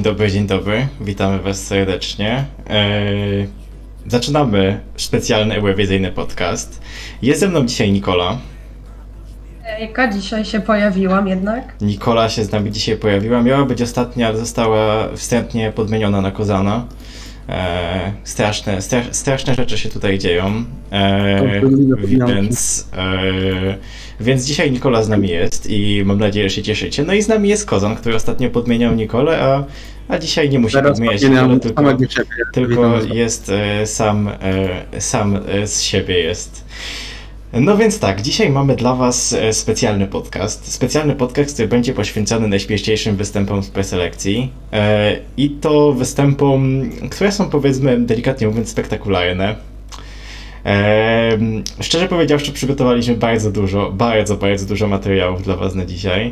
Dzień dobry, witamy Was serdecznie. Zaczynamy specjalny eurowizyjny podcast. Jest ze mną dzisiaj Nikola. Ejka, dzisiaj się pojawiłam jednak. Nikola się z nami dzisiaj pojawiła. Miała być ostatnia, ale została wstępnie podmieniona na Kozana. Straszne rzeczy się tutaj dzieją. Więc dzisiaj Nikola z nami jest i mam nadzieję, że się cieszycie. No i z nami jest Kozan, który ostatnio podmieniał Nikolę, a dzisiaj nie musi podmieniać Nikolę, tylko jest sam z siebie jest. No więc tak, dzisiaj mamy dla Was specjalny podcast, który będzie poświęcony najśmieszniejszym występom z preselekcji i to występom, które są, powiedzmy, delikatnie mówiąc, spektakularne. Szczerze powiedziawszy, przygotowaliśmy bardzo dużo materiałów dla Was na dzisiaj.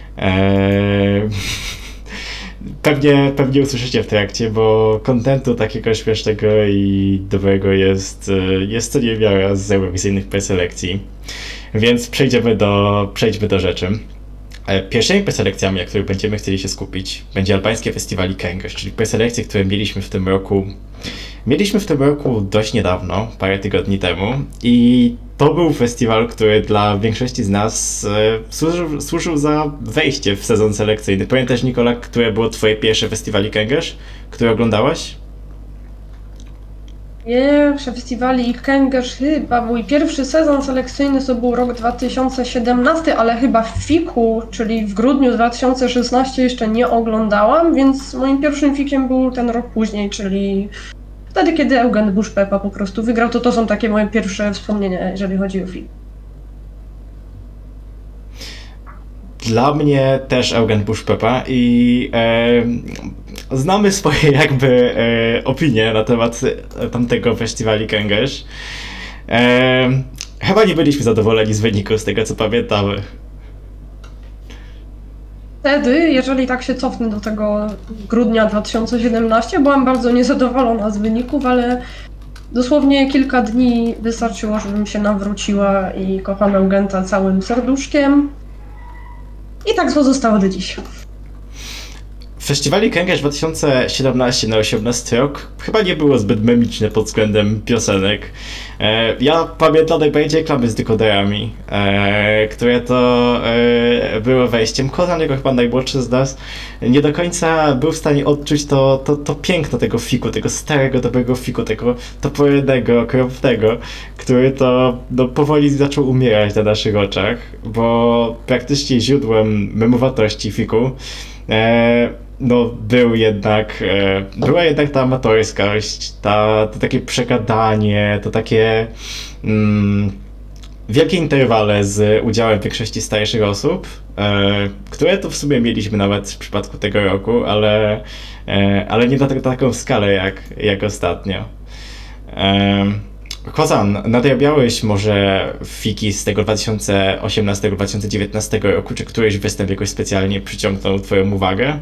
Pewnie usłyszycie w trakcie, bo kontentu takiego śmiesznego i dobrego jest co niewiara z eurowizyjnych preselekcji. Więc przejdźmy do rzeczy. Pierwszymi preselekcjami, na których będziemy chcieli się skupić, będzie albańskie festiwali Këngës, czyli preselekcje, które mieliśmy w tym roku. Mieliśmy w tym roku dość niedawno, parę tygodni temu, i to był festiwal, który dla większości z nas służył za wejście w sezon selekcyjny. Pamiętasz, Nikola, które było Twoje pierwsze festiwali Këngës, które oglądałaś? Pierwsze festiwali Këngës, chyba mój pierwszy sezon selekcyjny to był rok 2017, ale chyba w Fiku, czyli w grudniu 2016 jeszcze nie oglądałam, więc moim pierwszym Fikiem był ten rok później, czyli wtedy, kiedy Eugen Bush-Pepa po prostu wygrał. To są takie moje pierwsze wspomnienia, jeżeli chodzi o Fik. Dla mnie też Eugen Bush-Pepa i znamy swoje jakby opinie na temat tamtego festiwali Këngës. Chyba nie byliśmy zadowoleni z wyniku, z tego co pamiętamy. Wtedy, jeżeli tak się cofnę do tego grudnia 2017, byłam bardzo niezadowolona z wyników, ale dosłownie kilka dni wystarczyło, żebym się nawróciła i kocham Eugenta całym serduszkiem. I tak pozostało do dziś. Festiwali Këngës 2017 na 18 rok chyba nie było zbyt memiczne pod względem piosenek. Ja pamiętam najbardziej Klamy z dekoderami, które to było wejściem. Kozan, jako chyba najmłodszy z nas, nie do końca był w stanie odczuć to piękno tego fiku, tego starego, dobrego fiku, tego topornego, okropnego, który to powoli zaczął umierać na naszych oczach, bo praktycznie źródłem memowatości fiku była jednak ta amatorskość, to takie przegadanie, to takie wielkie interwale z udziałem większości starszych osób, które to w sumie mieliśmy nawet w przypadku tego roku, ale nie na taką skalę jak ostatnio. Kozan, nadrabiałeś może fiki z tego 2018-2019 roku, czy któryś występ jakoś specjalnie przyciągnął Twoją uwagę?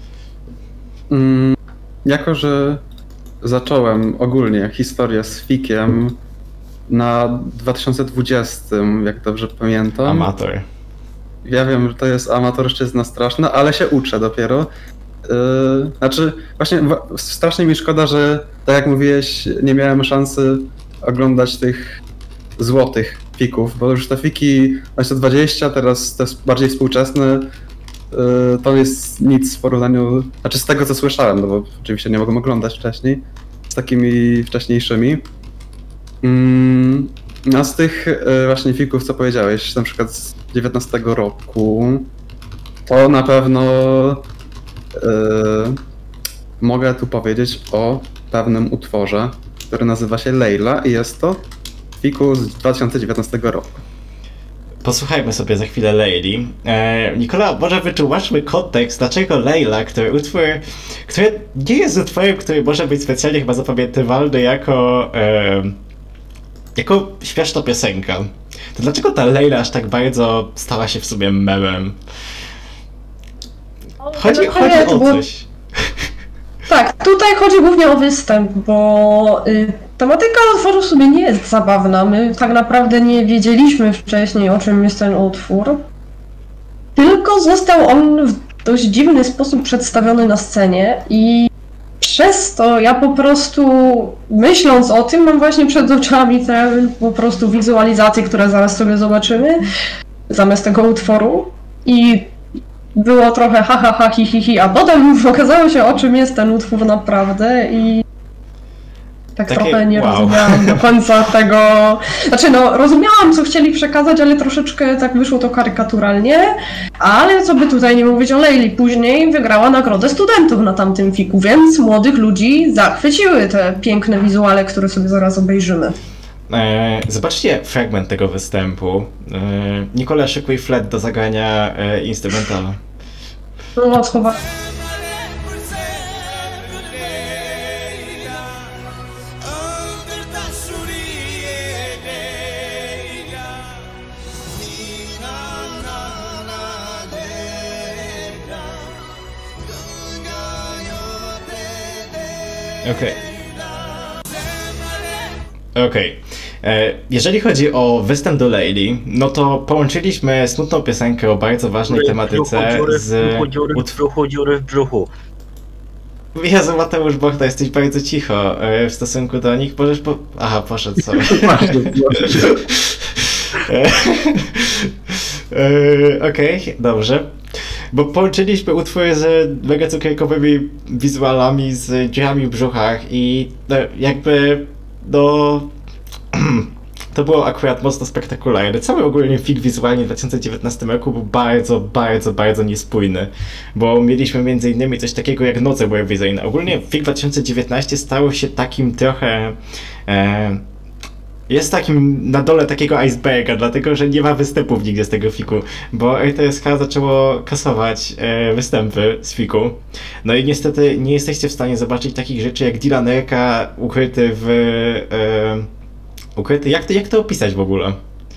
Jako że zacząłem ogólnie historię z fikiem na 2020, jak dobrze pamiętam. Amator. Ja wiem, że to jest amatorszczyzna straszna, ale się uczę dopiero. Znaczy, właśnie strasznie mi szkoda, że tak jak mówiłeś, nie miałem szansy oglądać tych złotych fików, bo już te fiki 2020, teraz te bardziej współczesne, to jest nic w porównaniu, znaczy z tego co słyszałem, no bo oczywiście nie mogłem oglądać wcześniej, z takimi wcześniejszymi. A z tych właśnie fików, co powiedziałeś, na przykład z 19 roku, to na pewno mogę tu powiedzieć o pewnym utworze, który nazywa się Leila i jest to fiku z 2019 roku. Posłuchajmy sobie za chwilę Leili. Nikola, może wytłumaczmy kontekst, dlaczego Leila, który nie jest utworem, który może być specjalnie chyba zapamiętywalny jako śmieszna piosenka. To dlaczego ta Leila aż tak bardzo stała się w sumie memem? Chodzi o coś. Tak, tutaj chodzi głównie o występ, bo tematyka utworu sobie nie jest zabawna. My tak naprawdę nie wiedzieliśmy wcześniej, o czym jest ten utwór. Tylko został on dość dziwny sposób przedstawiony na scenie i przez to ja po prostu, myśląc o tym, mam właśnie przed oczami te po prostu wizualizacje, które zaraz sobie zobaczymy, zamiast tego utworu. I było trochę ha, ha, ha, hi, hi, hi, a potem okazało się, o czym jest ten utwór naprawdę i tak takie, trochę nie rozumiałam do końca tego. Znaczy, no, rozumiałam, co chcieli przekazać, ale troszeczkę tak wyszło to karykaturalnie. Ale co by tutaj nie mówić o Leili, później wygrała nagrodę studentów na tamtym fiku, więc młodych ludzi zachwyciły te piękne wizuale, które sobie zaraz obejrzymy. Zobaczcie fragment tego występu. Nikola, szykuj flet do zagrania instrumentala. No, schowa. Okej. Jeżeli chodzi o występ do Leili, no to połączyliśmy smutną piosenkę o bardzo ważnej tematyce z... dziury w brzuchu. Jezu, Mateusz Bochta, jesteś bardzo cicho w stosunku do nich. Możesz Aha, poszedł sobie. Okej, dobrze. Bo połączyliśmy utwory z mega cukierkowymi wizualami, z dziurami w brzuchach i jakby to było akurat mocno spektakularne. Cały ogólnie fig wizualnie w 2019 roku był bardzo niespójny, bo mieliśmy m.in. coś takiego jak noce eurowizyjne. Ogólnie fig 2019 stał się takim trochę... jest takim na dole takiego iceberga, dlatego że nie ma występów nigdzie z tego fiku, bo RTSK zaczęło kasować występy z fiku. No i niestety nie jesteście w stanie zobaczyć takich rzeczy jak Dylan Reka ukryty w... Jak to opisać w ogóle?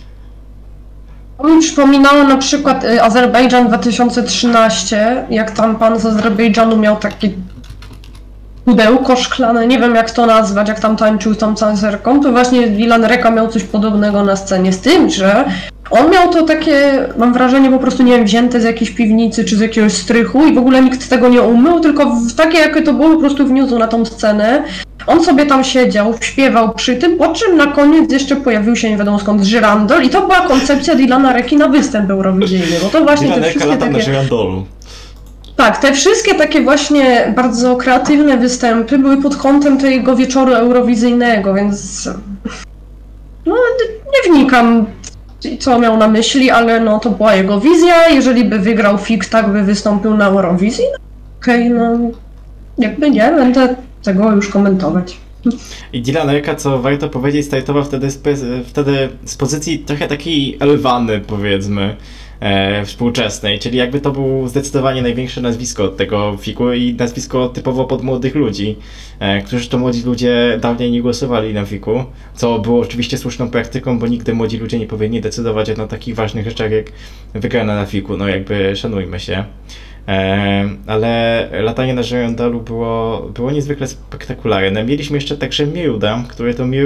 Mi przypominało na przykład Azerbejdżan 2013, jak tam pan z Azerbejdżanu miał takie pudełko szklane, nie wiem jak to nazwać, jak tam tańczył z tą tancerką, to właśnie Dylan Reka miał coś podobnego na scenie, z tym, że on miał to takie, mam wrażenie, po prostu, nie wiem, wzięte z jakiejś piwnicy czy z jakiegoś strychu i w ogóle nikt tego nie umył, tylko takie jakie to było, po prostu wniósł na tą scenę. On sobie tam siedział, śpiewał przy tym, po czym na koniec jeszcze pojawił się nie wiadomo skąd żyrandol i to była koncepcja Dylana Reki na występ eurowizyjny, bo to właśnie te wszystkie takie... Tak, te wszystkie takie właśnie bardzo kreatywne występy były pod kątem tego wieczoru eurowizyjnego, więc no nie wnikam, co miał na myśli, ale no to była jego wizja. Jeżeli by wygrał fik, tak by wystąpił na Eurowizji, okej, no jakby nie, będę tego już komentować. I Dylan Reka, co warto powiedzieć, startował wtedy z pozycji trochę takiej Elwany, powiedzmy, współczesnej, czyli jakby to był zdecydowanie największe nazwisko od tego fiku i nazwisko typowo pod młodych ludzi, którzy to młodzi ludzie dawniej nie głosowali na fiku, co było oczywiście słuszną praktyką, bo nigdy młodzi ludzie nie powinni decydować o takich ważnych rzeczach jak wygrana na fiku, no jakby szanujmy się. Ale latanie na żyrandolu było niezwykle spektakularne. Mieliśmy jeszcze także Miruda, który to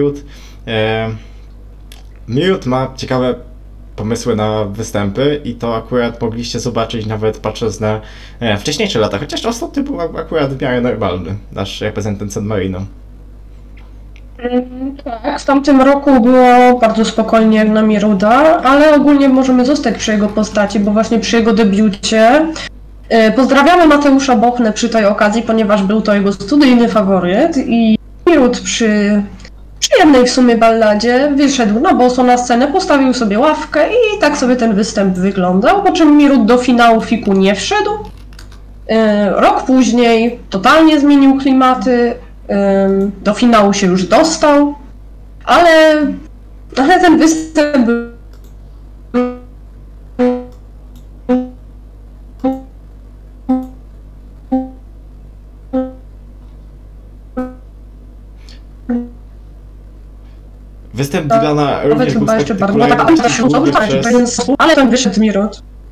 Mirud ma ciekawe pomysły na występy i to akurat mogliście zobaczyć nawet patrząc na wcześniejsze lata, chociaż ostatnio był akurat w miarę normalny, nasz reprezentant San Marino. Tak, w tamtym roku było bardzo spokojnie jak na Miruda, ale ogólnie możemy zostać przy jego postaci, bo właśnie przy jego debiucie pozdrawiamy Mateusza Bochnę przy tej okazji, ponieważ był to jego studyjny faworyt i Mirud przy przyjemnej w sumie balladzie wyszedł na boso na scenę, postawił sobie ławkę i tak sobie ten występ wyglądał, po czym Mirud do finału fiku nie wszedł. Rok później totalnie zmienił klimaty, do finału się już dostał, ale ten występ był Występ Dylana również był spektakularny, ale ten wyszedł Mirud.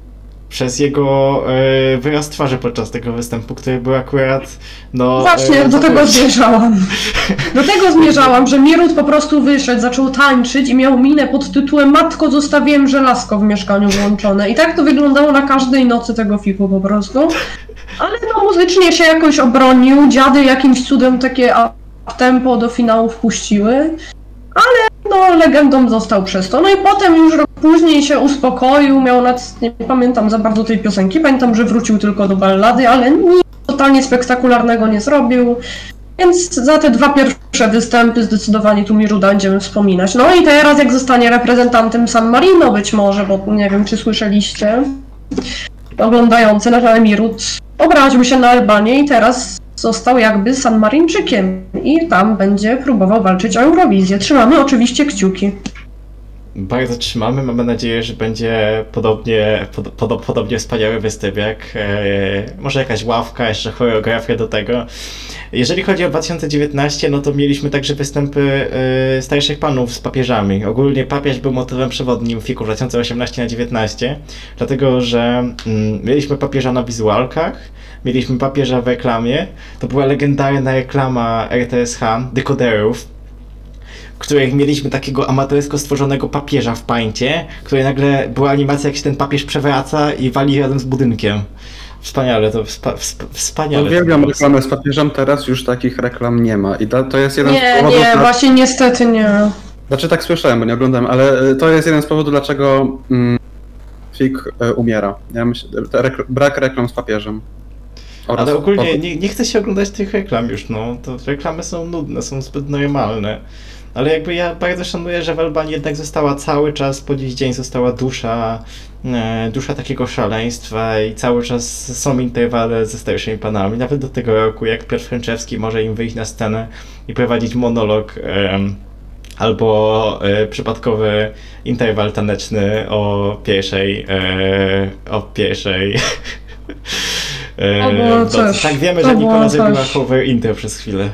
przez jego wyraz twarzy podczas tego występu, który był akurat, no... Właśnie, do tego zmierzałam. Do tego zmierzałam, że Mirut po prostu wyszedł, zaczął tańczyć i miał minę pod tytułem Matko, zostawiłem żelazko w mieszkaniu włączone. I tak to wyglądało na każdej nocy tego fiku po prostu. Ale no muzycznie się jakoś obronił, dziady jakimś cudem takie up-tempo do finału wpuściły. Ale no legendą został przez to. No i potem już rok później się uspokoił, miał nie pamiętam za bardzo tej piosenki, pamiętam, że wrócił tylko do ballady, ale nic totalnie spektakularnego nie zrobił. Więc za te 2 pierwsze występy zdecydowanie tu Miruda będziemy wspominać. No i teraz jak zostanie reprezentantem San Marino być może, bo nie wiem czy słyszeliście, oglądający na Mirut obraził się na Albanię i teraz został jakby San Marinczykiem i tam będzie próbował walczyć o Eurowizję. Trzymamy oczywiście kciuki. Bardzo trzymamy, mamy nadzieję, że będzie podobnie wspaniały występ jak może jakaś ławka, jeszcze choreografia do tego. Jeżeli chodzi o 2019, no to mieliśmy także występy starszych panów z papieżami. Ogólnie papież był motywem przewodnim fiku 2018-19, dlatego że mieliśmy papieża na wizualkach, mieliśmy papieża w reklamie, to była legendarna reklama RTSH, dekoderów, w których mieliśmy takiego amatorsko stworzonego papieża w pańcie, której nagle była animacja, jak się ten papież przewraca i wali razem z budynkiem. Wspaniale, to wspaniale. Uwielbiam reklamę z papieżem, teraz już takich reklam nie ma i to jest jeden z powodów... Nie, właśnie niestety nie. Znaczy tak słyszałem, bo nie oglądam, ale to jest jeden z powodów, dlaczego FIK umiera. Ja myślę, brak reklam z papieżem. Ale ogólnie nie chce się oglądać tych reklam już, no. To reklamy są nudne, są zbyt normalne. Ale jakby ja bardzo szanuję, że w Albanii jednak została cały czas, po dziś dzień została dusza takiego szaleństwa i cały czas są interwale ze starszymi panami. Nawet do tego roku, jak Piotr Fręczewski może im wyjść na scenę i prowadzić monolog albo przypadkowy interwal taneczny o pierwszej tak wiemy, że Nikola zrobiła cover intro przez chwilę.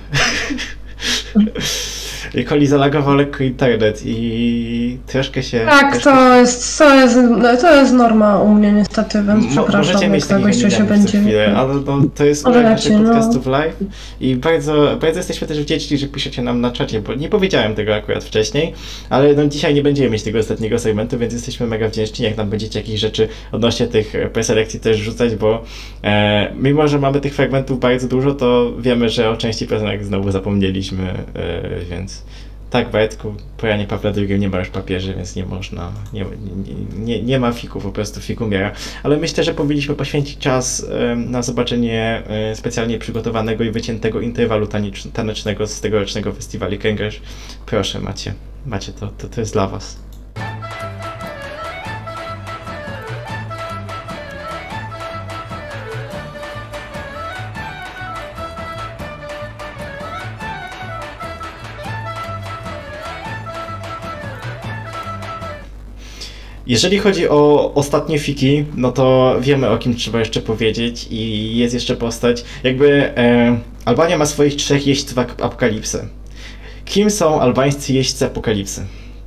Koli zalagował lekko internet i troszkę się... Tak, to jest norma u mnie niestety, więc przepraszam, możecie mieć tego jeszcze się będzie... Chwilę, ale to jest naszych podcastów live i bardzo jesteśmy też wdzięczni, że piszecie nam na czacie, bo nie powiedziałem tego akurat wcześniej, ale no dzisiaj nie będziemy mieć tego ostatniego segmentu, więc jesteśmy mega wdzięczni, jak nam będziecie jakieś rzeczy odnośnie tych preselekcji też rzucać, bo mimo, że mamy tych fragmentów bardzo dużo, to wiemy, że o części piosenek znowu zapomnieliśmy, więc... Tak, Wojtku, po Janie Pawle II nie ma już papieży, więc nie można, nie ma fiku, po prostu fik umiera. Ale myślę, że powinniśmy poświęcić czas na zobaczenie specjalnie przygotowanego i wyciętego interwalu tanecznego z tegorocznego festiwalu Kęgerz. Proszę, macie to jest dla was. Jeżeli chodzi o ostatnie fiki, no to wiemy, o kim trzeba jeszcze powiedzieć i jest jeszcze postać. Jakby Albania ma swoich 3 jeźdźców apokalipsy. Kim są albańscy jeźdźcy apokalipsy?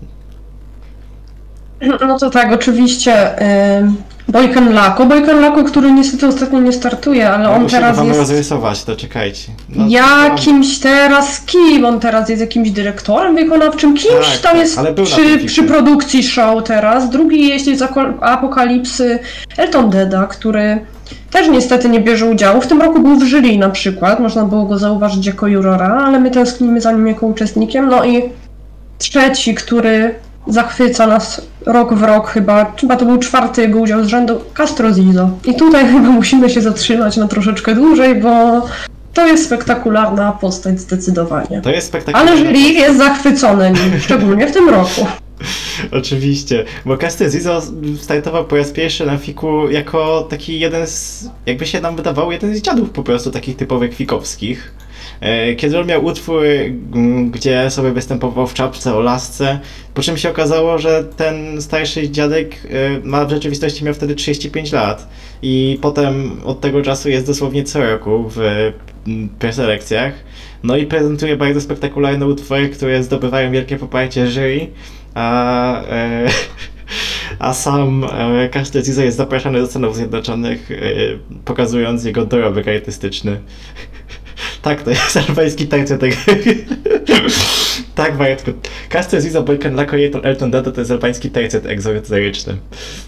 No to tak, oczywiście Bojkan Lako, który niestety ostatnio nie startuje, ale on teraz jest... rozrysować, to czekajcie. No, jakimś teraz kim? On teraz jest jakimś dyrektorem wykonawczym, kimś tak, tam jest przy produkcji show teraz. Drugi jeździec Apokalipsy, Elton Deda, który też niestety nie bierze udziału. W tym roku był w jury na przykład, można było go zauważyć jako jurora, ale my tęsknimy za nim jako uczestnikiem. No i trzeci, który zachwyca nas rok w rok chyba to był 4. jego udział z rzędu, Castro Zizo. I tutaj chyba musimy się zatrzymać na troszeczkę dłużej, bo to jest spektakularna postać zdecydowanie. To jest spektakularna ale jury jest zachwycone nim, szczególnie w tym roku. Oczywiście, bo Castro Zizo startował po raz pierwszy na fiku jako taki jeden z, jakby się nam wydawało, jeden z dziadów po prostu takich typowych fikowskich. Kiedy on miał utwór, gdzie sobie występował w czapce o lasce, po czym się okazało, że ten starszy dziadek w rzeczywistości miał wtedy 35 lat i potem od tego czasu jest dosłownie co roku w preselekcjach. No i prezentuje bardzo spektakularne utwory, które zdobywają wielkie poparcie jury, a a sam Caster Zizo jest zapraszany do Stanów Zjednoczonych, pokazując jego dorobek artystyczny. Tak, to jest albański tercet tego. Tak, Wojtku. Caster Zizo, Boykan Lako i Elton Dada to jest albański tercet egzoteryczny.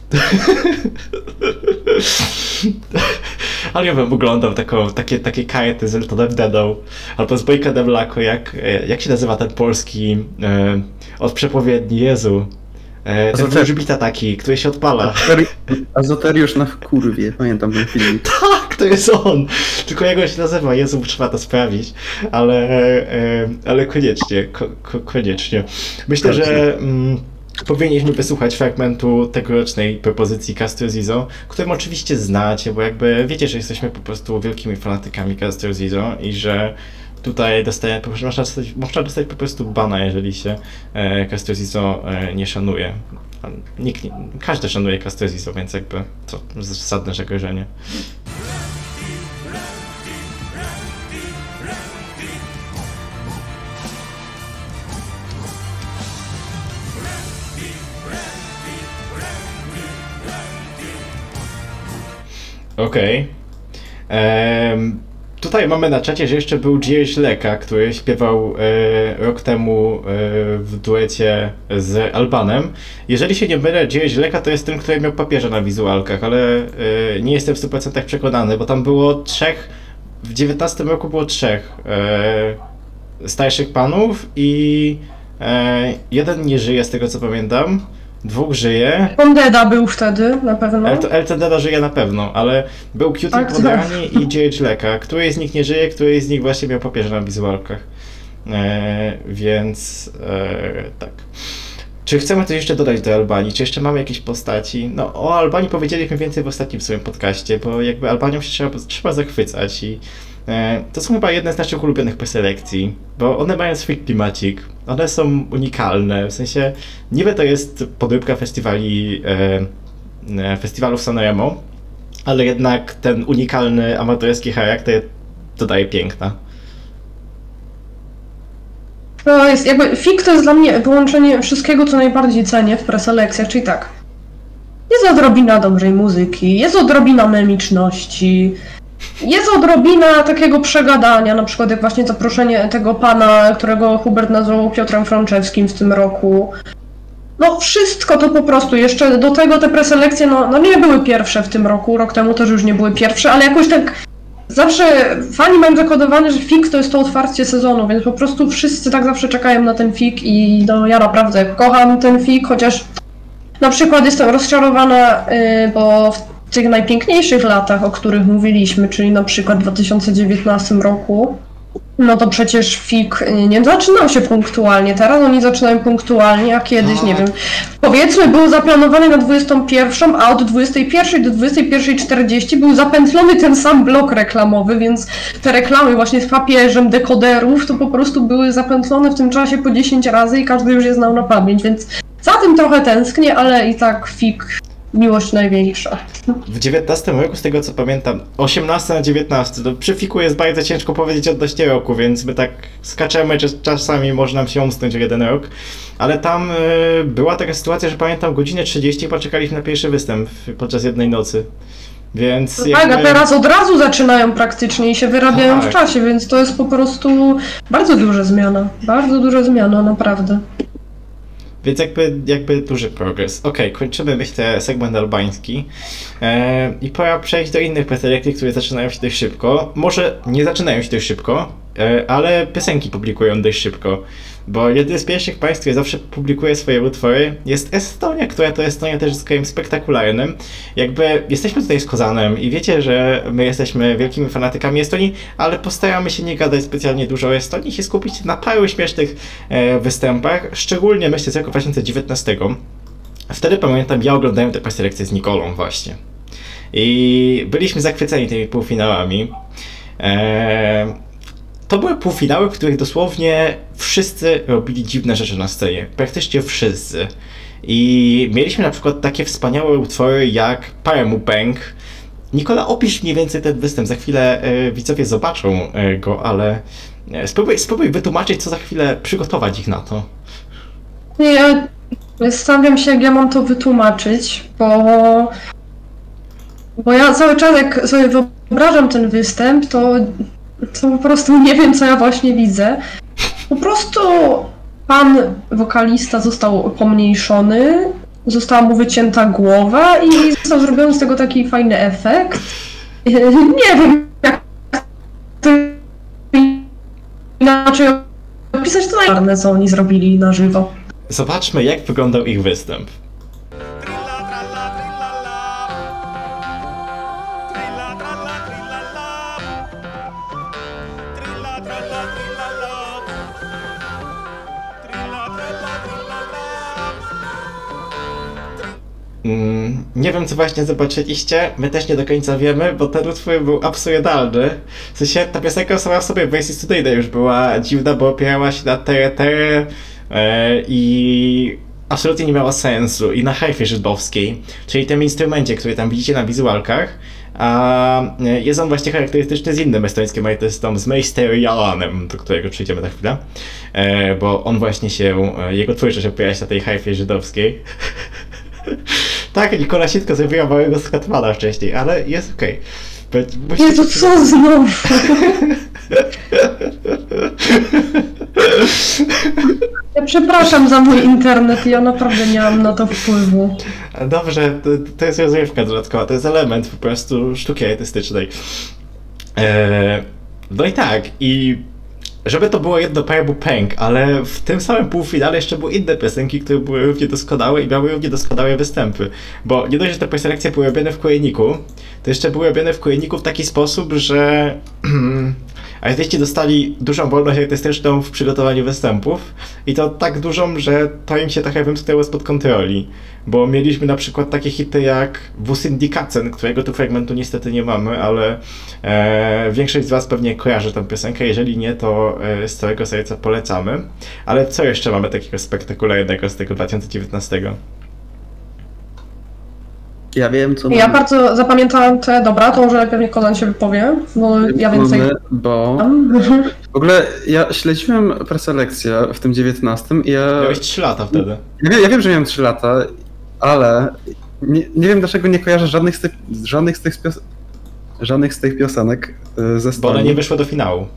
Ale ja bym oglądał takie karty z Eltonem Dedą albo z Boykanem Lako, jak się nazywa ten polski od przepowiedni, Jezu. Ten wróżbita taki, który się odpala. Azoteriusz na wkurwie, pamiętam ten film. Tak, to jest on! Tylko jak on się nazywa, Jezu, trzeba to sprawdzić. Ale koniecznie, koniecznie. Myślę, że powinniśmy wysłuchać fragmentu tegorocznej propozycji Caster Zizo, którą oczywiście znacie, bo jakby wiecie, że jesteśmy po prostu wielkimi fanatykami Caster Zizo i że tutaj można dostać po prostu bana, jeżeli się Caster Zizo nie szanuje. Każdy szanuje Caster Zizo, więc jakby to zasadne zagrożenie. Okej. Tutaj mamy na czacie, że jeszcze był Gierś Leka, który śpiewał rok temu w duecie z Albanem. Jeżeli się nie mylę, Gierś Leka to jest ten, który miał papieża na wizualkach, ale nie jestem w 100% przekonany, bo tam było trzech, w 19 roku było trzech starszych panów i jeden nie żyje z tego co pamiętam. Dwóch żyje. Deda był wtedy, na pewno. Elton Deda żyje na pewno, ale był Cutie Tak, Podrani i J.H. Leka. Któryś z nich nie żyje, któryś z nich właśnie miał papieża na wizualkach. Więc tak. Czy chcemy coś jeszcze dodać do Albanii? Czy jeszcze mamy jakieś postaci? No o Albanii powiedzieliśmy więcej w ostatnim swoim podcaście, bo jakby Albanią się trzeba zachwycać i to są chyba jedne z naszych ulubionych preselekcji, bo one mają swój klimacik, one są unikalne, w sensie niby to jest podróbka festiwalu Sanremo, ale jednak ten unikalny, amatorski charakter dodaje piękna. To jest jakby FIK to jest dla mnie połączenie wszystkiego, co najbardziej cenię w preselekcjach, czyli tak. Jest odrobina dobrej muzyki, jest odrobina memiczności, jest odrobina takiego przegadania, na przykład jak właśnie zaproszenie tego pana, którego Hubert nazwał Piotrem Frączewskim w tym roku. No wszystko to po prostu, jeszcze do tego te preselekcje, no nie były pierwsze w tym roku, rok temu też już nie były pierwsze, ale jakoś tak zawsze fani mają zakodowane, że FIK to jest to otwarcie sezonu, więc po prostu wszyscy tak zawsze czekają na ten FIK i no ja naprawdę kocham ten FIK, chociaż na przykład jestem rozczarowana, bo w tych najpiękniejszych latach, o których mówiliśmy, czyli na przykład w 2019 roku, no to przecież FIK nie zaczynał się punktualnie. Teraz oni zaczynają punktualnie, a kiedyś, nie wiem, powiedzmy był zaplanowany na 21, a od 21 do 21:40 był zapętlony ten sam blok reklamowy, więc te reklamy właśnie z papieżem, dekoderów, to po prostu były zapętlone w tym czasie po 10 razy i każdy już je znał na pamięć, więc za tym trochę tęsknię, ale i tak FIK miłość największa. W 19 roku, z tego co pamiętam, 18 na 19, to przy FIK-u jest bardzo ciężko powiedzieć odnośnie roku, więc my tak skaczemy, że czasami może nam się umknąć o jeden rok, ale tam była taka sytuacja, że pamiętam godzinę 30 poczekaliśmy na pierwszy występ podczas jednej nocy. Więc no tak, a teraz od razu zaczynają praktycznie i się wyrabiają w czasie, więc to jest po prostu bardzo duża zmiana, naprawdę. Więc jakby duży progres. Okej, kończymy myślę segment albański i pora przejść do innych preselekcji, które zaczynają się dość szybko. Może nie zaczynają się dość szybko, ale piosenki publikują dość szybko. Bo jednym z pierwszych państw, które zawsze publikuje swoje utwory, jest Estonia, która to Estonia też jest krajem spektakularnym. Jakby jesteśmy tutaj z Kozanem i wiecie, że my jesteśmy wielkimi fanatykami Estonii, ale postaramy się nie gadać specjalnie dużo o Estonii, się skupić na paru śmiesznych występach, szczególnie myślę z roku 2019. Wtedy pamiętam, ja oglądałem tę preselekcję z Nikolą właśnie. I byliśmy zachwyceni tymi półfinałami. To były półfinały, w których dosłownie wszyscy robili dziwne rzeczy na scenie. Praktycznie wszyscy. I mieliśmy na przykład takie wspaniałe utwory jak Paremu Bang. Nikola, opisz mniej więcej ten występ. Za chwilę widzowie zobaczą go, ale spróbuj wytłumaczyć, co za chwilę, przygotować ich na to. Ja Zastanawiam się, jak ja mam to wytłumaczyć, bo ja cały czas, jak sobie wyobrażam ten występ, to po prostu nie wiem, co ja właśnie widzę. Po prostu pan wokalista został pomniejszony, została mu wycięta głowa i został zrobiony z tego taki fajny efekt. Nie wiem, jak to inaczej opisać, to najbardziej, co oni zrobili na żywo. Zobaczmy, jak wyglądał ich występ. Nie wiem, co właśnie zobaczyliście, my też nie do końca wiemy, bo ten utwór był absurdalny. W sensie, ta piosenka sama w sobie w wersji studyjnej już była dziwna, bo opierała się na tere i absolutnie nie miała sensu. I na harfie żydowskiej, czyli tym instrumencie, który tam widzicie na wizualkach, a jest on właśnie charakterystyczny z innym estońskim artystą, z Meisterianem, do którego przejdziemy za chwilę, bo on właśnie jego twórczość opiera się na tej harfie żydowskiej. Tak, Nikola Sitko zrobiła małego Scatmana wcześniej, ale jest okej. Jezu, co znowu? Ja przepraszam za mój internet, ja naprawdę nie mam na to wpływu. Dobrze, to jest rozrywka dodatkowa, to jest element po prostu sztuki artystycznej. No i tak, i żeby to było jedno prawie był pęk, ale w tym samym półfinale jeszcze były inne piosenki, które były równie doskonałe i miały równie doskonałe występy. Bo nie dość, że te preselekcje były robione w kolejniku, to jeszcze były robione w kolejniku w taki sposób, że artyści dostali dużą wolność artystyczną w przygotowaniu występów i to tak dużą, że to im się trochę wymknęło spod kontroli. Bo mieliśmy na przykład takie hity jak Wusyndikacen, którego tu fragmentu niestety nie mamy, ale większość z was pewnie kojarzy tę piosenkę, jeżeli nie, to z całego serca polecamy. Ale co jeszcze mamy takiego spektakularnego z tego 2019? Ja wiem, co Ja bardzo zapamiętałam te, dobra, to może pewnie Kozan się wypowie, bo ja więcej... Bo w ogóle ja śledziłem preselekcję w tym 19 i ja... Miałeś 3 lata wtedy. Ja wiem, że miałem 3 lata, ale nie wiem, dlaczego nie kojarzę żadnych z tych piosenek ze Bo one Estonii. nie wyszły do finału.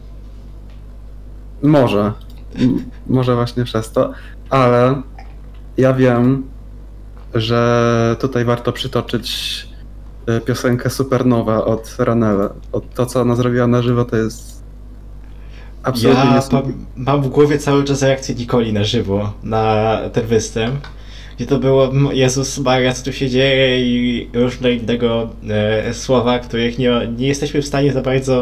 Może właśnie przez to, ale ja wiem, że tutaj warto przytoczyć piosenkę Supernowa od Ranele. To, co ona zrobiła na żywo, to jest absolutnie Mam w głowie cały czas reakcję Nikoli na żywo, na ten występ, gdzie to było Jezus Maria, co tu się dzieje i różne innego słowa, których nie jesteśmy w stanie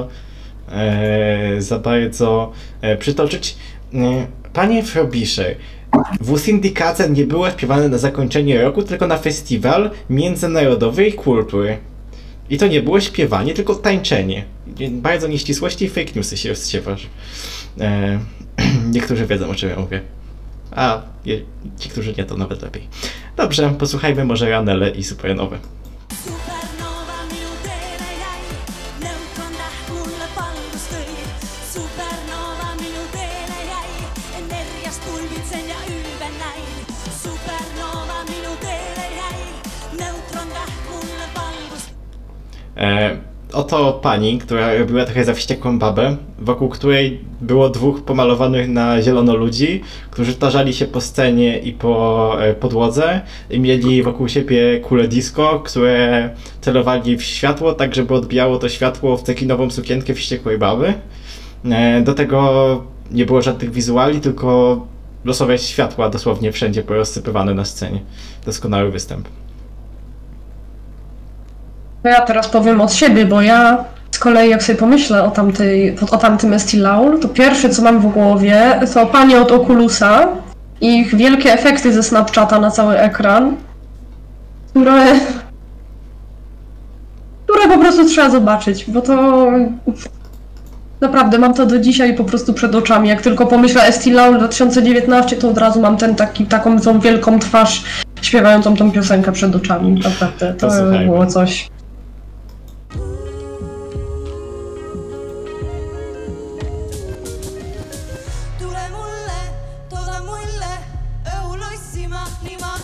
za bardzo przytoczyć. Panie Frobisher, Wusyndikacen nie było śpiewane na zakończenie roku, tylko na festiwal międzynarodowej kultury. I to nie było śpiewanie, tylko tańczenie. Bardzo nieścisłości i fake newsy się rozsiewasz. Niektórzy wiedzą, o czym ja mówię. A ci, którzy nie, to nawet lepiej. Dobrze, posłuchajmy może Ranele i Supernowy. Oto pani, która robiła trochę za wściekłą babę, wokół której było 2 pomalowanych na zielono ludzi, którzy tarzali się po scenie i po podłodze i mieli wokół siebie kule disco, które celowali w światło, tak żeby odbijało to światło w cekinową sukienkę wściekłej baby. Do tego nie było żadnych wizuali, tylko losowe światła dosłownie wszędzie porozsypywane na scenie. Doskonały występ. Ja teraz powiem od siebie, bo ja z kolei jak sobie pomyślę o tamtym Estee Laul, to pierwsze co mam w głowie to panie od Oculusa i ich wielkie efekty ze Snapchata na cały ekran, które po prostu trzeba zobaczyć, bo to naprawdę mam to do dzisiaj po prostu przed oczami. Jak tylko pomyślę Estee Laul 2019, to od razu mam taką tą wielką twarz śpiewającą tą piosenkę przed oczami. Naprawdę, to było coś. Tule mulle, toda muille, öuloissima, lima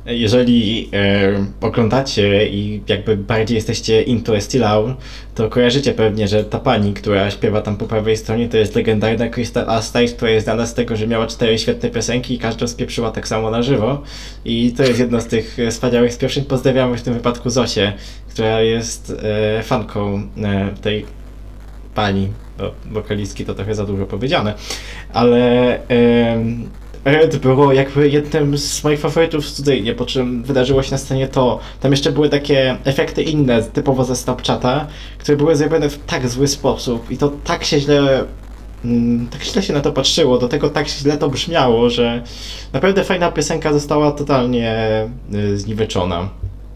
jeżeli oglądacie i jakby bardziej jesteście into Estilaun, to kojarzycie pewnie, że ta pani, która śpiewa tam po prawej stronie, to jest legendarna Crystal Astice, która jest znana z tego, że miała 4 świetne piosenki i każdą spieprzyła tak samo na żywo. I to jest jedno z tych wspaniałych spieprzyń. Pozdrawiamy w tym wypadku Zosię, która jest fanką tej pani. Wokalistki to trochę za dużo powiedziane, ale Red było jakby jednym z moich faworytów studyjnie, po czym wydarzyło się na scenie to. Tam jeszcze były takie efekty inne, typowo ze Snapchata, które były zrobione w tak zły sposób i to tak źle się na to patrzyło, do tego tak źle to brzmiało, że naprawdę fajna piosenka została totalnie zniweczona.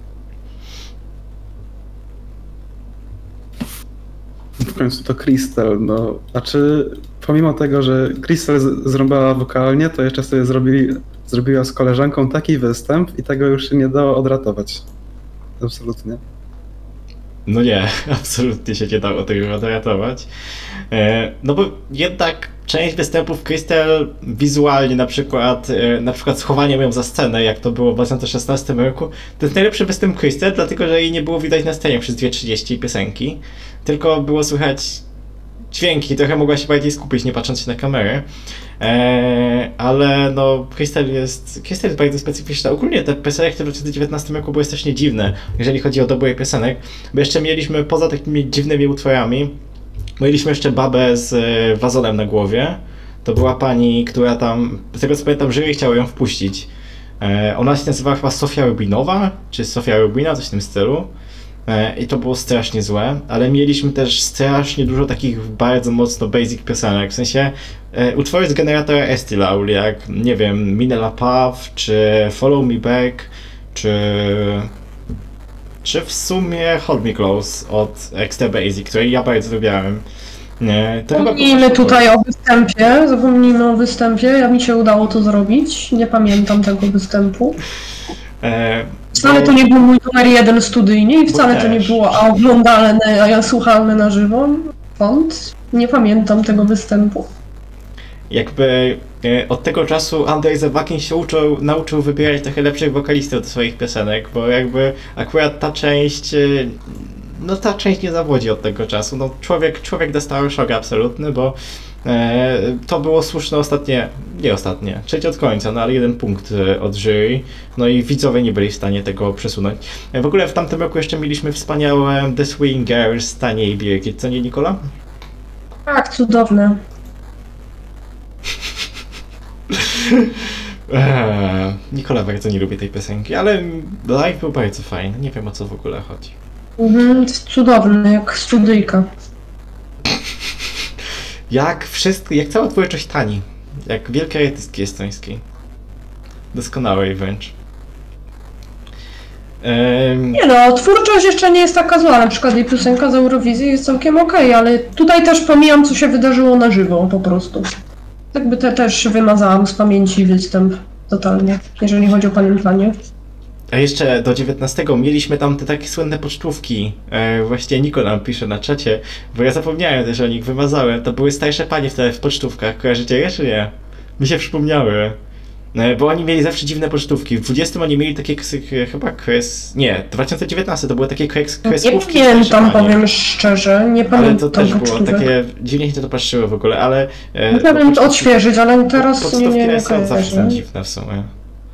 W końcu to Crystal, no. Znaczy, pomimo tego, że Crystal zrąbała wokalnie, to jeszcze sobie zrobiła z koleżanką taki występ i tego już się nie dało odratować. Absolutnie. No nie, absolutnie się nie dało tego odratować. No bo jednak część występów Crystal wizualnie, na przykład schowaniem ją za scenę, jak to było w 2016 roku, to jest najlepszy występ Crystal, dlatego że jej nie było widać na scenie przez 2:30 piosenki, tylko było słychać dźwięki, trochę mogła się bardziej skupić, nie patrząc się na kamerę. Ale no, Crystal jest bardzo specyficzna. Ogólnie te piosenki w 2019 roku były strasznie dziwne, jeżeli chodzi o dobór piosenek, bo jeszcze mieliśmy, poza takimi dziwnymi utworami, mieliśmy jeszcze babę z wazonem na głowie. To była pani, która tam, z tego co pamiętam, jury chciało ją wpuścić. Ona się nazywała chyba Sofia Rubinowa, czy Sofia Rubina, coś w tym stylu. I to było strasznie złe, ale mieliśmy też strasznie dużo takich bardzo mocno basic piosenek, w sensie utwory z generatora Estilaun, jak, nie wiem, Minella Path, czy Follow Me Back, czy w sumie Hold Me Close od Extra Basic, której ja bardzo lubiałem. Zapomnijmy o występie, mi się udało to zrobić, nie pamiętam tego występu. Wcale to nie był mój numer 1 studyjnie i wcale to nie było oglądalne, a słuchalne na żywo. Nie pamiętam tego występu. Jakby od tego czasu Andrzej Zawakin się nauczył wybierać trochę lepszych wokalistów do swoich piosenek, bo jakby akurat ta część nie zawodzi od tego czasu. No człowiek dostał szok absolutny, bo to było słuszne trzecie od końca, no ale 1 punkt od jury, no i widzowie nie byli w stanie tego przesunąć. W ogóle w tamtym roku jeszcze mieliśmy wspaniałe The Swingers, Tanie i Birgit, co nie, Nikola? Tak, cudowne. Nikola bardzo nie lubi tej piosenki, ale live był bardzo fajny, nie wiem o co w ogóle chodzi. Jest cudowny, jak studyjka. Jak cała twórczość Tani, jak wielkiej artystki estońskiej. Doskonałej wręcz. Nie no, twórczość jeszcze nie jest taka zła, na przykład jej piosenka z Eurowizji jest całkiem okej, ale tutaj też pomijam, co się wydarzyło na żywo po prostu. Jakby też wymazałam z pamięci występ totalnie, jeżeli chodzi o pamiętanie. A jeszcze do 19 mieliśmy tam te takie słynne pocztówki. Właśnie Niko nam pisze na czacie, bo ja zapomniałem też o nich, wymazałem. To były starsze panie wtedy w pocztówkach, kojarzycie je czy nie? Mi się przypomniały. Bo oni mieli zawsze dziwne pocztówki. W 20 oni mieli takie chyba nie, 2019 to były takie kreskówki. Nie pamiętam, powiem szczerze, nie pamiętam. Ale to też było takie, dziwnie się to patrzyło w ogóle, ale... Musiałbym to odświeżyć, ale teraz nie zawsze są dziwne w sumie.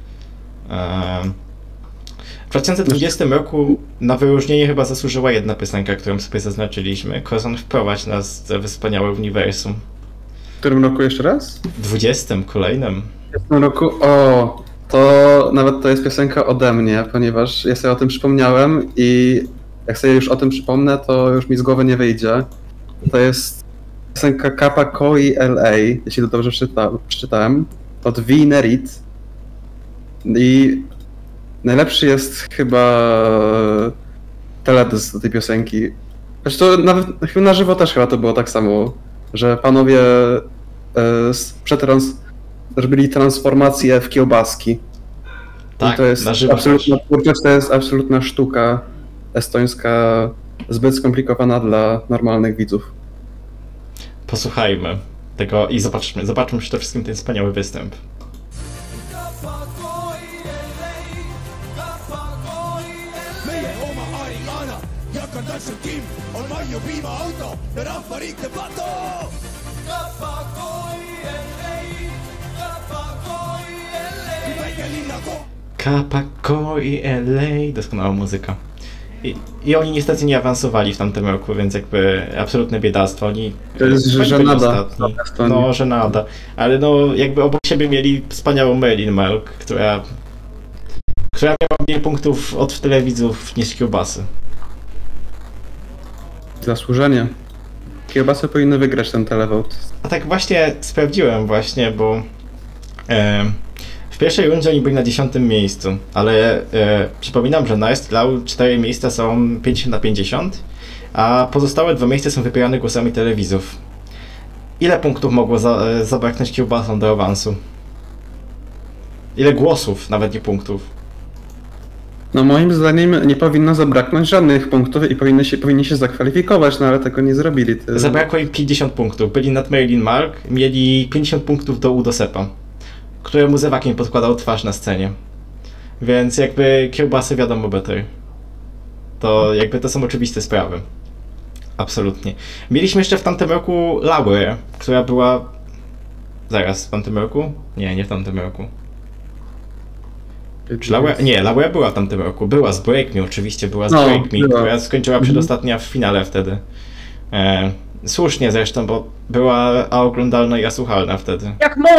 W 2020 roku na wyróżnienie chyba zasłużyła jedna piosenka, którą sobie zaznaczyliśmy. Kozon, wprowadź nas we wspaniałe uniwersum. W którym roku jeszcze raz? 20, kolejnym. W tym roku, to nawet to jest piosenka ode mnie, ponieważ ja sobie o tym przypomniałem i jak sobie już o tym przypomnę, to już mi z głowy nie wyjdzie. To jest piosenka Kappa Koi LA, jeśli to dobrze przeczytałem, od V. Nerit. I najlepszy jest chyba teledysk do tej piosenki. Zresztą nawet chyba na żywo też chyba to było tak samo, że panowie zrobili transformację w kiełbaski. Tak, i to jest na żywo absolutna twórczość, to jest absolutna sztuka estońska, zbyt skomplikowana dla normalnych widzów. Posłuchajmy tego i zobaczmy przede wszystkim ten wspaniały występ. Kapako i LA, doskonała muzyka. I oni niestety nie awansowali w tamtym roku, więc jakby absolutne biedactwo. Oni To jest żenada. No, żenada. Ale no, jakby obok siebie mieli wspaniałą Marilyn Melk, która miała mniej punktów od telewidzów niż kiełbasy. Zasłużenie. Kiełbasy powinny wygrać ten televote. A tak właśnie sprawdziłem bo w pierwszej rundzie oni byli na 10. miejscu, ale przypominam, że na Estlau 4 miejsca są 50/50, a pozostałe 2 miejsca są wybierane głosami telewizów. Ile punktów mogło zabraknąć kiełbasom do awansu? Ile głosów, nawet nie punktów? No moim zdaniem nie powinno zabraknąć żadnych punktów i powinni się zakwalifikować, no ale tego nie zrobili. Zabrakło im 50 punktów. Byli nad Marilyn Mark, mieli 50 punktów do Udosepa, któremu Zewakiem podkładał twarz na scenie. Więc jakby kiełbasy wiadomo better. To jakby to są oczywiste sprawy. Absolutnie. Mieliśmy jeszcze w tamtym roku Laurę, która była... Zaraz, w tamtym roku? Nie w tamtym roku. Nie, Laura była w tamtym roku. Była z Break Me, oczywiście była z Break Me, która skończyła przedostatnia w finale wtedy. Słusznie zresztą, bo była oglądalna i asłuchalna wtedy.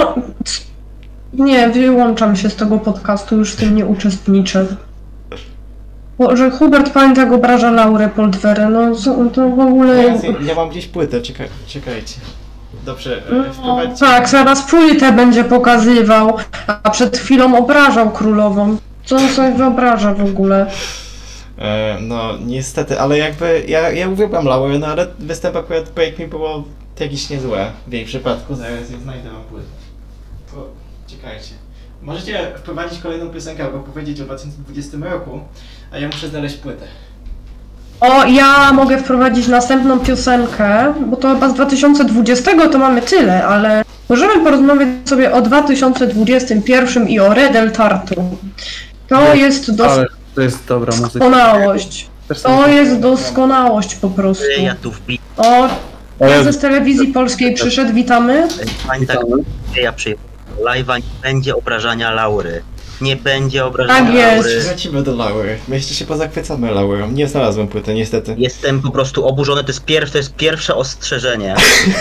Nie, wyłączam się z tego podcastu, już w tym nie uczestniczę. Bo, że Hubert Pańtak obraża Laurę Poldwerę, no to w ogóle... Ja mam gdzieś płytę, czekajcie. Dobrze, wprowadźcie. Tak, zaraz płytę będzie pokazywał, a przed chwilą obrażał królową. Co on sobie wyobraża w ogóle? No niestety, ale jakby ja uwielbiam Laurę, no ale występ akurat Break Me było jakieś niezłe w jej przypadku, zaraz je znajdę wam płytę. Czekajcie. Możecie wprowadzić kolejną piosenkę albo powiedzieć o 2020 roku, a ja muszę znaleźć płytę. O, ja mogę wprowadzić następną piosenkę, bo to chyba z 2020 to mamy tyle, ale możemy porozmawiać sobie o 2021 i o Redel Tartu. To jest doskonałość. To jest doskonałość po prostu. Ja tu wbiję. O, prezes telewizji polskiej przyszedł, witamy. Ja przyjechałem. Live'a nie będzie obrażania Laury. Nie będzie obrażania Tak jest. Laury. Wrócimy do Laury. My jeszcze się pozachwycamy Laurą. Nie znalazłem płyty, niestety. Jestem po prostu oburzony, to jest pierwsze ostrzeżenie.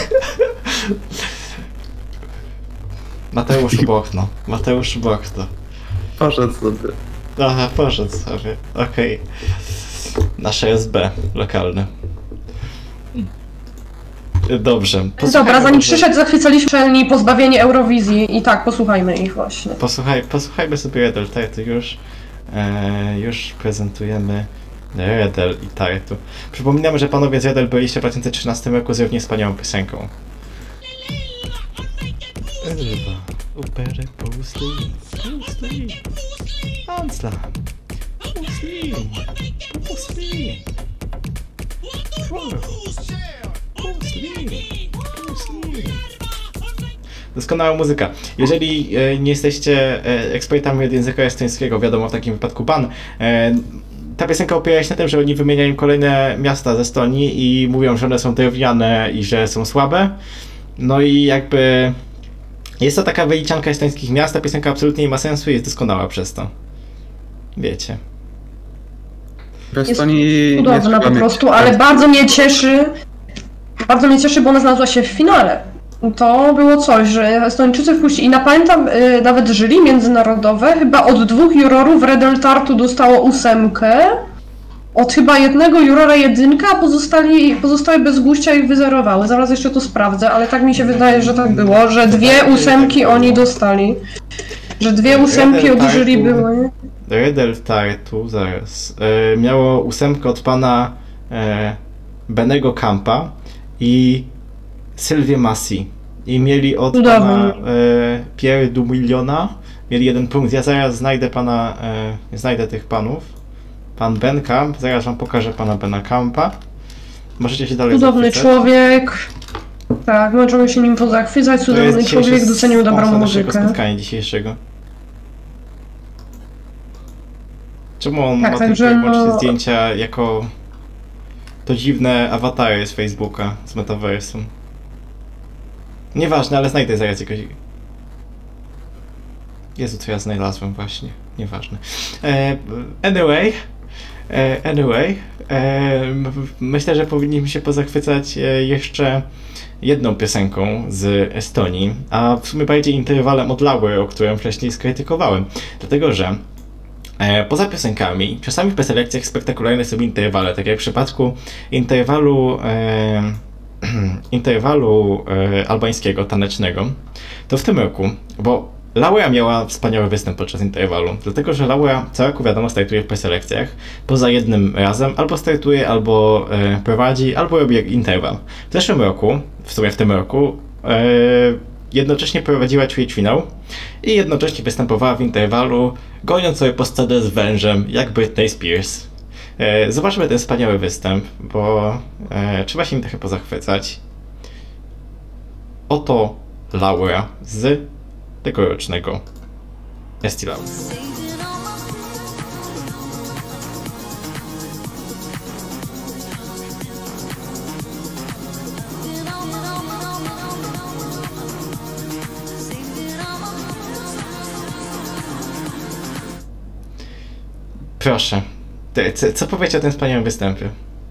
Mateusz Bochno. Poszedł sobie. Aha, poszedł sobie. Okej. Nasze SB lokalne. Dobrze. Dobra, zanim przyszedł, zachwycaliśmy uczelni pozbawieni Eurowizji i tak, posłuchajmy ich właśnie. Posłuchajmy sobie Redel Tartu już. Już prezentujemy Redel i Tartu. Przypominamy, że panowie z Redel byli jeszcze w 2013 roku z równie wspaniałą piosenką. Upere pusty, Ansla, Doskonała muzyka. Jeżeli nie jesteście ekspertami od języka estońskiego, wiadomo w takim wypadku ban, ta piosenka opiera się na tym, że oni wymieniają kolejne miasta z Estonii i mówią, że one są drewniane i że są słabe. No i jakby jest to taka wyliczanka estońskich miast, ta piosenka absolutnie nie ma sensu i jest doskonała przez to. Wiecie. W Estonii jest cudowna po prostu, ale bardzo mnie cieszy, bo ona znalazła się w finale. To było coś, że Estończycy wpuścili. I pamiętam, nawet jury międzynarodowe, chyba od 2 jurorów Redel Tartu dostało 8, od chyba jednego jurora 1, a pozostałe bez guścia ich wyzerowały. Zaraz jeszcze to sprawdzę, ale tak mi się wydaje, że tak było, że 2 8 oni dostali. Że 2 8 od jury były. Redel Tartu, zaraz, miało 8 od pana Benego Campa i Sylwię Massi. I mieli od pana Pierre Dumiliona, mieli 1 punkt. Ja zaraz znajdę znajdę tych panów. Pan Ben Camp, zaraz wam pokażę pana Bena Campa. Możecie się dalej Cudowny człowiek. Tak, możemy się nim pozachwycać. Cudowny człowiek, docenił dobrą muzykę. Spotkanie dzisiejszego. Czemu on ma także tylko zdjęcia jako to dziwne awatary z Facebooka, z metaversum. Nieważne, ale znajdę zaraz jakoś... Jezu, co ja znalazłem właśnie. Nieważne. Anyway, myślę, że powinniśmy się pozachwycać jeszcze jedną piosenką z Estonii, a w sumie bardziej interwalem od Laury, o którym wcześniej skrytykowałem. Dlatego, że poza piosenkami, czasami w preselekcjach spektakularne są interwale, tak jak w przypadku interwalu albańskiego, tanecznego, to w tym roku, bo Laura miała wspaniały występ podczas interwalu, dlatego że Laura co roku wiadomo startuje w preselekcjach, poza jednym razem albo startuje, albo prowadzi, albo robi interwał. W zeszłym roku, w sumie w tym roku, jednocześnie prowadziła ćwierćfinał i jednocześnie występowała w interwalu, goniąc sobie po scenę z wężem, jak Britney Spears. Zobaczmy ten wspaniały występ, bo trzeba się nim trochę pozachwycać. Oto Laura z tegorocznego Estee Lauder. Proszę, co powiecie o tym wspaniałym występie?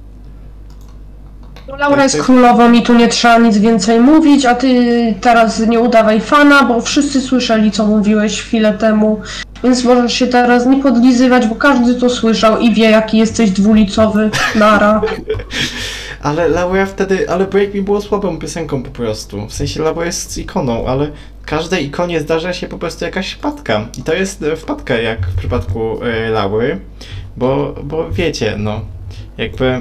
Laura jest królową i tu nie trzeba nic więcej mówić, a ty teraz nie udawaj fana, bo wszyscy słyszeli, co mówiłeś chwilę temu, więc możesz się teraz nie podlizywać, bo każdy to słyszał i wie, jaki jesteś dwulicowy, nara. Ale Laura wtedy, ale Break Me było słabą piosenką po prostu, w sensie Laura jest ikoną, ale każdej ikonie zdarza się po prostu jakaś wpadka i to jest wpadka jak w przypadku Laury, bo wiecie, no, jakby...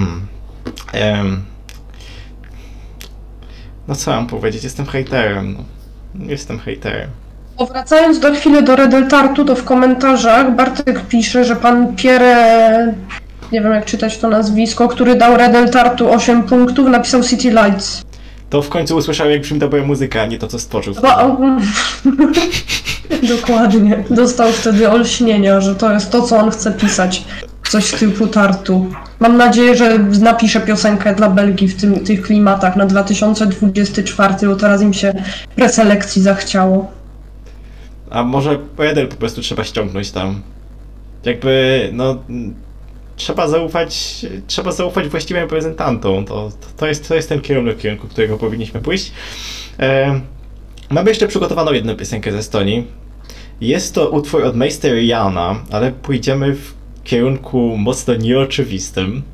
no co mam powiedzieć, jestem hejterem, no. Jestem hejterem. Wracając do chwili do Redeltartu, to w komentarzach Bartek pisze, że pan Pierre, nie wiem jak czytać to nazwisko, który dał Redeltartu 8 punktów, napisał City Lights. To w końcu usłyszał, jak brzmi dobra muzyka, a nie to, co stworzył. Dokładnie. Dostał wtedy olśnienia, że to jest to, co on chce pisać. Coś z typu Tartu. Mam nadzieję, że napisze piosenkę dla Belgii w tych klimatach na 2024, bo teraz im się preselekcji zachciało. A może Redel po prostu trzeba ściągnąć tam. Jakby, no... Trzeba zaufać właściwym reprezentantom. To jest ten kierunku, którego powinniśmy pójść. Mamy jeszcze przygotowaną jedną piosenkę z Estonii. Jest to utwór od Meister Jana, ale pójdziemy w kierunku mocno nieoczywistym.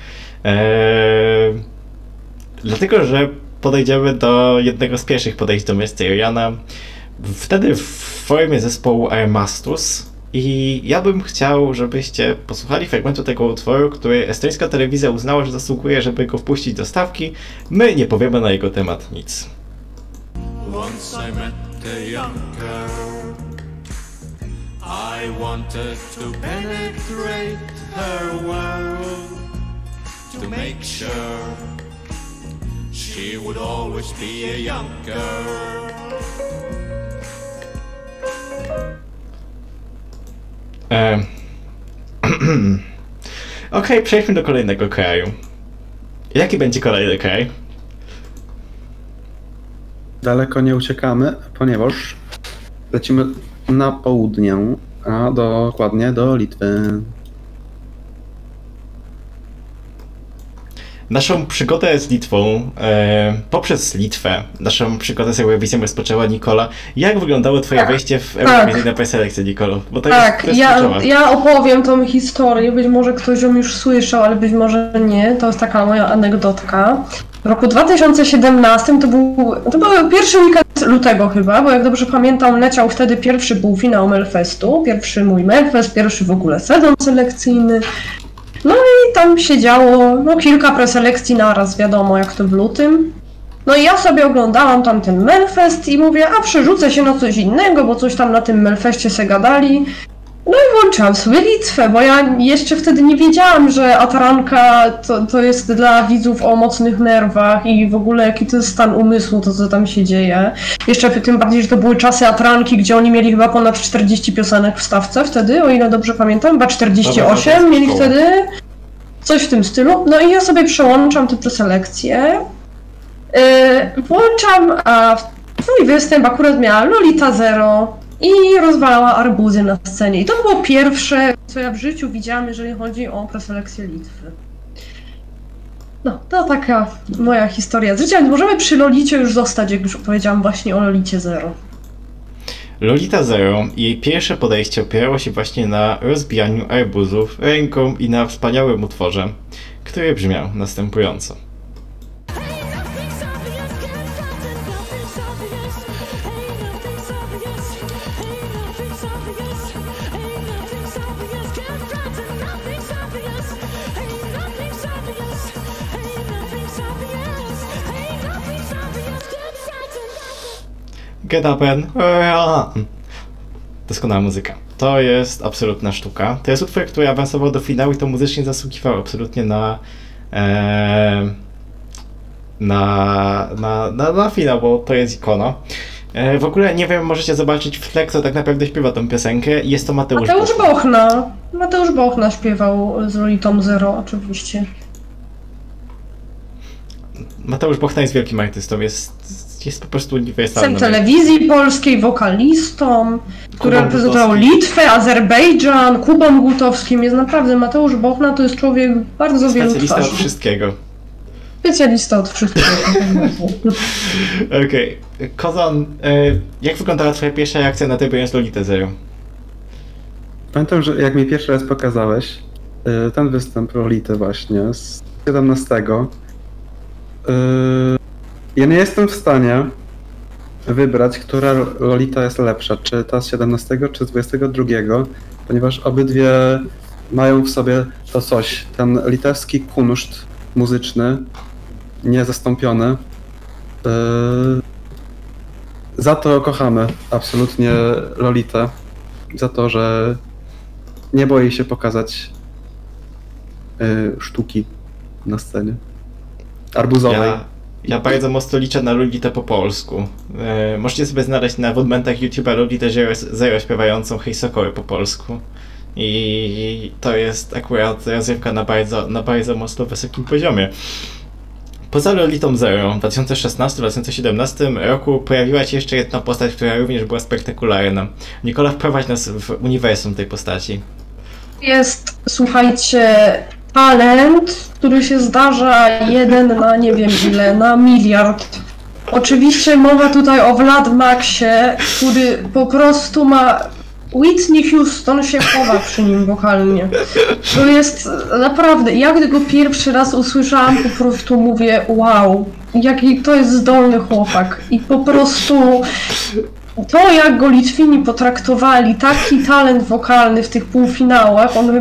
Dlatego, że podejdziemy do jednego z pierwszych podejść do Meister Jana. Wtedy w formie zespołu Armastus. I ja bym chciał, żebyście posłuchali fragmentu tego utworu, który estońska telewizja uznała, że zasługuje, żeby go wpuścić do stawki. My nie powiemy na jego temat nic. Once I met a young girl, I wanted to penetrate her world, to make sure she would always be a young girl. Okej, przejdźmy do kolejnego kraju. Jaki będzie kolejny kraj? Daleko nie uciekamy, ponieważ lecimy na południe, a dokładnie do Litwy. Naszą przygodę z Litwą, poprzez Litwę, naszą przygodę z Eurowizją rozpoczęła Nikola. Jak wyglądało twoje wejście w Eurowizyjne preselekcje, Nikolo? Bo to jest ja opowiem tą historię, być może ktoś ją już słyszał, ale być może nie. To jest taka moja anegdotka. W roku 2017 to był pierwszy weekend lutego chyba, bo jak dobrze pamiętam, leciał wtedy pierwszy półfinał Melfestu, pierwszy mój Melfest, pierwszy w ogóle sezon selekcyjny. No i tam się działo kilka preselekcji naraz, wiadomo jak to w lutym. No i ja sobie oglądałam tam ten Melfest i mówię, a przerzucę się na coś innego, bo coś tam na tym Melfestie se gadali. No i włączyłam sobie Litwę, bo ja jeszcze wtedy nie wiedziałam, że Ataranka to jest dla widzów o mocnych nerwach i w ogóle jaki to jest stan umysłu, to co tam się dzieje. Jeszcze tym bardziej, że to były czasy Ataranki, gdzie oni mieli chyba ponad 40 piosenek w stawce wtedy, o ile dobrze pamiętam, chyba 48 mieli wtedy. Coś w tym stylu. No i ja sobie przełączam te preselekcje. Włączam, a twój występ akurat miała Lolita Zero i rozwalała arbuzy na scenie. I to było pierwsze, co ja w życiu widziałam, jeżeli chodzi o preselekcję Litwy. No, to taka moja historia z życia, więc możemy przy Lolicie już zostać, jak już powiedziałam właśnie o Lolicie Zero. Lolita Zero, jej pierwsze podejście opierało się właśnie na rozbijaniu arbuzów ręką i na wspaniałym utworze, który brzmiał następująco. Get up and run. Doskonała muzyka. To jest absolutna sztuka. To jest utwór, który awansował do finału i to muzycznie zasługiwał absolutnie na finał, bo to jest ikona. W ogóle nie wiem, możecie zobaczyć w tle, kto tak naprawdę śpiewa tą piosenkę. Jest to Mateusz Bochna. Mateusz Bochna śpiewał z Lolitą Zero, oczywiście. Mateusz Bochna jest wielkim artystą, jest po prostu uniwersalny. Jestem telewizji polskiej, wokalistą, który reprezentował Litwę, Azerbejdżan, Kubą Gutowskim. Jest naprawdę, Mateusz Bochna to jest człowiek bardzo wielu twarzy. Specjalista od wszystkiego. Specjalista od wszystkiego. Okej. Kozan, jak wyglądała twoja pierwsza reakcja na tę Lolitę Zero? Pamiętam, że jak mi pierwszy raz pokazałeś ten występ Lolity właśnie z 17, ja nie jestem w stanie wybrać, która Lolita jest lepsza, czy ta z 17, czy z 22, ponieważ obydwie mają w sobie to coś, ten litewski kunszt muzyczny, niezastąpiony. Za to kochamy absolutnie Lolitę, za to, że nie boi się pokazać sztuki na scenie arbuzowej. Ja bardzo mocno liczę na Lolitę po polsku. Możecie sobie znaleźć na wodmentach YouTube'a Lolitę Zero śpiewającą Hej Sokoły po polsku. I to jest akurat rozrywka na bardzo mocno wysokim poziomie. Poza Lolitą Zero w 2016-2017 roku pojawiła się jeszcze jedna postać, która również była spektakularna. Nikola, wprowadź nas w uniwersum tej postaci. Jest, słuchajcie, talent, który się zdarza 1 na nie wiem ile, na miliard. Oczywiście mowa tutaj o Vlad Maxie, który po prostu ma... Whitney Houston się chowa przy nim wokalnie. To jest naprawdę, ja gdy go pierwszy raz usłyszałam, po prostu mówię wow, jaki to jest zdolny chłopak. I po prostu to, jak go Litwini potraktowali, taki talent wokalny w tych półfinałach, on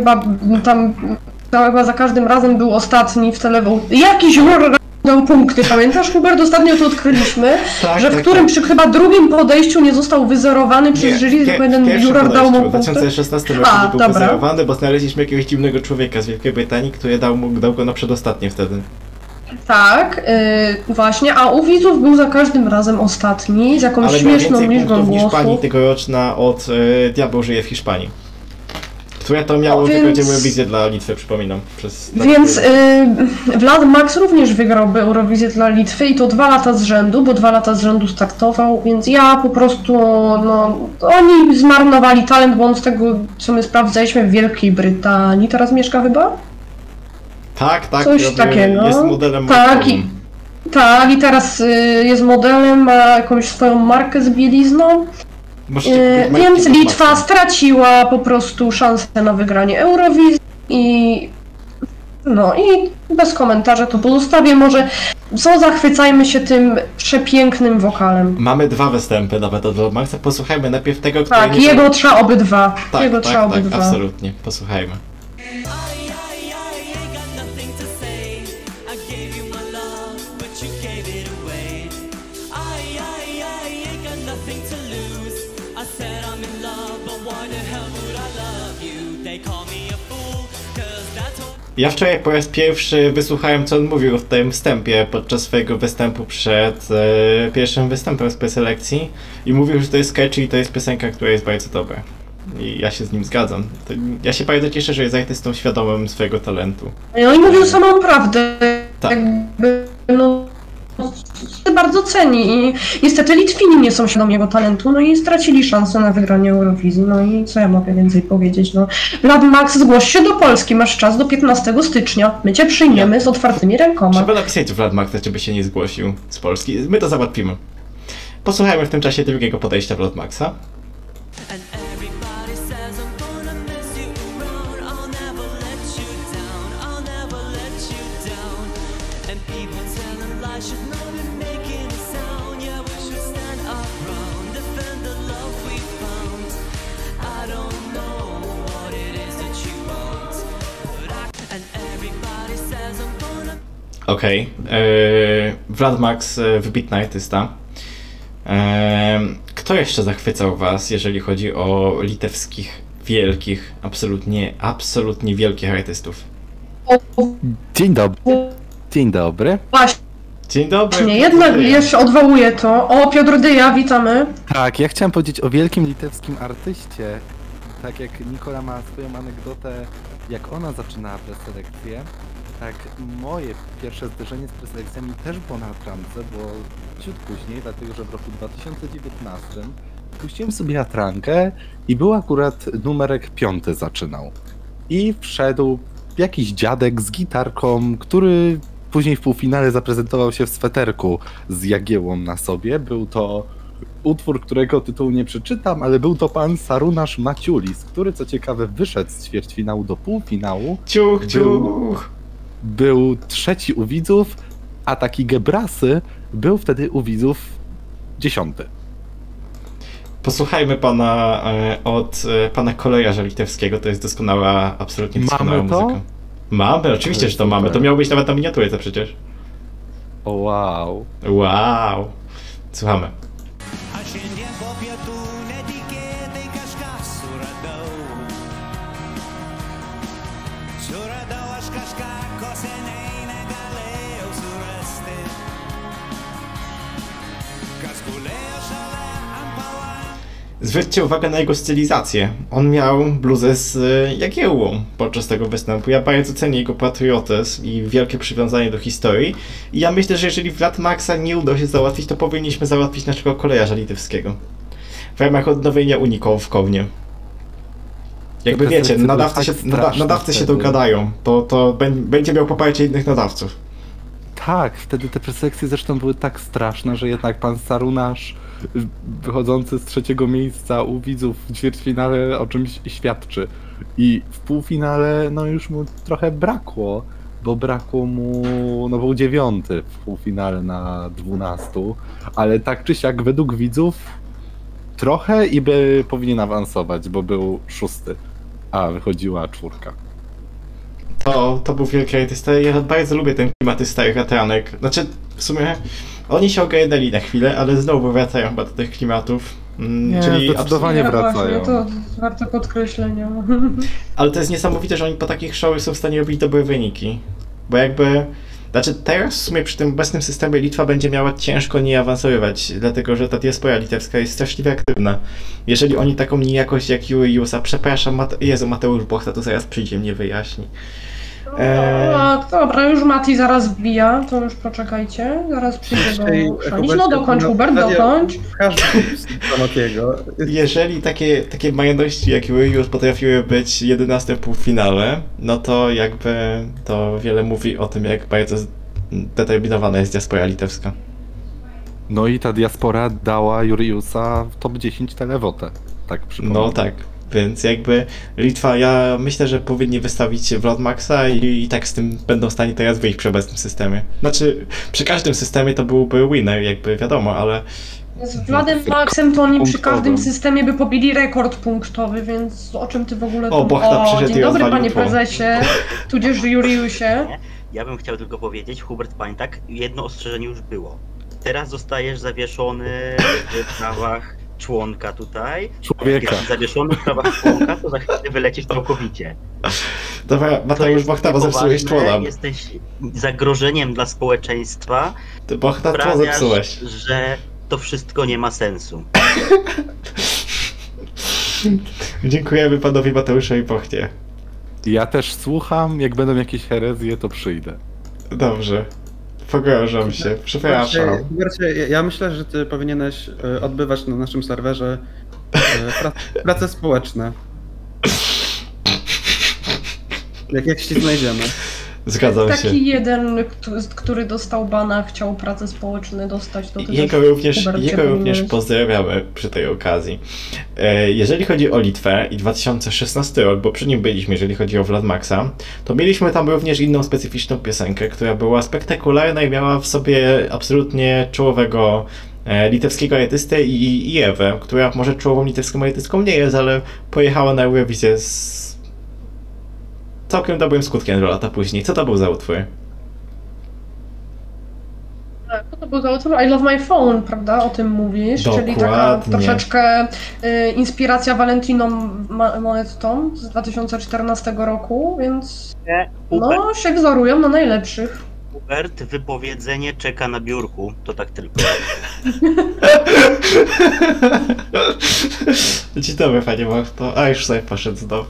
chyba za każdym razem był ostatni w telewołcie. Jakiś dał punkty, pamiętasz, Hubert? Ostatnio to odkryliśmy, że w którym przy chyba drugim podejściu nie został wyzerowany przez jury, tylko jeden juror dał mu punkty. W 2016 roku nie był wyzerowany, bo znaleźliśmy jakiegoś dziwnego człowieka z Wielkiej Brytanii, który dał go na przedostatnie wtedy. Tak, właśnie, a u widzów był za każdym razem ostatni, z jakąś śmieszną liczbą głosów. Hiszpanii tegoroczna od Diabeł żyje w Hiszpanii. Które to miało wygrać Eurowizję dla Litwy, przypominam. Więc Vlad Max również wygrałby Eurowizję dla Litwy i to 2 lata z rzędu, bo 2 lata z rzędu startował, więc ja po prostu, no, oni zmarnowali talent, bo on z tego, co my sprawdzaliśmy w Wielkiej Brytanii, teraz mieszka chyba? Tak, coś takiego. Jest modelem. Tak, i teraz jest modelem, ma jakąś swoją markę z bielizną. Więc Litwa straciła po prostu szansę na wygranie Eurowizji i bez komentarza to pozostawię. Może zachwycajmy się tym przepięknym wokalem. Mamy 2 występy nawet od Maxa. Posłuchajmy najpierw tego, który tak, jego trzeba obydwa. Tak, absolutnie. Posłuchajmy. Ja wczoraj po raz pierwszy wysłuchałem, co on mówił w tym wstępie podczas swojego występu przed pierwszym występem z preselekcji i mówił, że to jest catchy i to jest piosenka, która jest bardzo dobra. i ja się z nim zgadzam. Ja się bardzo cieszę, że jest artystą świadomym swojego talentu. I oni mówią samą prawdę. Tak. Jakby, no, bardzo ceni i niestety Litwini nie są świadomi jego talentu, no i stracili szansę na wygranie Eurowizji, no i co ja mogę więcej powiedzieć, no. Vlad Max, zgłoś się do Polski, masz czas do 15 stycznia, my cię przyjmiemy z otwartymi rękoma. Trzeba napisać Vlad Maxa, żeby się nie zgłosił z Polski, my to załatwimy. Posłuchajmy w tym czasie drugiego podejścia Vlad Maxa. Okej, Vlad Max, wybitny artysta. Kto jeszcze zachwycał was, jeżeli chodzi o litewskich, wielkich, absolutnie wielkich artystów? Dzień dobry. Dzień dobry. Właśnie, Dzień dobry. jednak jeszcze odwołuję to. O, Piotr Dyja, witamy. Tak, ja chciałem powiedzieć o wielkim litewskim artyście. Tak jak Nikola ma swoją anegdotę, jak ona zaczynała preselekcję, tak moje pierwsze zderzenie z preselekcjami też było na Atrance, było ciut później, dlatego że w roku 2019 puściłem sobie Atrankę i był akurat numerek 5 zaczynał. I wszedł jakiś dziadek z gitarką, który później w półfinale zaprezentował się w sweterku z jagiełą na sobie. Był to utwór, którego tytułu nie przeczytam, ale był to pan Sarunasz Maciulis, który co ciekawe wyszedł z ćwierćfinału do półfinału. Ciuch, ciuch. Był trzeci u widzów, a taki Gebrasy był wtedy u widzów 10. Posłuchajmy pana od pana kolejarza litewskiego, to jest doskonała, absolutnie doskonała Mamy to? muzyka. Mamy, oczywiście, że to Super. mamy. To miało być nawet na miniaturze przecież. O wow. Wow. Słuchamy. A šiandien po pietų netikėtai kažką suradau. Suradau aš kažką, ko seniai negalėjau surasti. Kas gulėjo šalia ant palangių. Zwróćcie uwagę na jego stylizację. On miał bluzę z jagiełą podczas tego występu. Ja bardzo cenię jego patriotyzm i wielkie przywiązanie do historii. I ja myślę, że jeżeli Vlad Maxa nie uda się załatwić, to powinniśmy załatwić naszego kolejarza litewskiego. W ramach odnowienia Unii w Kownie. Jakby Te wiecie, preselekcje były tak nadawcy się straszne dogadają. To będzie miał poparcie innych nadawców. Tak, wtedy te preselekcje zresztą były tak straszne, że jednak pan Sarunasz wychodzący z trzeciego miejsca u widzów w ćwierćfinale o czymś świadczy. I w półfinale no już mu trochę brakło, bo brakło mu, no był 9 w półfinale na 12, ale tak czy siak według widzów trochę i by powinien awansować, bo był 6, a wychodziła 4. To był wielki artysta. Ja bardzo lubię ten klimat starych Atranek. Znaczy, w sumie oni się ogarnęli na chwilę, ale znowu wracają chyba do tych klimatów. Nie, Czyli zdecydowanie Ja wracają. Właśnie, to warte podkreślenia. Ale to jest niesamowite, że oni po takich showy są w stanie robić dobre wyniki. Bo jakby... Znaczy teraz w sumie przy tym obecnym systemie Litwa będzie miała ciężko nie awansować, dlatego że ta diaspora litewska jest straszliwie aktywna. Jeżeli oni taką niejakość jak Juliusa, przepraszam, Jezu, Mateusz Bochta to zaraz przyjdzie, mnie wyjaśni. No, dobra, już Mati zaraz wbija, to już poczekajcie, zaraz przyjdę go chrzanić. No dokończ, Hubert, dokończ. Każdy Matiego. Jeżeli takie majętności jak Julius potrafiły być 11 w półfinale, no to jakby to wiele mówi o tym, jak bardzo zdeterminowana jest diaspora litewska. No i ta diaspora dała Juliusa w top 10 telewotę, tak przypomnę. No tak, więc jakby Litwa, ja myślę, że powinni wystawić Vlad Maxa i tak z tym będą w stanie teraz wyjść przy obecnym systemie. Znaczy, przy każdym systemie to byłby winner, jakby wiadomo, ale... Z Vladem Maxem to oni przy Punktowym. każdym systemie by pobili rekord punktowy, więc o czym ty w ogóle O, Bochta przyszedł dzień i dobry rozwalił panie tło. prezesie, tudzież Juliusie. Ja bym chciał tylko powiedzieć, Hubert Pańtak, jedno ostrzeżenie już było. Teraz zostajesz zawieszony w prawach członka tutaj. Człowieka. Jak jesteś zawieszony w prawach członka, to za chwilę wylecisz całkowicie. Dobra, Mateusz Bochta, bo zepsułeś tło nam. Jesteś zagrożeniem dla społeczeństwa. Ty Bochta, tło Sprawiasz, zepsułeś. że to wszystko nie ma sensu. Dziękujemy panowi Mateuszowi Pochnie. Ja też słucham, jak będą jakieś herezje, to przyjdę. Dobrze. Pogrążam się, przepraszam. Hubercie, ja myślę, że ty powinieneś odbywać na naszym serwerze prace społeczne. Jak się znajdziemy. Zgadzam się. Taki jeden, który dostał bana, chciał prace społeczne dostać. To Jego również pozdrawiamy przy tej okazji. Jeżeli chodzi o Litwę i 2016 rok, bo przy nim byliśmy, jeżeli chodzi o Vlad Maxa, to mieliśmy tam również inną specyficzną piosenkę, która była spektakularna i miała w sobie absolutnie czołowego litewskiego artystę i Ewę, która może czołową litewską artystką nie jest, ale pojechała na Eurowizję z całkiem dobrym skutkiem 2 lata później. Co to był za utwór? To był za utwór I Love My Phone, prawda? O tym mówisz. Dokładnie. Czyli taka troszeczkę inspiracja Valentiną Monettą z 2014 roku, więc no się wzorują na najlepszych. Hubert, wypowiedzenie czeka na biurku, to tak tylko. Dzień dobry, panie Marto. A, już sobie poszedł znowu.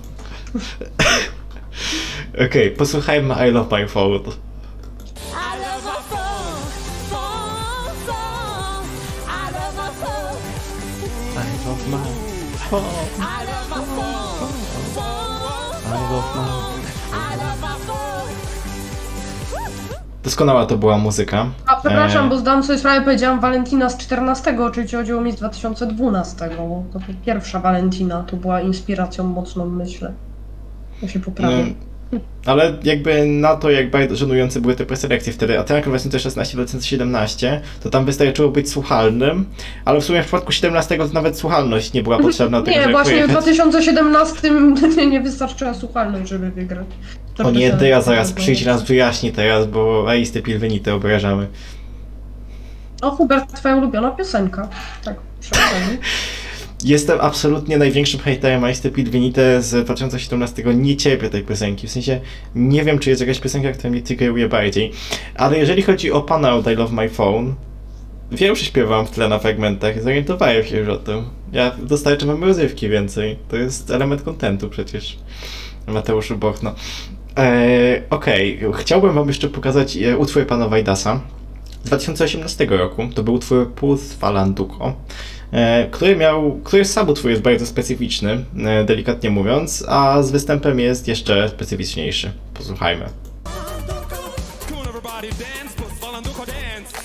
Okej, posłuchajmy I Love My Phone. I love my phone, phone, phone. I love my phone. I love my phone. I love my phone, phone. I love my... I love my phone. Doskonała to była muzyka. A przepraszam, bo zdałam sobie sprawę, powiedziałam Valentina z 14, oczywiście chodziło mi z 2012, bo to pierwsza Valentina, to była inspiracją mocną, myślę. Ja się poprawię. Ale jakby na to, jak bardzo żenujące były te preselekcje wtedy, a tak 2016-2017, to tam wystarczyło być słuchalnym, ale w sumie w przypadku 17 to nawet słuchalność nie była potrzebna. Nie, tego, właśnie pojechać. w 2017 nie wystarczyła słuchalność, żeby wygrać. O nie, to ja zaraz przyjdź raz wyjaśni teraz, bo aisty pilwenite obrażamy. O, Hubert, twoja ulubiona piosenka. Tak, przepraszam. Jestem absolutnie największym hejterem Aisty Pilwenite z 2017. Nie cierpię tej piosenki. W sensie nie wiem, czy jest jakaś piosenka, która mnie triggeruje bardziej. Ale jeżeli chodzi o pana od I Love My Phone, wiem, że śpiewam w tle na fragmentach, zorientowałem się już o tym. Ja dostarczam rozrywki więcej. To jest element kontentu przecież. Mateuszu Bochno. Okej, chciałbym wam jeszcze pokazać utwór pana Wajdasa z 2018 roku. To był utwór Puth Falanduko, który sam utwór jest bardzo specyficzny, delikatnie mówiąc, a z występem jest jeszcze specyficzniejszy. Posłuchajmy. Come on, everybody, dance, put Falanduko dance.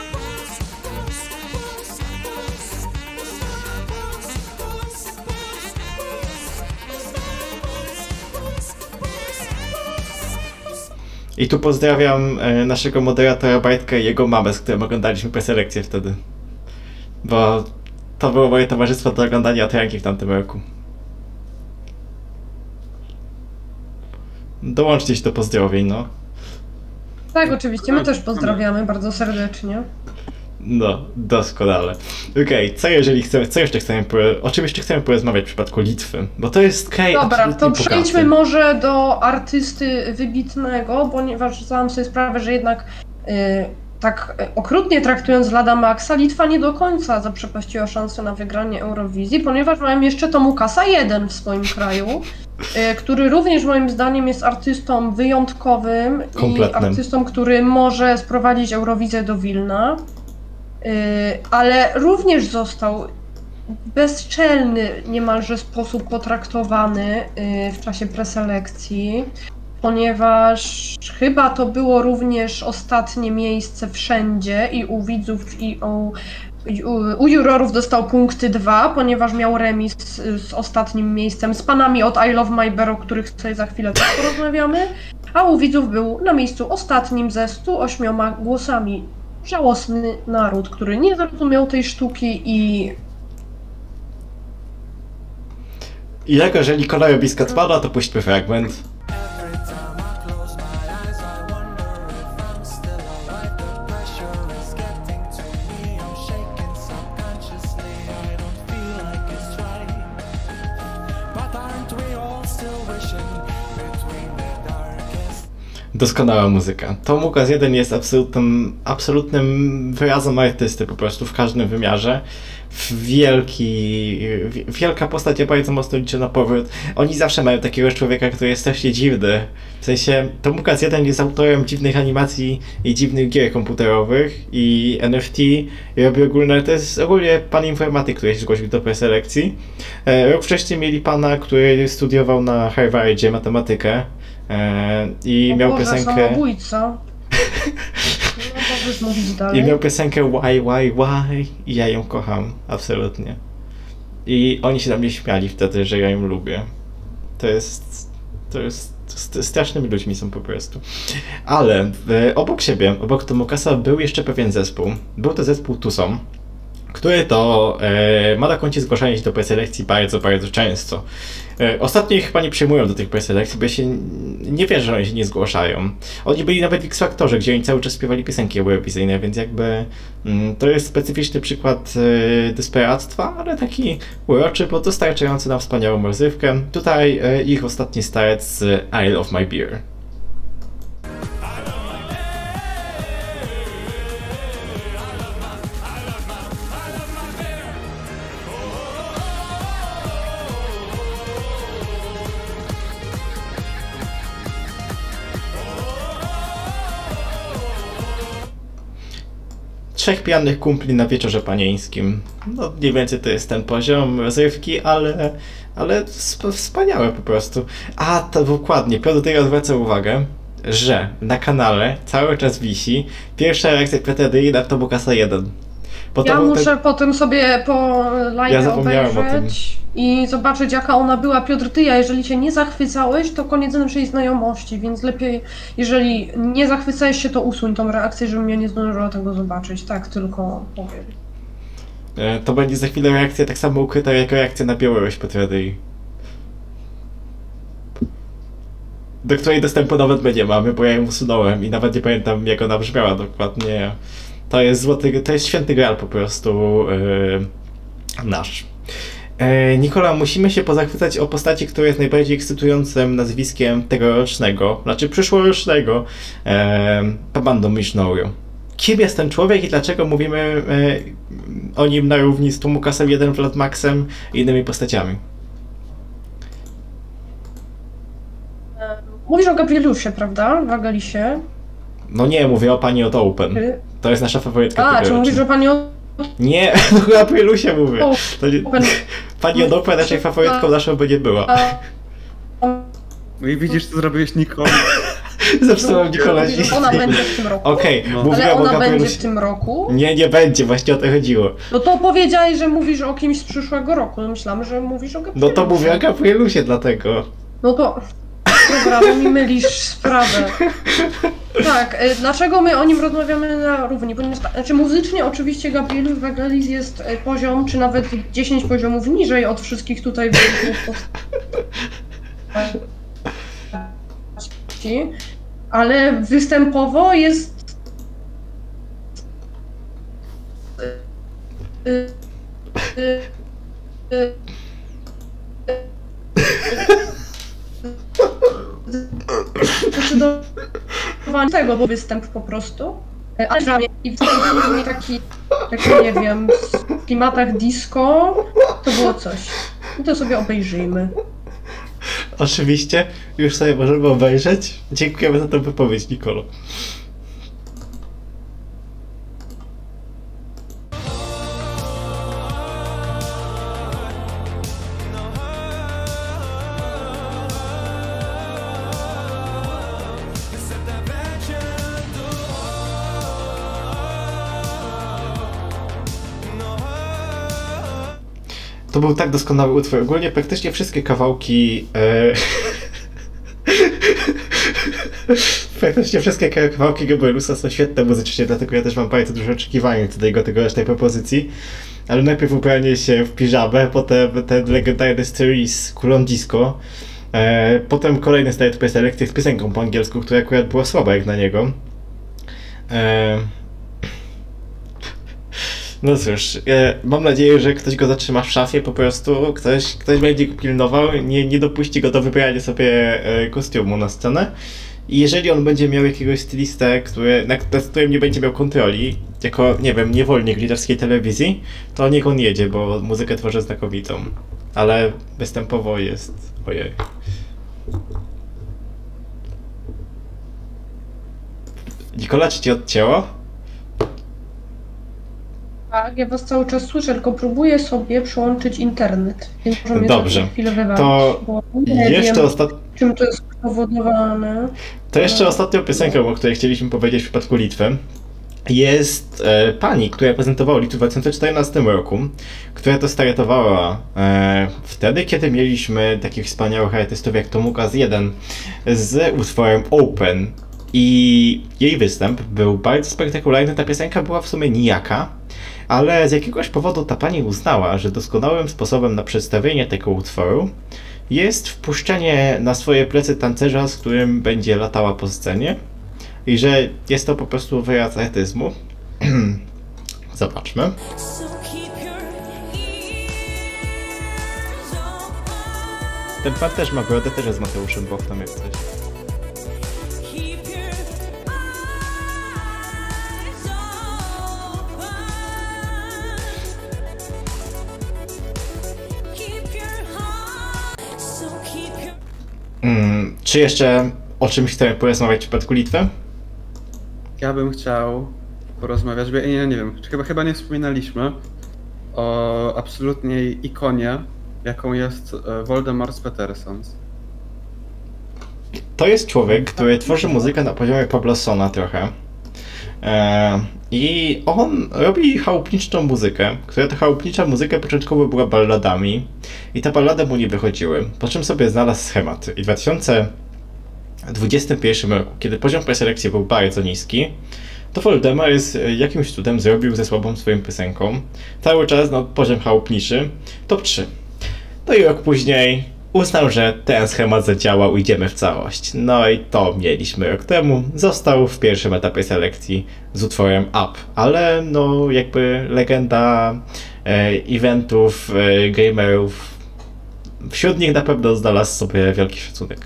I tu pozdrawiam naszego moderatora Bartka i jego mamę, z którym oglądaliśmy preselekcję wtedy. Bo to było moje towarzystwo do oglądania Atranki w tamtym roku. Dołączcie się do pozdrowień, no. Tak, oczywiście, my też pozdrawiamy bardzo serdecznie. No, doskonale. Okej, co jeszcze chcemy, o czym jeszcze chcemy porozmawiać w przypadku Litwy? Bo to jest kraj Dobra, absolutnie to bogaty. przejdźmy może do artysty wybitnego, ponieważ zdałam sobie sprawę, że jednak tak okrutnie traktując Vlada Maxa, Litwa nie do końca zaprzepaściła szansę na wygranie Eurowizji, ponieważ mają jeszcze Tomukasa 1 w swoim kraju, który również moim zdaniem jest artystą wyjątkowym Kompletnym. i artystą, który może sprowadzić Eurowizję do Wilna, ale również został w bezczelny niemalże sposób potraktowany w czasie preselekcji, ponieważ chyba to było również ostatnie miejsce wszędzie i u widzów u jurorów dostał punkty 2, ponieważ miał remis z ostatnim miejscem, z panami od I Love My Bear, o których sobie za chwilę też porozmawiamy, a u widzów był na miejscu ostatnim ze 108 głosami. Żałosny naród, który nie zrozumiał tej sztuki i jako, że Nikolaj Obiska spada, to puśćmy fragment. Every time I close my eyes, I wonder if I'm still alive. The pressure is getting to me. I'm shaking subconsciously. I don't feel like it's right. But aren't we all still wishing between the darkest? Doskonała muzyka. Tomukas 1 jest absolutnym wyrazem artysty po prostu w każdym wymiarze. wielka postać, ja bardzo mocno liczę na powrót. Oni zawsze mają takiego człowieka, który jest strasznie dziwny. W sensie, Tomukas 1 jest autorem dziwnych animacji i dziwnych gier komputerowych i NFT i robi ogólne, to jest ogólnie pan informatyk, który się zgłosił do preselekcji. Rok wcześniej mieli pana, który studiował na Harvardzie matematykę i miał piosenkę... samobójca. No możesz mówić dalej. I miał piosenkę why i ja ją kocham, absolutnie. I oni się na mnie śmiali wtedy, że ja ją lubię. To jest strasznymi ludźmi są po prostu. Ale obok siebie, obok Tomukasa był jeszcze pewien zespół. Był to zespół Tucson, który to ma na koncie zgłaszanie się do preselekcji bardzo, bardzo często. Ostatnio ich chyba nie przyjmują do tych preselekcji, bo ja się nie wierzę, że oni się nie zgłaszają. Oni byli nawet w X-Factorze, gdzie oni cały czas śpiewali piosenki eurowizyjne, więc jakby to jest specyficzny przykład desperactwa, ale taki uroczy, bo dostarczający nam wspaniałą rozrywkę. Tutaj ich ostatni start z Isle of My Beer. Trzech pijanych kumpli na wieczorze panieńskim. No mniej więcej to jest ten poziom rozrywki, ale wspaniałe po prostu. A to dokładnie, Piotr tutaj odwraca uwagę, że na kanale cały czas wisi pierwsza reakcja PTDI na Tomukasa 1. Ja muszę potem sobie po live zapomniałem o tym. obejrzeć i zobaczyć, jaka ona była. Piotr, ty, jeżeli się nie zachwycałeś, to koniec naszej znajomości, więc lepiej, jeżeli nie zachwycałeś się, to usuń tą reakcję, żebym ja nie zdążyła tego zobaczyć. Tak, tylko powiem. To będzie za chwilę reakcja tak samo ukryta, jak reakcja na Białoruś PTDI. Do której dostępu nawet my nie mamy, bo ja ją usunąłem i nawet nie pamiętam, jak ona brzmiała dokładnie. To jest to jest święty graal po prostu nasz. Nikola, musimy się pozachwycać o postaci, która jest najbardziej ekscytującym nazwiskiem tegorocznego, znaczy przyszłorocznego Pabando Mishnoru. Kim jest ten człowiek i dlaczego mówimy o nim na równi z Tomukasem 1, Vladmaxem i innymi postaciami? Mówisz o Gabrielusie, prawda? Wagalisie. No nie, mówię o pani od Open. To jest nasza faworytka. Czy mówisz o pani od... Nie, o Gabrielusie mówię. Pani od Open raczej faworytką naszą by nie była. No i widzisz, co zrobiłeś, Nicole. Zepsułam Nikola. Ona będzie w tym roku. Okej, ale ona będzie w tym roku. Nie będzie, właśnie o to chodziło. No to powiedziałeś, że mówisz o kimś z przyszłego roku. No myślałam, że mówisz o Gabrielusie. No to mówię o Gabrielusie dlatego. No to... Dobra, mi mylisz sprawę. Tak, dlaczego my o nim rozmawiamy na równi? Ponieważ, znaczy muzycznie oczywiście Gabrielus Vagalis jest poziom, czy nawet 10 poziomów niżej od wszystkich tutaj ale występowo jest zdecydowanie tego, bo występ po prostu. Ale i występ był taki, nie wiem, w klimatach disco, to było coś. I to sobie obejrzyjmy. Oczywiście, już sobie możemy obejrzeć. Dziękujemy za tę wypowiedź, Nikolo. To był tak doskonały utwór. Ogólnie praktycznie wszystkie kawałki... praktycznie wszystkie kawałki Gabrielusa są świetne muzycznie, dlatego ja też mam bardzo dużo oczekiwań co do jego tegorocznej propozycji. Ale najpierw ubranie się w piżamę, potem ten legendarny styl z kulą disco. Potem kolejny start preselekcji z piosenką po angielsku, która akurat była słaba jak na niego. No cóż, mam nadzieję, że ktoś go zatrzyma w szafie po prostu, ktoś będzie go pilnował, nie dopuści go do wybrania sobie kostiumu na scenę I jeżeli on będzie miał jakiegoś stylistę, nad którym nie będzie miał kontroli, jako, nie wiem, niewolnik litewskiej telewizji, to niech on jedzie, bo muzykę tworzy znakomitą. Ale występowo jest... ojej. Nikola, czy cię odcięło? Tak, ja was cały czas słyszę, tylko próbuję sobie przyłączyć internet, więc może mnie Dobrze. za chwilę wywalić, To bo nie jeszcze wiem, czym to jest spowodowane. To jeszcze ostatnią piosenką, o której chcieliśmy powiedzieć w przypadku Litwy, jest pani, która prezentowała Litwę w 2014 roku, która to startowała wtedy, kiedy mieliśmy takich wspaniałych artystów jak Tomukas 1 z utworem Open. I jej występ był bardzo spektakularny, ta piosenka była w sumie nijaka, ale z jakiegoś powodu ta pani uznała, że doskonałym sposobem na przedstawienie tego utworu jest wpuszczenie na swoje plecy tancerza, z którym będzie latała po scenie i że jest to po prostu wyraz artyzmu. Zobaczmy. So keep your ears open. Ten pan też ma brodę, też jest Mateuszem Bochną jak coś. Keep your eyes open. Keep your heart. So keep your Czy jeszcze o czymś chcemy porozmawiać w przypadku Litwy? Ja bym chciał porozmawiać, bo ja nie wiem, chyba nie wspominaliśmy o absolutnej ikonie, jaką jest Voldemort Petersons. To jest człowiek, który tworzy muzykę na poziomie Pablosona trochę. I on robi chałupniczą muzykę, która to chałupnicza muzyka początkowo była balladami i te ballady mu nie wychodziły, po czym sobie znalazł schemat. I w 2021 roku, kiedy poziom preselekcji był bardzo niski, to Voldemort jakimś cudem zrobił ze słabą swoją piosenką cały czas poziom chałupniczy top 3. No i rok później uznał, że ten schemat zadziałał, idziemy w całość. No i to mieliśmy rok temu. Został w pierwszym etapie selekcji z utworem Up. Ale no jakby legenda eventów, gamerów, wśród nich na pewno znalazł sobie wielki szacunek.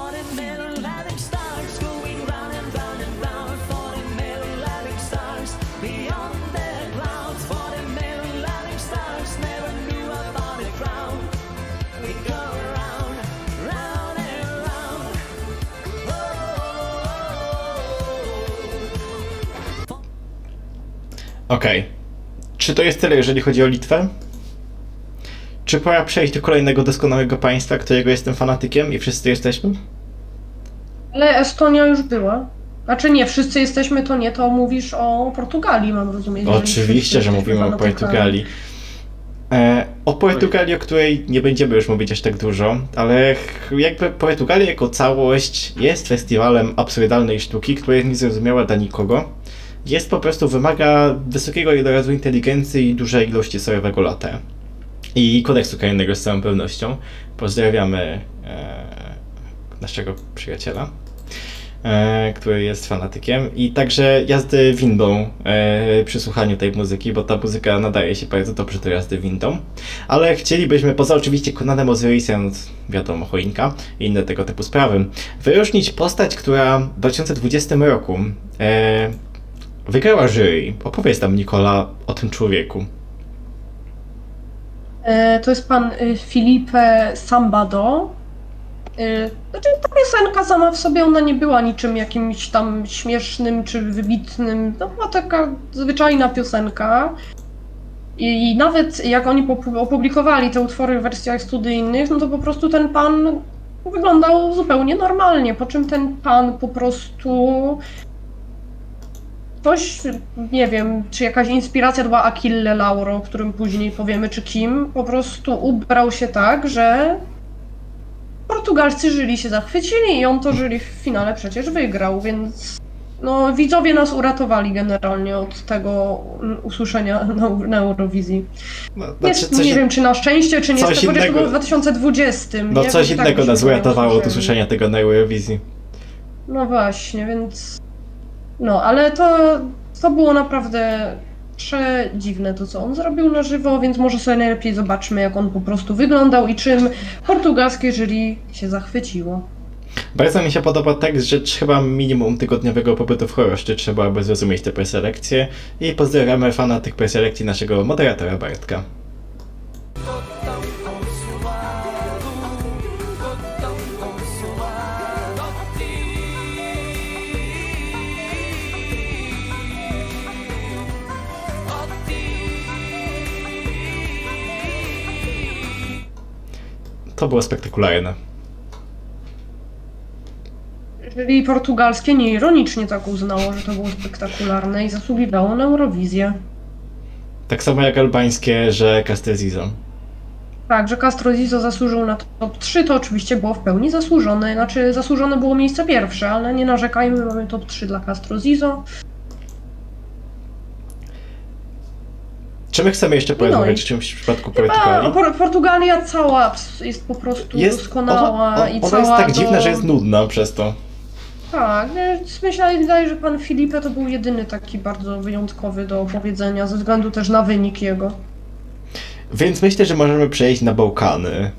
Okej. Czy to jest tyle, jeżeli chodzi o Litwę? Czy pora przejść do kolejnego doskonałego państwa, którego jestem fanatykiem i wszyscy jesteśmy? Ale Estonia już była. Znaczy nie, wszyscy jesteśmy, to nie, to mówisz o Portugalii, mam rozumieć. Oczywiście, że mówimy o Portugalii. O Portugalii, o której nie będziemy już mówić aż tak dużo, ale jakby Portugalia jako całość jest festiwalem absurdalnej sztuki, która jest niezrozumiała dla nikogo. Jest po prostu, wymaga wysokiego ilorazu inteligencji i dużej ilości sojowego latte. I kodeksu karnego z całą pewnością. Pozdrawiamy naszego przyjaciela, który jest fanatykiem. I także jazdy windą przy słuchaniu tej muzyki, bo ta muzyka nadaje się bardzo dobrze do jazdy windą. Ale chcielibyśmy, poza oczywiście Conanem Osirisem, wiadomo, choinka i inne tego typu sprawy, wyróżnić postać, która w 2020 roku wygrała jury. Opowiedz nam, Nikola, o tym człowieku. To jest pan Filipe Sambado. Znaczy ta piosenka sama w sobie, ona nie była niczym jakimś tam śmiesznym czy wybitnym. To była taka zwyczajna piosenka. I nawet jak oni opublikowali te utwory w wersjach studyjnych, no to po prostu ten pan wyglądał zupełnie normalnie, po czym ten pan po prostu... Coś, nie wiem, czy jakaś inspiracja to była Achille Lauro, o którym później powiemy, czy kim, po prostu ubrał się tak, że portugalscy jury się zachwycili i on to jury w finale przecież wygrał, więc no widzowie nas uratowali generalnie od tego usłyszenia na Eurowizji. No, Nie wiem, czy na szczęście, czy niestety, chociaż to było w 2020. No nie? coś Tak innego mi się nas wydaje, uratowało od usłyszeli. usłyszenia tego na Eurowizji. No właśnie, więc... No, ale to było naprawdę przedziwne to, co on zrobił na żywo, więc może sobie najlepiej zobaczmy, jak on po prostu wyglądał i czym portugalskie jury się zachwyciło. Bardzo mi się podoba tekst, że trzeba minimum tygodniowego pobytu w choroszczy, trzeba aby zrozumieć te preselekcje i pozdrawiamy fana tych preselekcji naszego moderatora Bartka. To było spektakularne. Czyli portugalskie nieironicznie tak uznało, że to było spektakularne i zasługiwało na Eurowizję. Tak samo jak albańskie, że Castrezizon. Tak, że Castro Zizo zasłużył na top 3, to oczywiście było w pełni zasłużone. Znaczy, zasłużone było miejsce pierwsze, ale nie narzekajmy, mamy top 3 dla Castro Zizo. Czy my chcemy jeszcze porozmawiać o czymś w przypadku Portugalii? Portugalia cała jest po prostu doskonała ona i cała jest tak do... dziwna, że jest nudna przez to. Tak, myślę, że pan Filipe to był jedyny taki bardzo wyjątkowy do opowiedzenia, ze względu też na wynik jego. Więc myślę, że możemy przejść na Bałkany.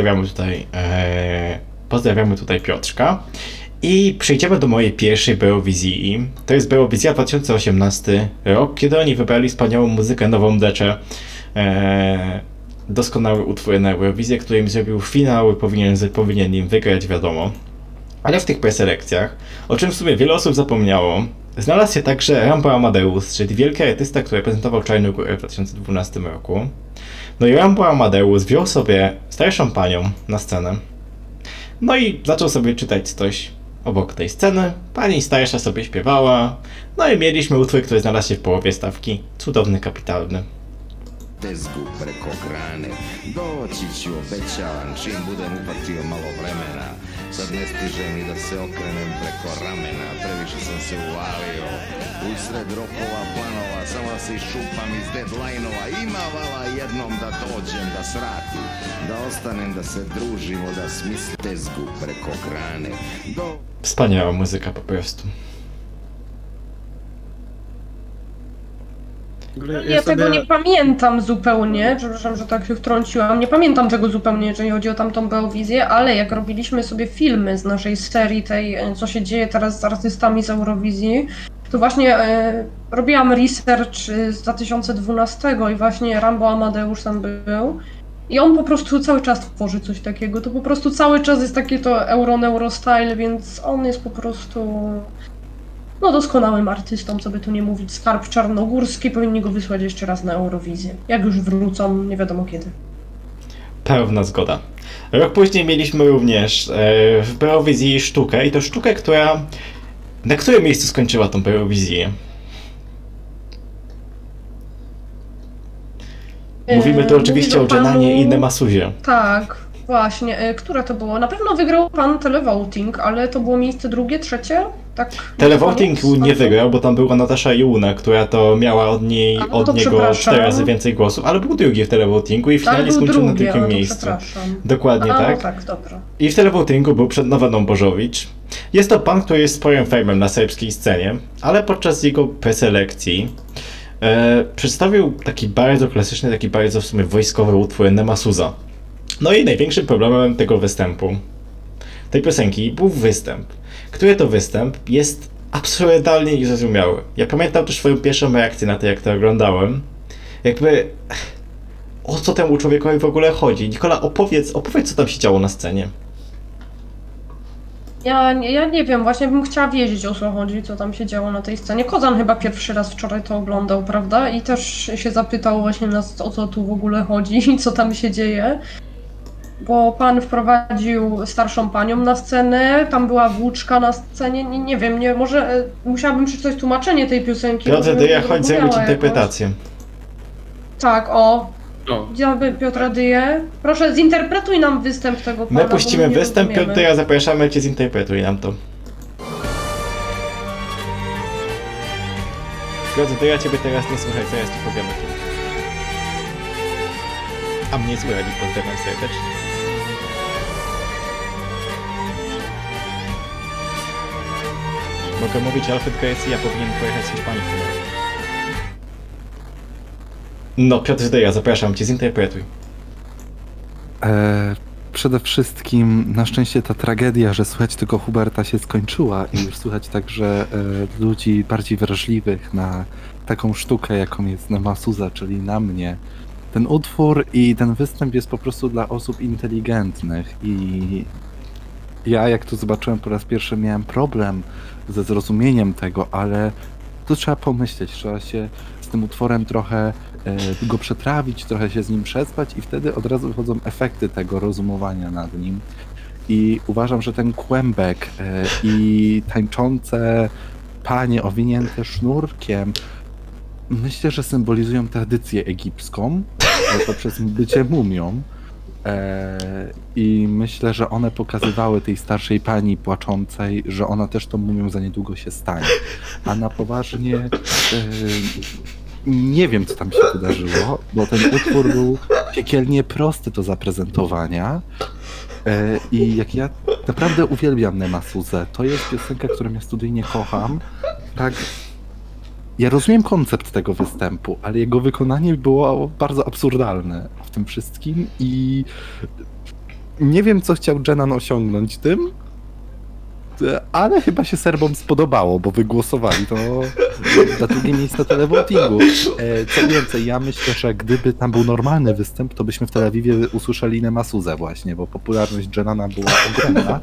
Pozdrawiamy tutaj Piotrka. I przejdziemy do mojej pierwszej Beowizji. To jest Beowizja 2018 rok, kiedy oni wybrali wspaniałą muzykę, nową deczę. Doskonały utwór na Eurowizję, który im zrobił finał, powinien im wygrać, wiadomo. Ale w tych preselekcjach, o czym w sumie wiele osób zapomniało, znalazł się także Rambo Amadeus, czyli wielki artysta, który reprezentował Czarną Górę w 2012 roku. No i Rambo Amadeus wziął sobie starszą panią na scenę. No i zaczął sobie czytać coś obok tej sceny. Pani starsza sobie śpiewała. No i mieliśmy utwór, który znalazł się w połowie stawki. Cudowny, kapitalny. Tezgu preko grane, doći ću obećavam čim budem upatio malo vremena. Sad ne stiže mi da se okrenem preko ramena, previše sam se uvalio usred rokova planova, samo da se iščupam iz deadline-ova. Ima vala jednom da dođem, da sratim, da ostanem, da se družimo, da smislim tezgu preko grane. Wspaniała muzyka po prostu. Ja tego nie pamiętam zupełnie, przepraszam, że tak się wtrąciłam, nie pamiętam tego zupełnie, jeżeli chodzi o tamtą Beowizję, ale jak robiliśmy sobie filmy z naszej serii tej, co się dzieje teraz z artystami z Eurowizji, to właśnie robiłam research z 2012 i właśnie Rambo Amadeus tam był i on po prostu cały czas tworzy coś takiego, to po prostu cały czas jest takie to Euro-Neuro-style, więc on jest po prostu... No doskonałym artystą, co by tu nie mówić, Skarb Czarnogórski, powinni go wysłać jeszcze raz na Eurowizję. Jak już wrócą, nie wiadomo kiedy. Pełna zgoda. Rok później mieliśmy również w Beowizji sztukę i to sztukę, która... Na którym miejscu skończyła tą Beowizję? Mówimy tu oczywiście o Dżenanie i Nemasuzie. Tak, właśnie. Które to było? Na pewno wygrał pan televoting, ale to było miejsce drugie, trzecie? Tak. Televoting nie wygrał, bo tam była Natasza Juna, która to miała od niego 4 razy więcej głosów, ale był drugi w televotingu i w finale skończył na drugim miejscu. Dokładnie tak. No tak, dobra. I w televotingu był przed Nowaną Bożowicz. Jest to pan, który jest sporym fejmem na serbskiej scenie, ale podczas jego preselekcji przedstawił taki bardzo klasyczny, taki bardzo w sumie wojskowy utwór Nemasuza. No i największym problemem tego występu, tej piosenki, był występ. Który to występ jest absurdalnie niezrozumiały. Ja pamiętam też swoją pierwszą reakcję na to, jak to oglądałem. Jakby... O co temu człowiekowi w ogóle chodzi? Nikola, opowiedz, co tam się działo na scenie. Ja nie wiem, właśnie bym chciała wiedzieć, o co chodzi, co tam się działo na tej scenie. Kozan chyba pierwszy raz wczoraj to oglądał, prawda? I też się zapytał właśnie nas, o co tu w ogóle chodzi i co tam się dzieje. Bo pan wprowadził starszą panią na scenę, tam była włóczka na scenie, nie wiem, może musiałabym przeczytać tłumaczenie tej piosenki. Piotr Dyja, chodź zrobić interpretację. Tak, Piotra Dyję. Proszę, zinterpretuj nam występ tego pana. My puścimy występ, Piotr Dyja, zapraszamy cię, zinterpretuj nam to. Piotr Dyja, ciebie teraz nie słychać, zaraz ci powiemy. A mnie słychać i pozdrawiam serdecznie. Mogę mówić Alfred Gracie, ja powinien pojechać z Hiszpanii w tym roku. No, Piotr Dyja, zapraszam cię, zinterpretuj. przede wszystkim na szczęście ta tragedia, że słychać tylko Huberta się skończyła i już słychać także ludzi bardziej wrażliwych na taką sztukę, jaką jest Nemasuza, czyli na mnie. Ten utwór i ten występ jest po prostu dla osób inteligentnych i ja jak to zobaczyłem po raz pierwszy miałem problem ze zrozumieniem tego, ale tu trzeba pomyśleć, trzeba się z tym utworem trochę go przetrawić, trochę się z nim przespać i wtedy od razu wychodzą efekty tego rozumowania nad nim. I uważam, że ten kłębek i tańczące panie owinięte sznurkiem myślę, że symbolizują tradycję egipską poprzez bycie mumią. I myślę, że one pokazywały tej starszej pani płaczącej, że ona też tą mumią za niedługo się stanie. A na poważnie nie wiem, co tam się wydarzyło, bo ten utwór był piekielnie prosty do zaprezentowania. I jak ja naprawdę uwielbiam Nemasuzę, to jest piosenka, którą ja studyjnie kocham. Tak, ja rozumiem koncept tego występu, ale jego wykonanie było bardzo absurdalne w tym wszystkim i nie wiem, co chciał Jenan osiągnąć tym, ale chyba się Serbom spodobało, bo wygłosowali to na drugie miejsce televotingu. Co więcej, ja myślę, że gdyby tam był normalny występ, to byśmy w Tel Awiwie usłyszeli Nemasuzę właśnie, bo popularność Jenana była ogromna.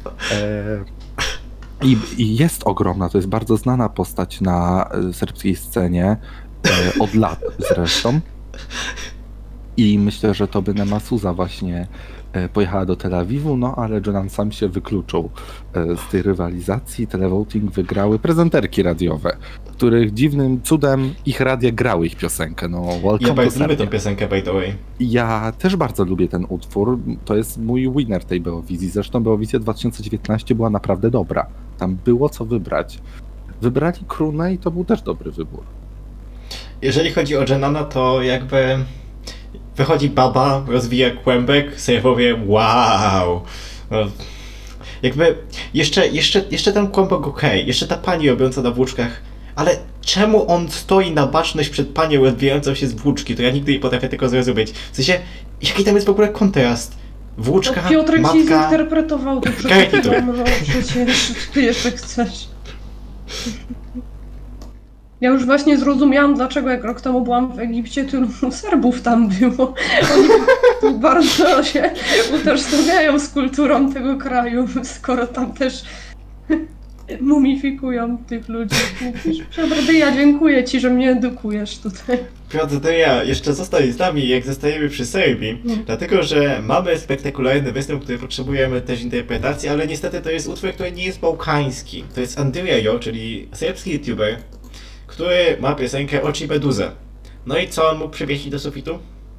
I jest ogromna, to jest bardzo znana postać na serbskiej scenie, od lat zresztą. I myślę, że to by Nemasuza właśnie pojechała do Tel Awiwu, no ale Jenan sam się wykluczył z tej rywalizacji. Televoting wygrały prezenterki radiowe, których dziwnym cudem ich radia grały ich piosenkę. No, ja bardzo lubię tę piosenkę, by the way. Ja też bardzo lubię ten utwór. To jest mój winner tej Beowizji. Zresztą Beowizja 2019 była naprawdę dobra. Tam było co wybrać. Wybrali Krunę i to był też dobry wybór. Jeżeli chodzi o Jenana, to jakby wychodzi baba, rozwija kłębek, sobie powie wow. No, jakby jeszcze ten kłębek okej, jeszcze ta pani robiąca na włóczkach, ale czemu on stoi na baczność przed panią rozwijającą się z włóczki? To ja nigdy nie potrafię tego zrozumieć. W sensie, jaki tam jest w ogóle kontrast? Włóczka, no, Piotrek matka... ci zinterpretował to przecież, no przecież ty jeszcze chcesz. Ja już właśnie zrozumiałam, dlaczego jak rok temu byłam w Egipcie, tylu Serbów tam było. Oni bardzo się utożsamiają z kulturą tego kraju, skoro tam też mumifikują tych ludzi. Piotr, ja dziękuję ci, że mnie edukujesz tutaj. Piotr, to ja jeszcze zostań z nami, jak zostajemy przy Serbii, dlatego że mamy spektakularny występ, który potrzebujemy też interpretacji, ale niestety to jest utwór, który nie jest bałkański. To jest Andrija Jo, czyli serbski youtuber, który ma piosenkę Oczy Meduzę. No i co on mógł przywieźć do sufitu?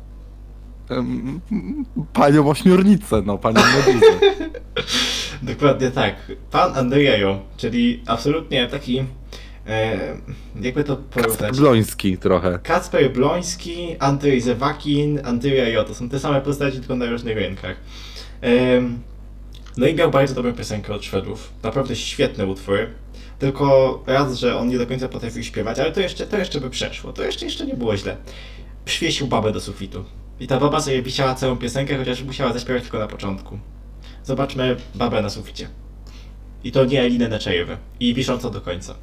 Panią ośmiornicę, no, panią Meduzę. Dokładnie tak. Pan Andrija Jo, czyli absolutnie taki, jakby to porównać? Kacper Bloński trochę. Kacper Bloński, Andrzej Zewakin, Andrija Jo, to są te same postaci, tylko na różnych rynkach. No i miał bardzo dobrą piosenkę od Szwedów. Naprawdę świetne utwory. Tylko raz, że on nie do końca potrafił śpiewać, ale to jeszcze by przeszło. To jeszcze nie było źle. Przywiesił babę do sufitu. I ta baba sobie wisiała całą piosenkę, chociaż musiała zaśpiewać tylko na początku. Zobaczmy babę na suficie. I to nie Elinę Neczejewy. I wisząco do końca.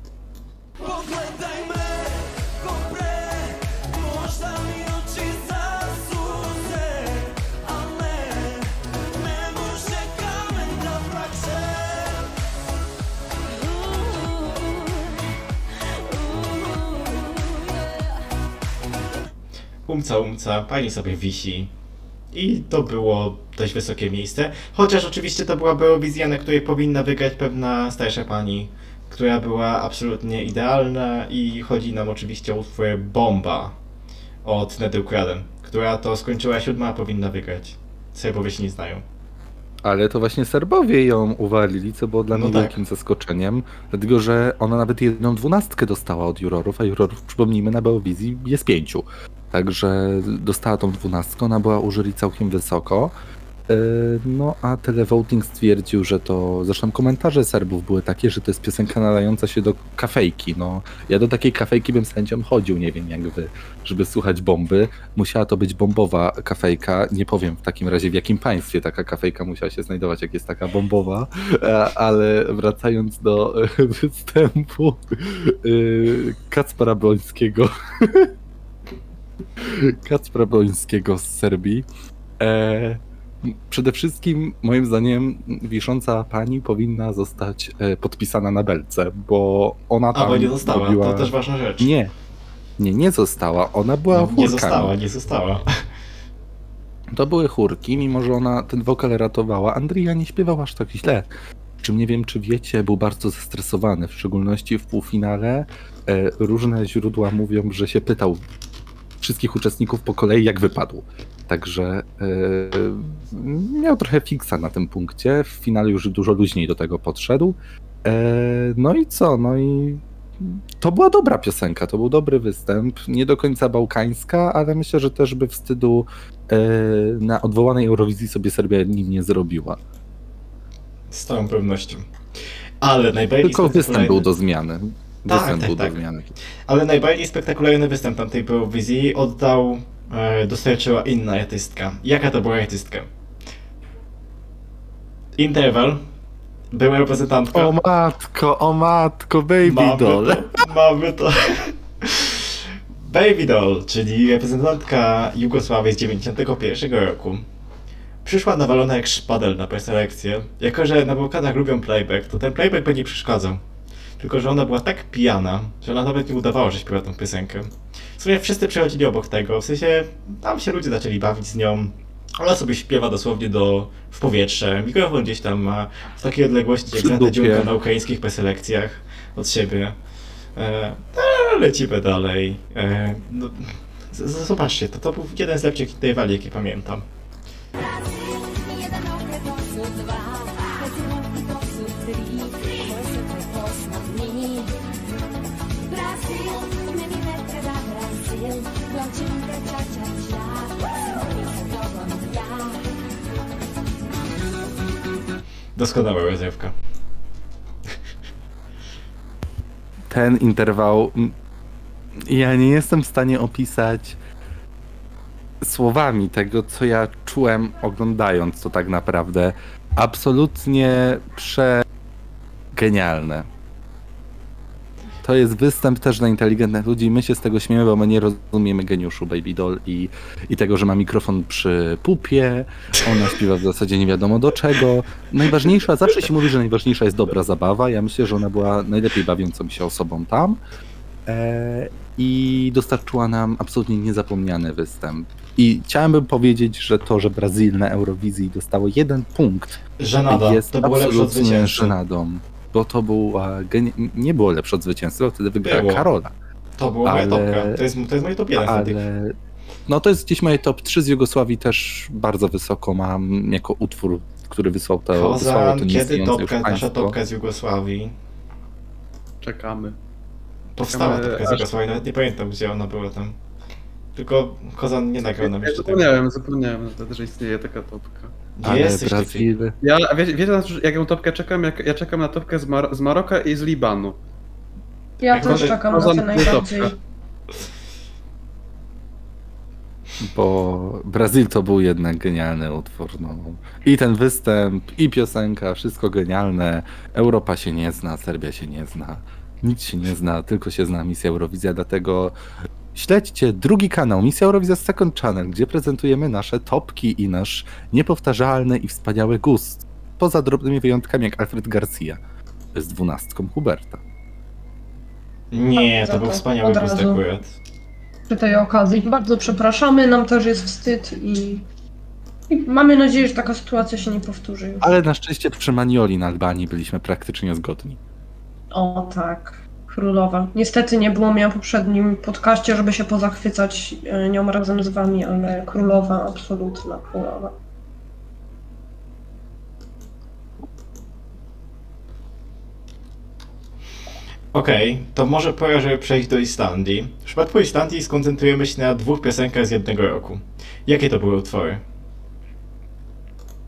Umca, pani sobie wisi. I to było dość wysokie miejsce. Chociaż oczywiście to była Beowizja, na której powinna wygrać pewna starsza pani, która była absolutnie idealna i chodzi nam oczywiście o utwór Bomba od Nethercraden, która to skończyła 7, a powinna wygrać. Serbowie się nie znają. Ale to właśnie Serbowie ją uwalili, co było dla mnie wielkim zaskoczeniem, dlatego że ona nawet 1/12 dostała od jurorów, a jurorów, przypomnijmy, na Beowizji jest 5. Także dostała tą 12, ona była u jury całkiem wysoko No a televoting stwierdził, że to... Zresztą komentarze Serbów były takie, że to jest piosenka nadająca się do kafejki. No, ja do takiej kafejki bym z chęcią chodził, nie wiem jak wy, żeby słuchać bomby. Musiała to być bombowa kafejka. Nie powiem w takim razie w jakim państwie taka kafejka musiała się znajdować, jak jest taka bombowa. Ale wracając do występu Kacpra Błońskiego z Serbii. Przede wszystkim, moim zdaniem, wisząca pani powinna zostać podpisana na belce, bo ona tam... bo nie została, robiła... to też ważna rzecz. Nie została. Ona była chórkami. Nie została. To były chórki, mimo że ona ten wokal ratowała. Andrija nie śpiewał aż tak źle. Czym nie wiem, czy wiecie, był bardzo zestresowany, w szczególności w półfinale. Różne źródła mówią, że się pytał wszystkich uczestników po kolei, jak wypadł. Także miał trochę fiksa na tym punkcie. W finale już dużo luźniej do tego podszedł. No i co? No i to była dobra piosenka, to był dobry występ. Nie do końca bałkańska, ale myślę, że też by wstydu na odwołanej Eurowizji sobie Serbia nim nie zrobiła. Z całą pewnością. Ale najbardziej tylko występ był do zmiany. Tak. Ale najbardziej spektakularny występ tamtej Eurowizji dostarczyła inna artystka. Jaka to była artystka? Interval. Była reprezentantka. O matko, Baby Doll. Mamy to. Baby Doll, czyli reprezentantka Jugosławii z 1991 roku. Przyszła nawalona jak szpadel na preselekcję. Jako że na Bałkanach lubią playback, to ten playback by nie przeszkadzał. Tylko że ona była tak pijana, że ona nawet nie udawała, że śpiewa tą piosenkę. W sumie wszyscy przechodzili obok tego, w sensie tam się ludzie zaczęli bawić z nią. Ona sobie śpiewa dosłownie w powietrze, mikrofon gdzieś tam ma w takiej odległości jak na dziurka na ukraińskich preselekcjach od siebie. Lecimy dalej. Zobaczcie, to był jeden z lepszych interwali, jakie pamiętam. Doskonała rozrywka. Ten interwał... Ja nie jestem w stanie opisać słowami tego, co ja czułem oglądając to tak naprawdę. Absolutnie genialne. To jest występ też dla inteligentnych ludzi. My się z tego śmiemy, bo my nie rozumiemy geniuszu Baby Doll i tego, że ma mikrofon przy pupie. Ona śpiewa w zasadzie nie wiadomo do czego. Najważniejsza, zawsze się mówi, że najważniejsza jest dobra zabawa. Ja myślę, że ona była najlepiej bawiącą się osobą tam. I dostarczyła nam absolutnie niezapomniany występ. I chciałem powiedzieć, że to, że Brazylii na Eurowizji dostało 1 punkt, żenada. Jest to było lepsze od zwycięstwa. żenadą. Bo to była nie było lepsze od zwycięstwa, bo wtedy wygrała Karola. To była moja topka. To jest moje top 1. Ale no to jest gdzieś moje top 3 z Jugosławii, też bardzo wysoko mam jako utwór, który wysłał to kiedy nasza topka z Jugosławii? Czekamy. Powstała topka z Jugosławii, nawet nie pamiętam, gdzie ona była tam. Tylko Kozan nie nagrał nam jeszcze tego. Zapomniałem, że istnieje taka topka. Ale Brazylii... Ja wiecie, jaką topkę czekam? Ja czekam na topkę z Maroka i z Libanu. Ja też czekam na to najbardziej. Bo Brazil to był jednak genialny utwór. No. I ten występ, i piosenka, wszystko genialne. Europa się nie zna, Serbia się nie zna. Nic się nie zna, tylko się zna Misja Eurowizja, dlatego śledźcie drugi kanał, Misja Eurowizja Second Channel, gdzie prezentujemy nasze topki i nasz niepowtarzalny i wspaniały gust. Poza drobnymi wyjątkami jak Alfred Garcia z 12 Huberta. Nie, to był wspaniały gust akurat. Przy tej okazji. Bardzo przepraszamy, nam też jest wstyd i mamy nadzieję, że taka sytuacja się nie powtórzy już. Ale na szczęście przy Manioli na Albanii byliśmy praktycznie zgodni. O tak, królowa. Niestety nie było mnie w poprzednim podcaście, żeby się pozachwycać nią razem z wami, ale królowa, absolutna królowa. Okej, to może pora, żeby przejść do Islandii. W przypadku Islandii skoncentrujemy się na 2 piosenkach z jednego roku. Jakie to były utwory?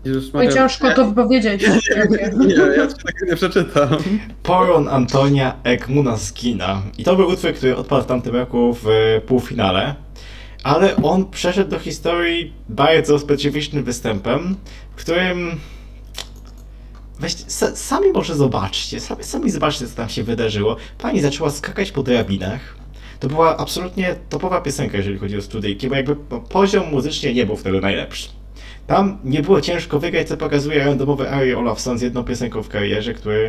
Już No i ciężko to powiedzieć. Jakie. Nie, ja ci tego nie przeczytam. Poron Antonia Egmuna Skina. I to był utwór, który odpadł w tamtym roku w półfinale. Ale on przeszedł do historii bardzo specyficznym występem, w którym... Weźcie, sami może zobaczcie, sami zobaczcie, co tam się wydarzyło. Pani zaczęła skakać po drabinach. To była absolutnie topowa piosenka, jeżeli chodzi o studyjki, bo jakby poziom muzycznie nie był wtedy najlepszy. Tam nie było ciężko wygrać, co pokazuje randomowy Ari Olafson z jedną piosenką w karierze, który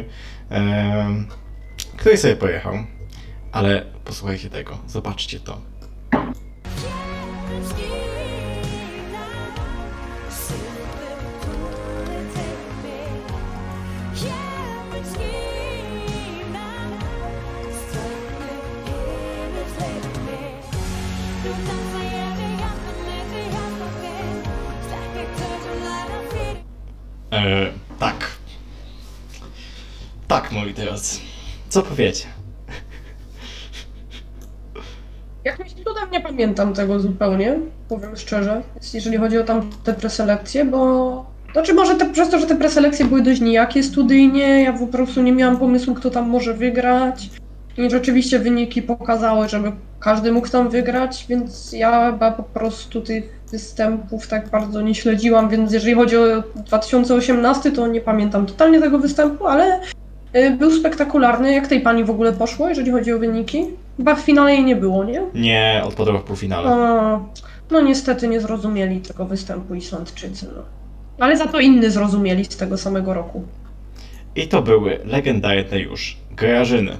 sobie pojechał. Ale posłuchajcie tego, zobaczcie to. Tak. Tak, moi drodzy. Co powiecie? Jakimś cudem nie pamiętam tego zupełnie, powiem szczerze, jeżeli chodzi o tamte preselekcje, bo... Znaczy może przez to, że te preselekcje były dość nijakie studyjnie, ja po prostu nie miałam pomysłu, kto tam może wygrać. I rzeczywiście wyniki pokazały, żeby każdy mógł tam wygrać, więc ja chyba po prostu tych występów tak bardzo nie śledziłam, więc jeżeli chodzi o 2018, to nie pamiętam totalnie tego występu, ale był spektakularny. Jak tej pani w ogóle poszło, jeżeli chodzi o wyniki? Chyba w finale jej nie było, nie? Nie, odpadła w półfinale. No niestety nie zrozumieli tego występu Islandczycy, no. Ale za to inni zrozumieli z tego samego roku. I to były legendarne już Grażyny.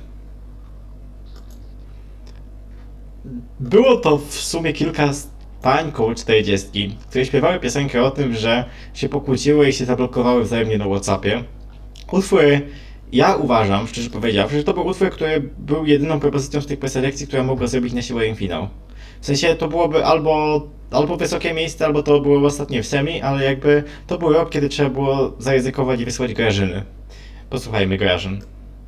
Było to w sumie kilka pań koło 40, które śpiewały piosenkę o tym, że się pokłóciły i się zablokowały wzajemnie na WhatsAppie. Utwór, ja uważam, szczerze powiedziawszy, że to był utwór, który był jedyną propozycją z tych preselekcji, która mogła zrobić na siłę im finał. W sensie to byłoby albo wysokie miejsce, albo to było ostatnie w semi, ale jakby to był rok, kiedy trzeba było zaryzykować i wysłać Grażyny. Posłuchajmy Grażyn.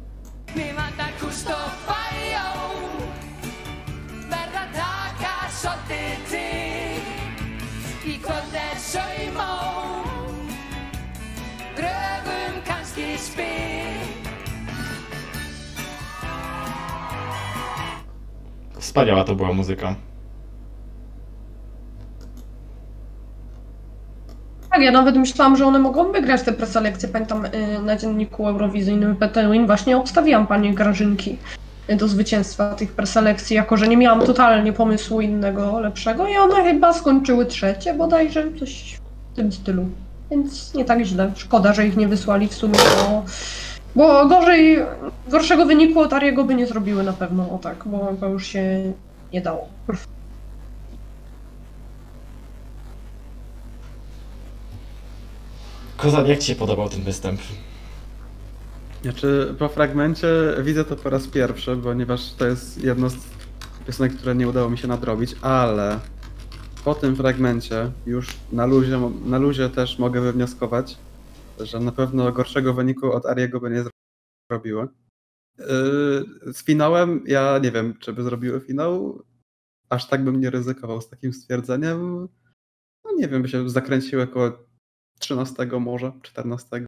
Wspaniała to była muzyka. Tak, ja nawet myślałam, że one mogą wygrać te preselekcje. Pamiętam na dzienniku eurowizyjnym PTWin właśnie obstawiłam pani Grażynki do zwycięstwa tych preselekcji, jako że nie miałam totalnie pomysłu innego lepszego i one chyba skończyły trzecie bodajże, coś w tym stylu. Więc nie tak źle. Szkoda, że ich nie wysłali w sumie, bo gorszego wyniku od Ariego by nie zrobiły na pewno, o tak, bo to już się nie dało. Kozan, jak ci się podobał ten występ? Znaczy, po fragmencie widzę to po raz pierwszy, ponieważ to jest jedno z piosenek, które nie udało mi się nadrobić, ale po tym fragmencie już na luzie też mogę wywnioskować, że na pewno gorszego wyniku od Ariego by nie zrobiły. Z finałem, ja nie wiem, czy by zrobiły finał, aż tak bym nie ryzykował z takim stwierdzeniem. No nie wiem, by się zakręciły około 13 może, 14.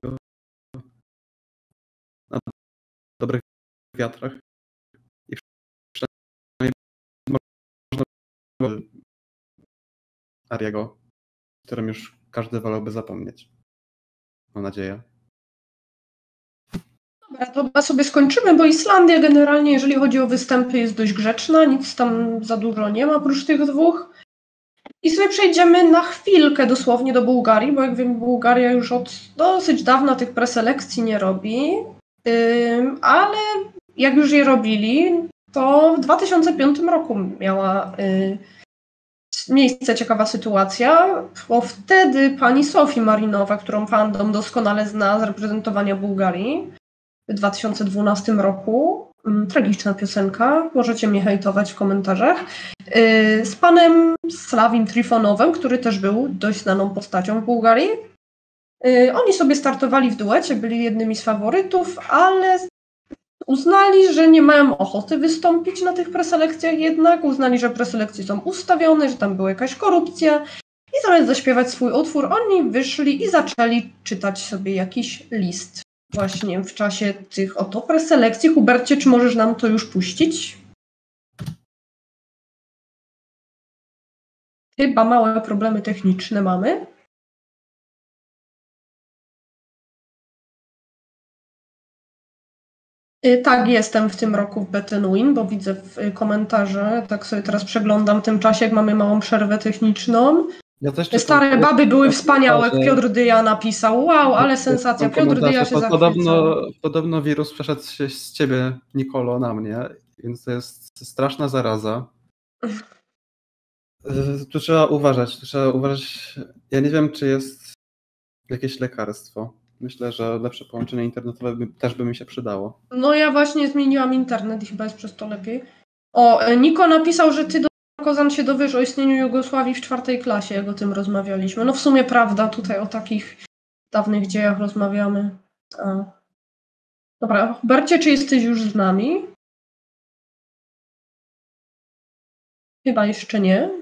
Na dobrych wiatrach. I przynajmniej można było Ariego, o którym już każdy wolałby zapomnieć. Mam nadzieję. Dobra, to chyba sobie skończymy, bo Islandia generalnie, jeżeli chodzi o występy, jest dość grzeczna, nic tam za dużo nie ma oprócz tych dwóch. I sobie przejdziemy na chwilkę dosłownie do Bułgarii, bo jak wiem, Bułgaria już od dosyć dawna tych preselekcji nie robi, ale jak już je robili, to w 2005 roku miała miejsce ciekawa sytuacja, bo wtedy pani Sofii Marinowa, którą fandom doskonale zna z reprezentowania Bułgarii w 2012 roku, tragiczna piosenka, możecie mnie hejtować w komentarzach, z panem Slavim Trifonowem, który też był dość znaną postacią w Bułgarii. Oni sobie startowali w duecie, byli jednymi z faworytów, ale uznali, że nie mają ochoty wystąpić na tych preselekcjach jednak, uznali, że preselekcje są ustawione, że tam była jakaś korupcja i i zamiast zaśpiewać swój utwór, oni wyszli i zaczęli czytać sobie jakiś list. Właśnie w czasie tych oto preselekcji. Hubercie, czy możesz nam to już puścić? Chyba małe problemy techniczne mamy. Tak, jestem w tym roku w Betenuin, bo widzę w komentarze, tak sobie teraz przeglądam w tym czasie, jak mamy małą przerwę techniczną. Ja też Stare baby były wspaniałe, Piotr Dyja napisał. Wow, ale sensacja, Piotr Dyja się zachwycał. Podobno wirus przeszedł się z ciebie, Nikolo, na mnie, więc to jest straszna zaraza. Tu trzeba uważać, Ja nie wiem, czy jest jakieś lekarstwo. Myślę, że lepsze połączenie internetowe też by mi się przydało. No ja właśnie zmieniłam internet i chyba jest przez to lepiej. O, Niko napisał, że ty Kozan się dowiesz o istnieniu Jugosławii w 4. klasie, jak o tym rozmawialiśmy. No w sumie prawda, tutaj o takich dawnych dziejach rozmawiamy. Dobra, Hubercie, czy jesteś już z nami? Chyba jeszcze nie.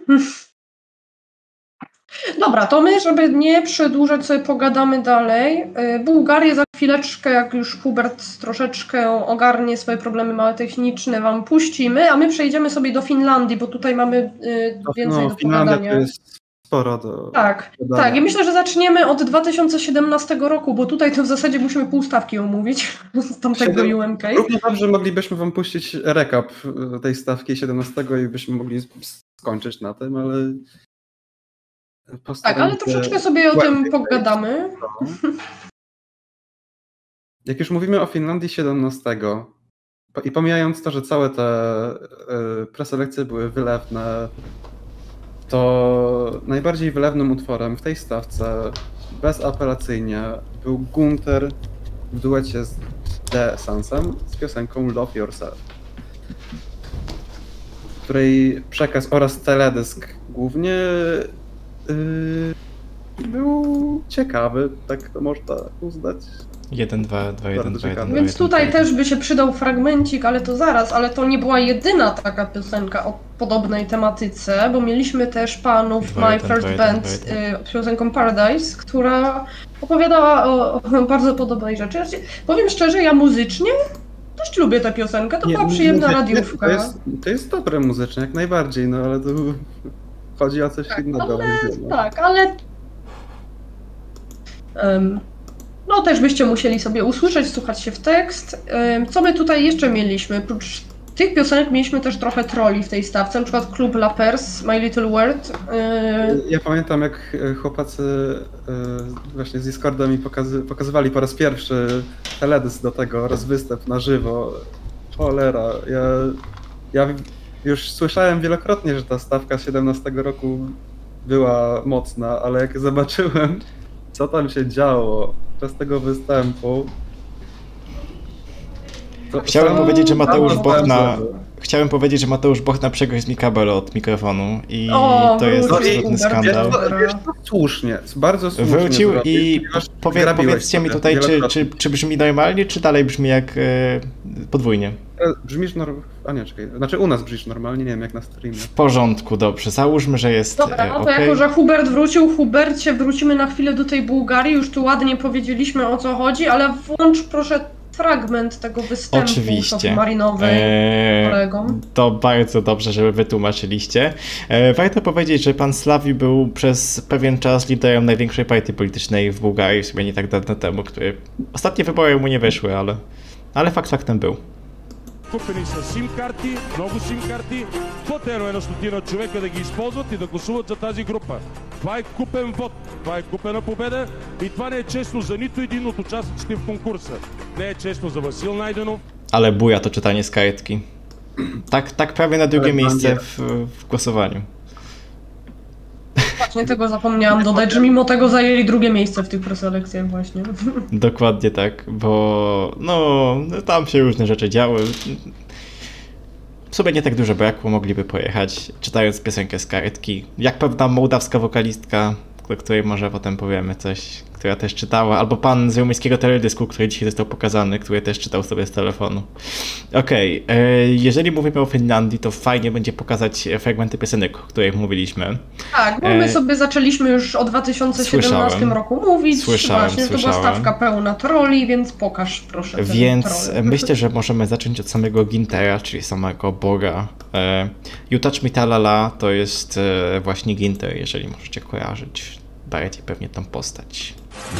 Dobra, to my, żeby nie przedłużać, sobie pogadamy dalej. Bułgarię za chwileczkę, jak już Hubert troszeczkę ogarnie swoje problemy małe techniczne, wam puścimy, a my przejdziemy sobie do Finlandii, bo tutaj mamy więcej do Finlandia to jest sporo do Tak, i myślę, że zaczniemy od 2017 roku, bo tutaj to w zasadzie musimy pół stawki omówić z tamtego UMK. Równie dobrze moglibyśmy wam puścić recap tej stawki 17 i byśmy mogli skończyć na tym, ale... Tak, ale troszeczkę sobie o tym pogadamy. Jak już mówimy o Finlandii 17 i pomijając to, że całe te preselekcje były wylewne, to najbardziej wylewnym utworem w tej stawce bezapelacyjnie był Gunther w duecie z The Sunsem z piosenką Love Yourself, której przekaz oraz teledysk głównie był ciekawy, tak to można uznać. 1, 2, 2, 1, 2, 1, 2. Więc tutaj też by się przydał fragmencik, ale to zaraz, ale to nie była jedyna taka piosenka o podobnej tematyce, bo mieliśmy też panów My First Band piosenką Paradise, która opowiadała o bardzo podobnej rzeczy. Powiem szczerze, ja muzycznie dość lubię tę piosenkę, to była przyjemna radiówka. To jest dobre muzycznie, jak najbardziej, no ale tu chodzi o coś innego. Ale no też byście musieli sobie usłyszeć, słuchać się w tekst. Co my tutaj jeszcze mieliśmy? Oprócz tych piosenek mieliśmy też trochę trolli w tej stawce, na przykład klub Lapers, My Little World. Ja pamiętam, jak chłopacy właśnie z Discorda mi pokazywali po raz pierwszy teledysk do tego, występ na żywo. Cholera, ja już słyszałem wielokrotnie, że ta stawka z 17 roku była mocna, ale jak zobaczyłem, co tam się działo podczas tego występu... Chciałem powiedzieć, że Mateusz Bochna przegryzł mi kabel od mikrofonu i to jest absolutny skandal. Słusznie, bardzo słusznie. Wrócił i powiedzcie mi tutaj, czy brzmi normalnie, czy dalej brzmi jak podwójnie? Brzmisz normalnie. A nie, czekaj. Znaczy u nas brzmisz normalnie, nie wiem jak na streamie. W porządku, dobrze. Załóżmy, że jest. Dobra, no to okay. jako, że Hubert wrócił, Hubercie, wrócimy na chwilę do tej Bułgarii. Już tu ładnie powiedzieliśmy, o co chodzi, ale włącz proszę fragment tego występu marinowej kolegom. To bardzo dobrze, żeby wytłumaczyliście. Warto powiedzieć, że pan Slawi był przez pewien czas liderem największej partii politycznej w Bułgarii, w sumie nie tak dawno temu, który ostatnie wybory mu nie wyszły, ale fakt faktem był. Купени са сим карти, многу сим карти, потеро едно стотина човека да ги използват и да гласуват за тази група. Това е купен вод, това е купена победа и това не е честно за нито един от участниците в конкурса. Не е честно за Васил Найденов. Ale buja to czytanie z karetki. Tak prawie na drugie miejsce w głosowaniu. Właśnie tego zapomniałam dodać, że mimo tego zajęli drugie miejsce w tych preselekcjach właśnie. Dokładnie tak, bo no tam się różne rzeczy działy. W sobie nie tak dużo brakło, mogliby pojechać, czytając piosenkę z karetki. Jak pewna mołdawska wokalistka, do której może potem powiemy coś, która też czytała, albo pan z rumuńskiego teledysku, który dzisiaj został pokazany, który też czytał sobie z telefonu. Okej, jeżeli mówimy o Finlandii, to fajnie będzie pokazać fragmenty piosenek, o których mówiliśmy. Tak, bo my sobie zaczęliśmy już o 2017 roku mówić. Właśnie, to była stawka pełna troli, więc pokaż proszę. Więc myślę, że możemy zacząć od samego Gintera, czyli samego Boga. You Touch Me Talala to jest właśnie Ginter, jeżeli możecie kojarzyć bardziej pewnie tą postać.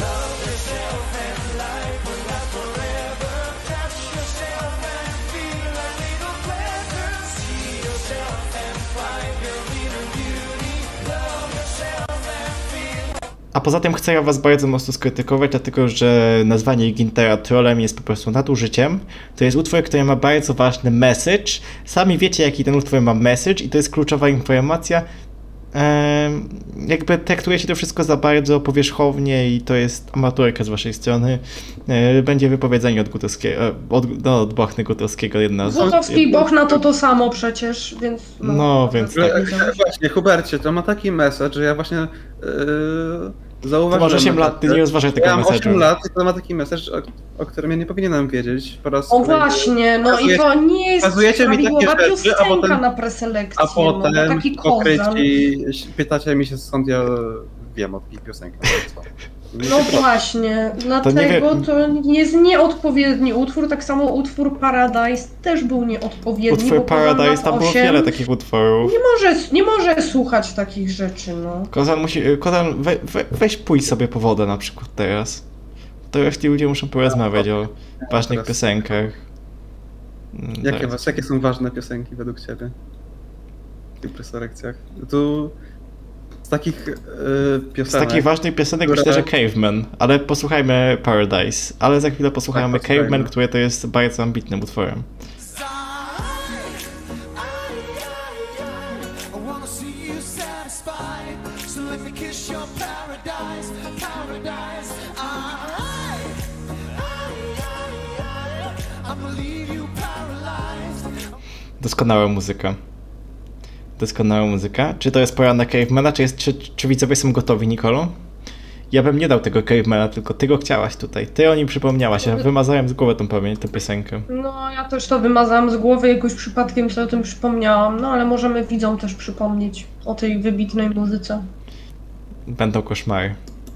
A poza tym chcę was bardzo mocno skrytykować, dlatego że nazwanie Gintera trollem jest po prostu nadużyciem. To jest utwór, który ma bardzo ważny message. Sami wiecie, jaki ten utwór ma message i to jest kluczowa informacja. Jakby traktuje się to wszystko za bardzo powierzchownie i to jest amatorka z waszej strony. Będzie wypowiedzenie od Gutowskiego, od Bochny Gutowskiego jedna z... Gutowski i Bochna to samo przecież, więc... Więc tak. Właśnie, Hubercie, to ma taki message, że ja właśnie zauważyłem... To masz 8 lat, ty nie rozważaj tego message'u. Ja mam 8 lat i to ma taki message, o którym ja nie powinienem wiedzieć po raz kolejny. Właśnie, no i to nie jest prawidłowa piosenka na preselekcję, a potem taki kozan. Pytacie mi się, skąd ja wiem o tej piosenki. No właśnie, dlatego to jest nieodpowiedni utwór, tak samo utwór Paradise też był nieodpowiedni. Utwór Paradise, tam było wiele takich utworów. Nie może słuchać takich rzeczy, no. Kozan, weź pójdź sobie po wodę na przykład teraz. To już ci ludzie muszą porozmawiać o ważnych piosenkach. Jakie są ważne piosenki według ciebie w tych preselekcjach? Tu... Z takich piosenek... Z takich ważnych piosenek myślę, że Caveman, ale posłuchajmy Paradise. Ale za chwilę posłuchamy Caveman, które to jest bardzo ambitnym utworem. Doskonała muzyka. Doskonała muzyka. Czy to jest pora na Cavemana, czy widzowie są gotowi, Nikolo? Ja bym nie dał tego Cavemana, tylko ty go chciałaś tutaj. Ty o nim przypomniałaś, ja wymazałem z głowy tę piosenkę. No, ja też to wymazałam z głowy, jakoś przypadkiem sobie o tym przypomniałam. No, ale możemy widzom też przypomnieć o tej wybitnej muzyce. Będą koszmary.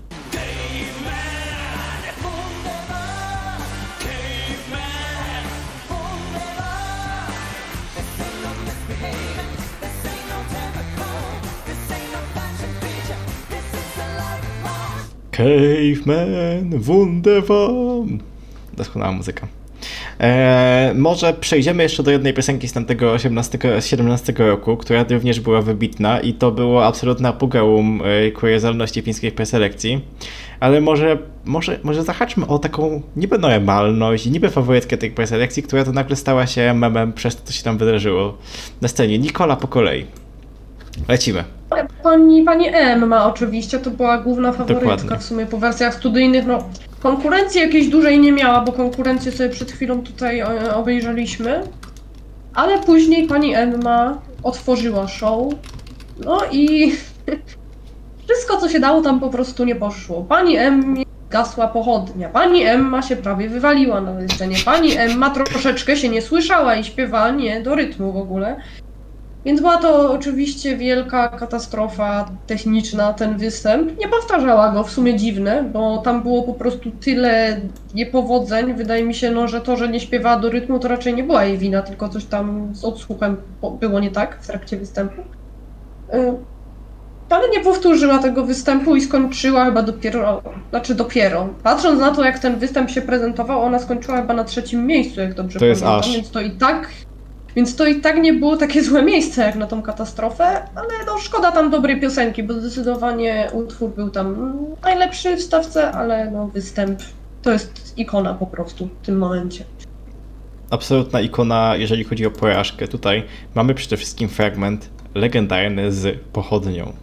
Caveman, wunderbar. Doskonała muzyka. Może przejdziemy jeszcze do jednej piosenki z tamtego 17 roku, która również była wybitna i to było absolutne apogeum kuriozalności fińskiej preselekcji. Ale może zahaczmy o taką niby normalność, niby faworytkę tej preselekcji, która to nagle stała się memem przez to, co się tam wydarzyło na scenie. Nikola po kolei. Lecimy. Pani Emma oczywiście, to była główna faworytka. Dokładnie. W sumie po wersjach studyjnych, no konkurencji jakiejś dużej nie miała, bo konkurencję sobie przed chwilą tutaj obejrzeliśmy, ale później pani Emma otworzyła show, no i wszystko co się dało tam po prostu nie poszło. Pani Emmie gasła pochodnia, pani Emma się prawie wywaliła na scenie, pani Emma troszeczkę się nie słyszała i śpiewała nie do rytmu w ogóle. Więc była to oczywiście wielka katastrofa techniczna, ten występ. Nie powtarzała go, w sumie dziwne, bo tam było po prostu tyle niepowodzeń. Wydaje mi się, no, że to, że nie śpiewała do rytmu, to raczej nie była jej wina, tylko coś tam z odsłuchem było nie tak w trakcie występu. Ale nie powtórzyła tego występu i skończyła chyba dopiero. Patrząc na to, jak ten występ się prezentował, ona skończyła chyba na 3. miejscu, jak dobrze pamiętam, więc to i tak nie było takie złe miejsce jak na tą katastrofę, ale no szkoda tam dobrej piosenki, bo zdecydowanie utwór był tam najlepszy w stawce, ale no występ to jest ikona po prostu w tym momencie. Absolutna ikona, jeżeli chodzi o porażkę. Tutaj mamy przede wszystkim fragment legendarny z pochodnią.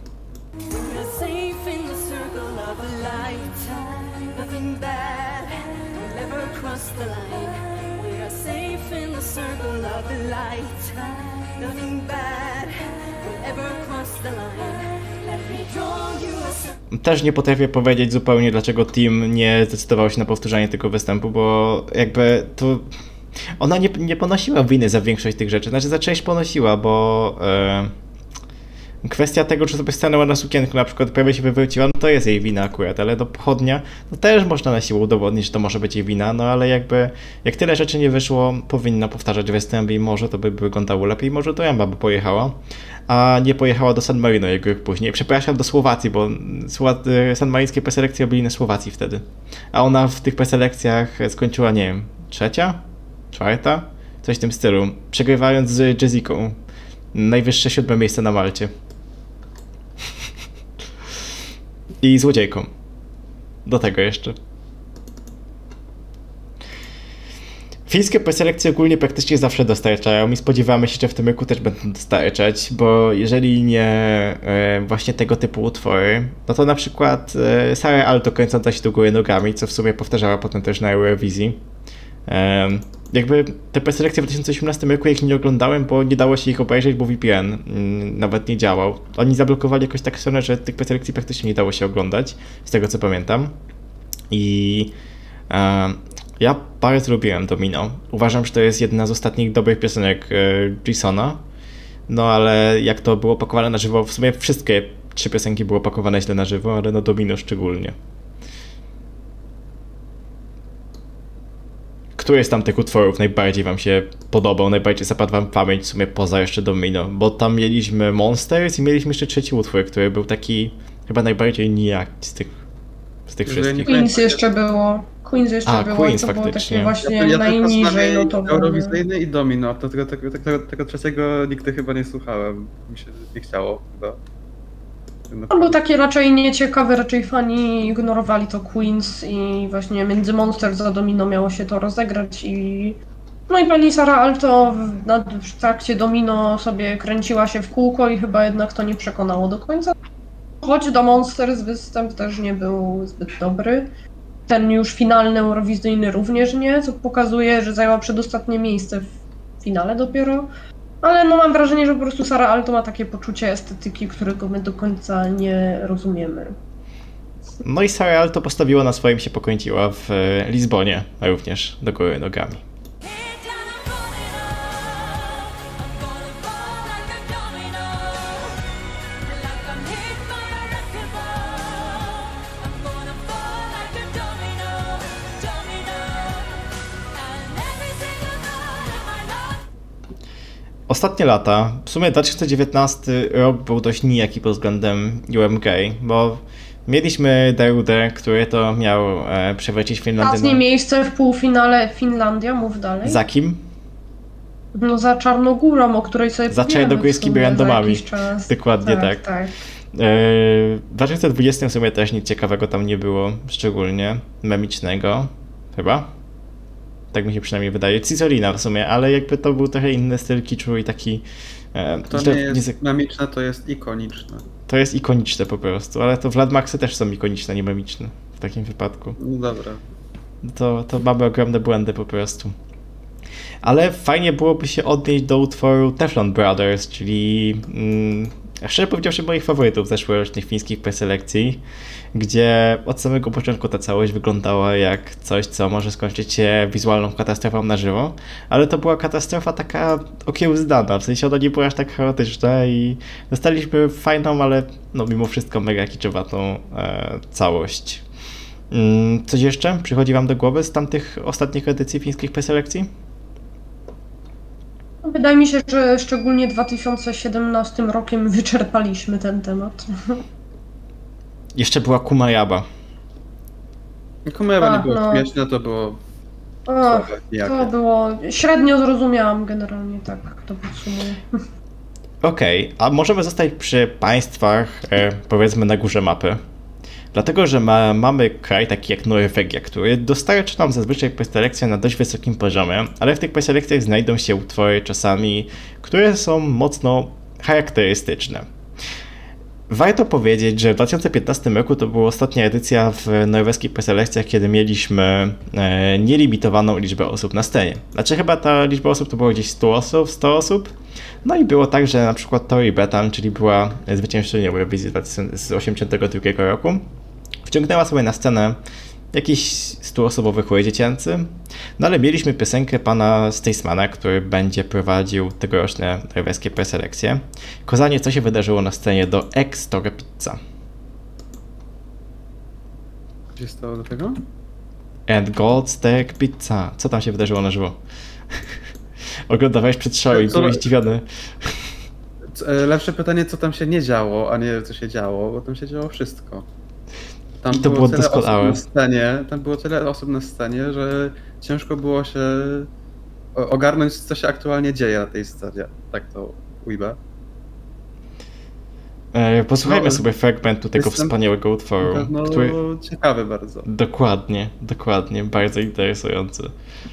Też nie potrafię powiedzieć zupełnie, dlaczego team nie zdecydował się na powtórzenie tego występu, bo jakby to... Ona nie ponosiła winy za większość tych rzeczy, znaczy za część ponosiła, bo... Kwestia tego, czy sobie stanęła na sukienku, na przykład prawie się wywróciła, no to jest jej wina akurat, ale do pochodnia, no też można na siłę udowodnić, że to może być jej wina, no ale jakby, jak tyle rzeczy nie wyszło, powinna powtarzać występ i może to by wyglądało lepiej, może do Jamba by pojechała, a nie pojechała do San Marino jak rok później. Przepraszam, do Słowacji, bo sanmarińskie preselekcje byli na Słowacji wtedy, a ona w tych preselekcjach skończyła, nie wiem, 3., 4., coś w tym stylu, przegrywając z Jessiką. Najwyższe 7. miejsce na Malcie. I złodziejką. Do tego jeszcze. Fińskie preselekcje ogólnie praktycznie zawsze dostarczają i spodziewamy się, że w tym roku też będą dostarczać, bo jeżeli nie właśnie tego typu utwory, no to na przykład Sara Alto kręcąca się do góry nogami, co w sumie powtarzała potem też na Eurowizji. Jakby te preselekcje w 2018 roku ich nie oglądałem, bo nie dało się ich obejrzeć, bo VPN nawet nie działał. Oni zablokowali jakoś tak stronę, że tych preselekcji praktycznie nie dało się oglądać, z tego co pamiętam. I ja bardzo lubiłem Domino. Uważam, że to jest jedna z ostatnich dobrych piosenek Jasona. No ale jak to było pakowane na żywo, w sumie wszystkie 3 piosenki było pakowane źle na żywo, ale no Domino szczególnie. Który z tamtych utworów najbardziej wam się podobał, najbardziej zapadł wam w pamięć w sumie poza jeszcze Domino? Bo tam mieliśmy Monsters i mieliśmy jeszcze trzeci utwór, który był taki chyba najbardziej nijak z tych wszystkich. Queens jeszcze było. Queens Queens, to faktycznie. było takie właśnie Ja najniżej notowane. Eurowizyjny i Domino, to tego trzeciego nigdy chyba nie słuchałem. Mi się nie chciało chyba. To był taki raczej nieciekawy, raczej fani ignorowali to Queens i właśnie między Monsters a Domino miało się to rozegrać i... No i pani Sara Alto w trakcie Domino sobie kręciła się w kółko i chyba jednak to nie przekonało do końca. Choć do Monsters występ też nie był zbyt dobry. Ten już finalny eurowizyjny również nie, co pokazuje, że zajęła przedostatnie miejsce w finale dopiero. Ale no mam wrażenie, że po prostu Sara Alto ma takie poczucie estetyki, którego my do końca nie rozumiemy. No i Sara Alto postawiła na swoim, się pokończyła w Lizbonie, również do góry nogami. Ostatnie lata, w sumie 2019 rok był dość nijaki pod względem UMK, bo mieliśmy Darudę, który to miał przewrócić Finlandię. Ostatnie miejsce w półfinale Finlandia, mów dalej. Za kim? No za Czarnogórą, o której sobie za czarnogórskimi randomami. Dokładnie tak. W 2020 w sumie też nic ciekawego tam nie było, szczególnie memicznego, chyba. Tak mi się przynajmniej wydaje. Cisolina w sumie, ale jakby to był trochę inny styl kiczu i taki... To nie jest memiczne, to jest ikoniczne. To jest ikoniczne po prostu, ale to Vladmaxy też są ikoniczne, nie memiczne w takim wypadku. No dobra. To mamy ogromne błędy po prostu. Ale fajnie byłoby się odnieść do utworu Teflon Brothers, czyli... szczerze powiedziawszy, moich faworytów zeszłorocznych fińskich preselekcji, gdzie od samego początku ta całość wyglądała jak coś, co może skończyć się wizualną katastrofą na żywo, ale to była katastrofa taka okiełznana, w sensie ona nie była aż tak chaotyczna i dostaliśmy fajną, ale no mimo wszystko mega kiczowatą całość. Coś jeszcze przychodzi wam do głowy z tamtych ostatnich edycji fińskich preselekcji? Wydaje mi się, że szczególnie 2017 rokiem wyczerpaliśmy ten temat. Jeszcze była Kumajaba. Kumajaba nie było śmieszne, to było... To było... Średnio zrozumiałam generalnie, tak to podsumuję. Okej, a możemy zostać przy państwach, powiedzmy na górze mapy. Dlatego, że mamy kraj taki jak Norwegia, który dostarcza nam zazwyczaj preselekcje na dość wysokim poziomie, ale w tych preselekcjach znajdą się utwory czasami, które są mocno charakterystyczne. Warto powiedzieć, że w 2015 roku to była ostatnia edycja w norweskich preselekcjach, kiedy mieliśmy nielimitowaną liczbę osób na scenie. Znaczy chyba ta liczba osób to było gdzieś 100 osób. No i było tak, że na przykład Tori Bretan, czyli była zwyciężczynią Eurowizji z 1982 roku, wciągnęła sobie na scenę jakiś 100-osobowy chór dziecięcy, no ale mieliśmy piosenkę pana Staysmana, który będzie prowadził tegoroczne norweskie preselekcje. Kozanie, co się wydarzyło na scenie do X-Store Pizza. Gdzie stało do tego? And Gold Steak Pizza. Co tam się wydarzyło na żywo? Oglądałeś przed show i byłeś zdziwiony. Lepsze pytanie, co tam się nie działo, a nie co się działo, bo tam się działo wszystko. Tam I to było tyle osób doskonałe. na scenie, tam było tyle osób na scenie, że ciężko było się ogarnąć, co się aktualnie dzieje na tej scenie. Tak to ujmę. Posłuchajmy sobie fragmentu tego jestem wspaniałego utworu, No, który... ciekawy bardzo. Dokładnie, bardzo interesujący.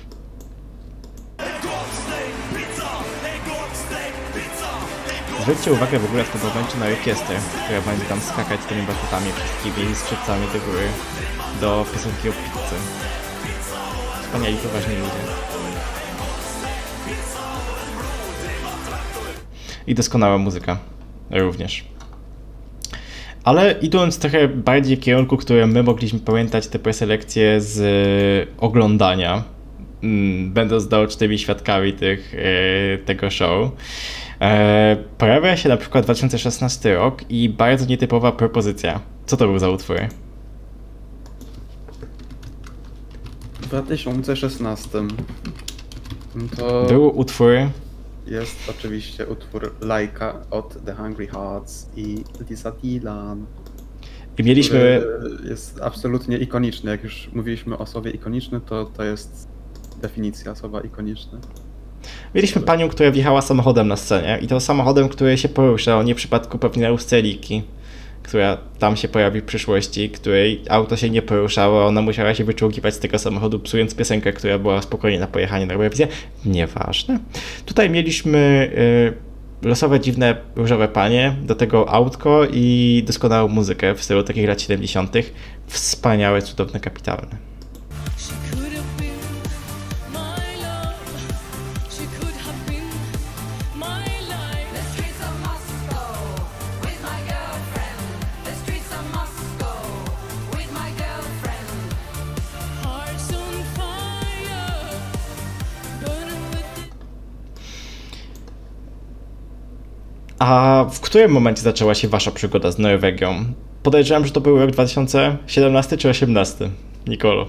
Zwróćcie uwagę w ogóle w tym momencie na orkiestrę, która będzie tam skakać tymi batutami wszystkimi skrzypcami do góry do piosenki o pizzy. Wspaniali, poważni ludzie. I doskonała muzyka również. Ale idąc trochę bardziej w kierunku, które my mogliśmy pamiętać te preselekcje z oglądania, będąc naocznymi świadkami tego show, pojawia się na przykład 2016 rok i bardzo nietypowa propozycja. Co to był za utwór? W 2016 to Był utwór... jest oczywiście utwór Laika od The Hungry Hearts i Lisa Dylan. I mieliśmy... Który jest absolutnie ikoniczny. Jak już mówiliśmy o słowie ikoniczny, to jest definicja słowa ikoniczny. Mieliśmy panią, która wjechała samochodem na scenie i to samochodem, który się poruszał, nie w przypadku pewnej Australiki, która tam się pojawi w przyszłości, której auto się nie poruszało, ona musiała się wyczłukiwać z tego samochodu, psując piosenkę, która była spokojnie na pojechanie na Eurowizję. Nieważne. Tutaj mieliśmy losowe, dziwne, różowe panie, do tego autko i doskonałą muzykę w stylu takich lat 70. Wspaniałe, cudowne, kapitalne. A w którym momencie zaczęła się wasza przygoda z Norwegią? Podejrzewam, że to był rok 2017 czy 2018. Nikolo.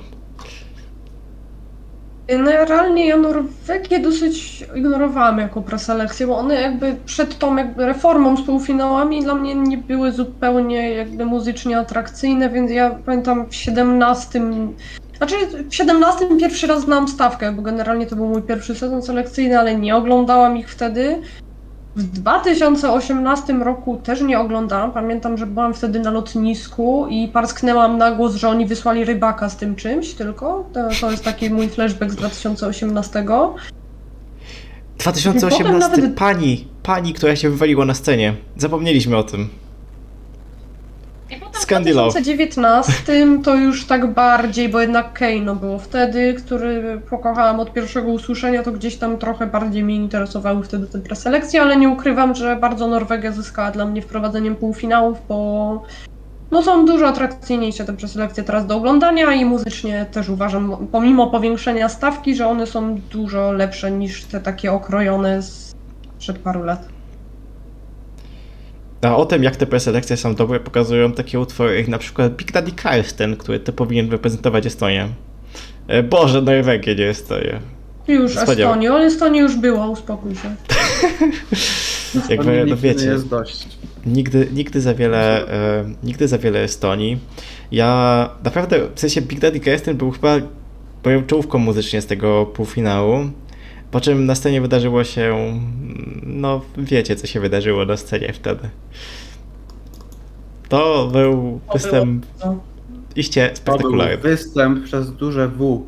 No ja realnie Norwegię dosyć ignorowałam jako preselekcję, bo one jakby przed tą jakby reformą z półfinałami dla mnie nie były zupełnie jakby muzycznie atrakcyjne, więc ja pamiętam w 17... Znaczy w 17 pierwszy raz znałam stawkę, bo generalnie to był mój pierwszy sezon selekcyjny, ale nie oglądałam ich wtedy. W 2018 roku też nie oglądałam. Pamiętam, że byłam wtedy na lotnisku i parsknęłam na głos, że oni wysłali Rybaka z tym czymś tylko. To jest taki mój flashback z 2018. 2018, nawet... pani, która się wywaliła na scenie. Zapomnieliśmy o tym. I potem w Skandylov. 2019 to już tak bardziej, bo jednak Keino było wtedy, który pokochałam od pierwszego usłyszenia, to gdzieś tam trochę bardziej mnie interesowały wtedy te preselekcje, ale nie ukrywam, że bardzo Norwegia zyskała dla mnie wprowadzeniem półfinałów, bo no są dużo atrakcyjniejsze te preselekcje teraz do oglądania i muzycznie też uważam, pomimo powiększenia stawki, że one są dużo lepsze niż te takie okrojone sprzed paru lat. A o tym, jak te preselekcje są dobre, pokazują takie utwory jak na przykład Big Daddy Karsten, który to powinien reprezentować Estonię. Boże, Norwegię, nie Estonię. Już Estonię, ale Estonia już była, uspokój się. Jakby, no wiecie, jest dość. Nigdy za wiele Estonii. Ja naprawdę, w sensie Big Daddy Karsten był chyba moją czołówką muzycznie z tego półfinału. Po czym na scenie wydarzyło się, no wiecie co się wydarzyło na scenie wtedy. To był występ iście spektakularny. To był występ przez duże W.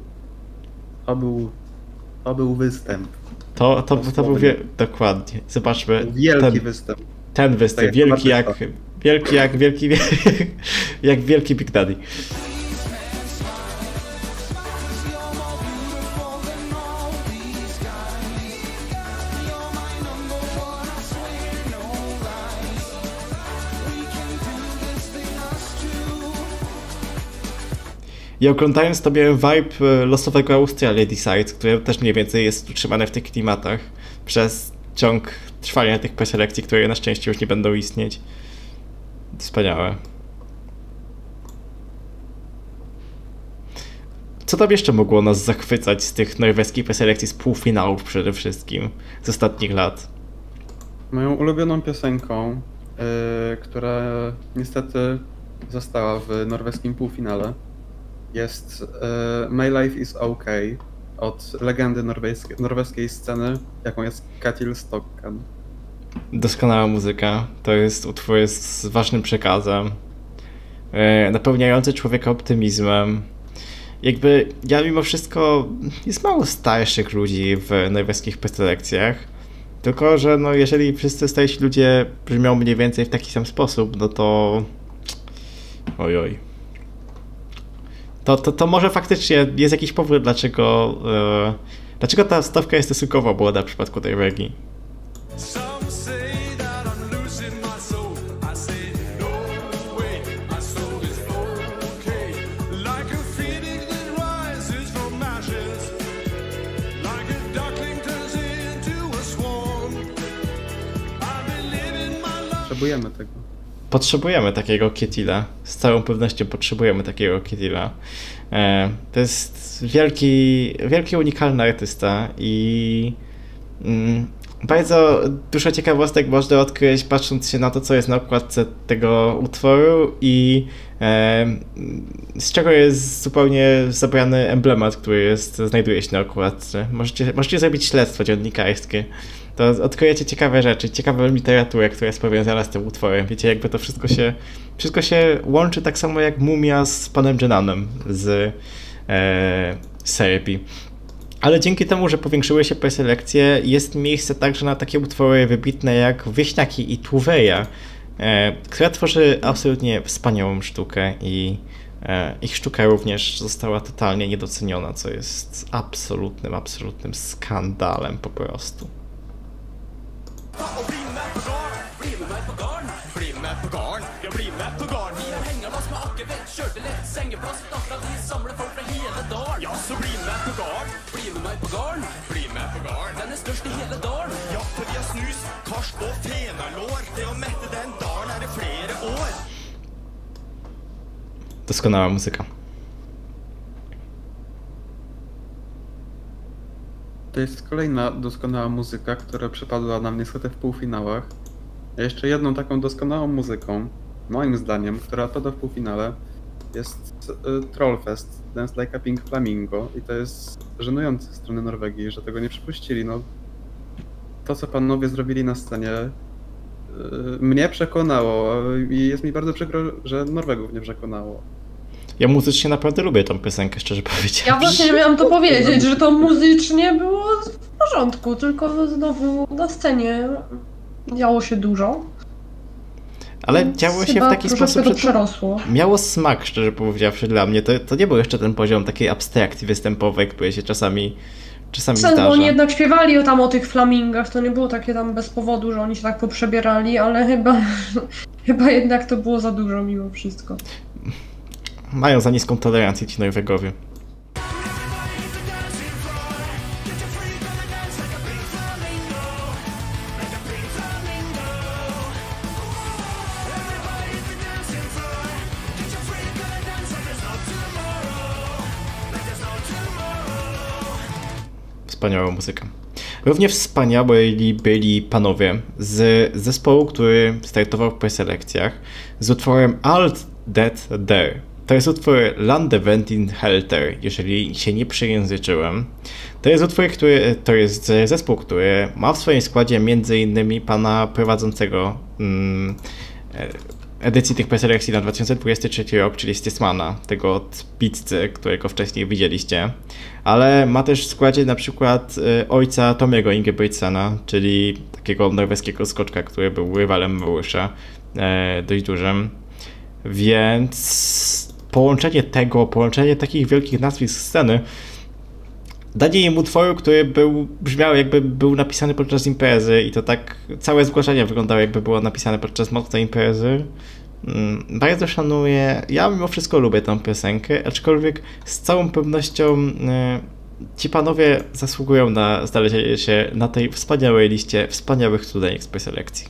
To był występ. To był dokładnie. Zobaczmy. Wielki występ. Ten występ, Tak, wielki jak Wielki jak wielki Big Daddy. I oglądając to miałem vibe losowego Australia Decide, które też mniej więcej jest utrzymane w tych klimatach przez ciąg trwania tych preselekcji, które na szczęście już nie będą istnieć. Wspaniałe. Co tam jeszcze mogło nas zachwycać z tych norweskich preselekcji, z półfinałów przede wszystkim, z ostatnich lat? Moją ulubioną piosenką, która niestety została w norweskim półfinale, jest My Life is Okay od legendy norweskiej sceny, jaką jest Ketil Stokkan. Doskonała muzyka. To jest utwór z ważnym przekazem, napełniający człowieka optymizmem. Jakby ja mimo wszystko jest mało starszych ludzi w norweskich preselekcjach, tylko że no jeżeli wszyscy starsi ludzie brzmią mniej więcej w taki sam sposób, no to ojoj. To może faktycznie jest jakiś powód, dlaczego ta stawka jest stosunkowo młoda w przypadku tej regii. Potrzebujemy tego. Potrzebujemy takiego Ketila. Z całą pewnością potrzebujemy takiego Ketila. To jest wielki, unikalny artysta i bardzo dużo ciekawostek można odkryć, patrząc się na to, co jest na okładce tego utworu i z czego jest zupełnie zabrany emblemat, który znajduje się na okładce. Możecie zrobić śledztwo dziennikarskie. To odkryjecie ciekawe rzeczy, ciekawą literaturę, która jest powiązana z tym utworem. Wiecie, jakby to wszystko się łączy tak samo jak Mumia z panem Jenanem z Serbii. Ale dzięki temu, że powiększyły się preselekcje, jest miejsce także na takie utwory wybitne jak Wieśniaki i Tuweja, która tworzy absolutnie wspaniałą sztukę i ich sztuka również została totalnie niedoceniona, co jest absolutnym skandalem po prostu. Doskonała muzyka. To jest kolejna doskonała muzyka, która przypadła nam niestety w półfinałach. A jeszcze jedną taką doskonałą muzyką, moim zdaniem, która pada w półfinale, jest Trollfest, Dance Like a Pink Flamingo i to jest żenujące ze strony Norwegii, że tego nie przypuścili. No, to, co panowie zrobili na scenie, mnie przekonało i jest mi bardzo przykro, że Norwegów nie przekonało. Ja muzycznie naprawdę lubię tą piosenkę, szczerze powiedziawszy. Ja właśnie miałam to powiedzieć, że to muzycznie było w porządku, tylko znowu na scenie działo się dużo. Ale działo się w taki sposób, to że przerosło. Miało smak, szczerze powiedziawszy, dla mnie. To nie był jeszcze ten poziom takiej abstrakcji występowej, który się czasami zdarza. Bo oni jednak śpiewali tam o tych flamingach, to nie było takie tam bez powodu, że oni się tak poprzebierali, ale chyba jednak to było za dużo mimo wszystko. Mają za niską tolerancję ci Norwegowie. Wspaniała muzyka. Równie wspaniali byli panowie z zespołu, który startował w preselekcjach z utworem Alt Det Der. To jest utwór Landevendin Helter, jeżeli się nie przejęzyczyłem. To jest utwór, to jest zespół, który ma w swoim składzie m.in. pana prowadzącego edycji tych preselekcji na 2023 rok, czyli Stysmana, tego od pizzy, którego wcześniej widzieliście. Ale ma też w składzie na przykład ojca Tomiego Ingebrigtsena, czyli takiego norweskiego skoczka, który był rywalem Małysza. dość dużym. Więc połączenie takich wielkich nazwisk sceny, danie im utworu, który brzmiał jakby był napisany podczas imprezy i to tak całe zgłoszenie wyglądało jakby było napisane podczas mocnej imprezy. Bardzo szanuję, ja mimo wszystko lubię tą piosenkę, aczkolwiek z całą pewnością ci panowie zasługują na znalezienie się na tej wspaniałej liście wspaniałych studentów z preselekcji.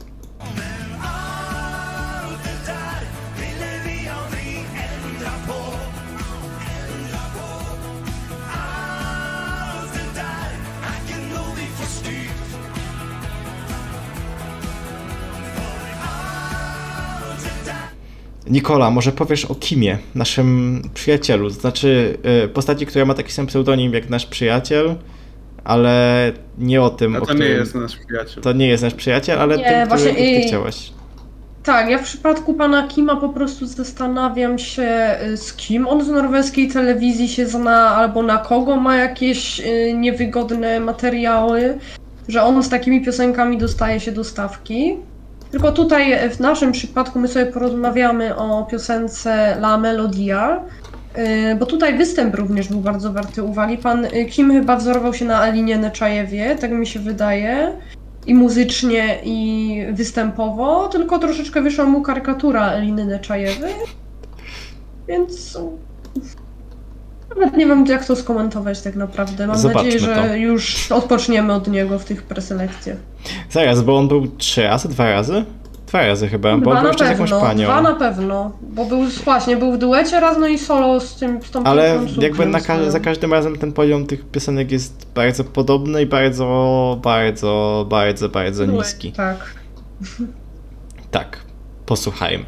Nikola, może powiesz o Kimie, naszym przyjacielu, to znaczy postaci, która ma taki sam pseudonim jak nasz przyjaciel, ale nie o tym, To nie jest nasz przyjaciel. To nie jest nasz przyjaciel, ale Nie, tym, właśnie który ty chciałaś. Tak, ja w przypadku pana Kima po prostu zastanawiam się, z kim on z norweskiej telewizji się zna, albo na kogo ma jakieś niewygodne materiały, że on z takimi piosenkami dostaje się do stawki. Tylko tutaj w naszym przypadku my sobie porozmawiamy o piosence La Melodia, bo tutaj występ również był bardzo warty uwagi. Pan Kim chyba wzorował się na Alinie Neczajewie, tak mi się wydaje. I muzycznie, i występowo, tylko troszeczkę wyszła mu karykatura Aliny Neczajewy. Więc nawet nie wiem, jak to skomentować tak naprawdę. Mam nadzieję, że już odpoczniemy od niego w tych preselekcjach. Zaraz, bo on był 3 razy, 2 razy? 2 razy chyba, bo on był jeszcze z jakąś panią. 2 na pewno, bo był w duecie raz, no i solo z tą ale piękną jakby suknią za każdym razem ten poziom tych piosenek jest bardzo podobny i bardzo niski. Tak. Tak, posłuchajmy.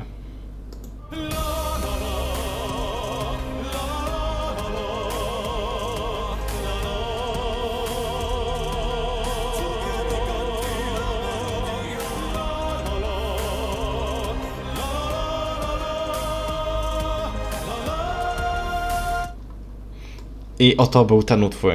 I oto był ten utwór.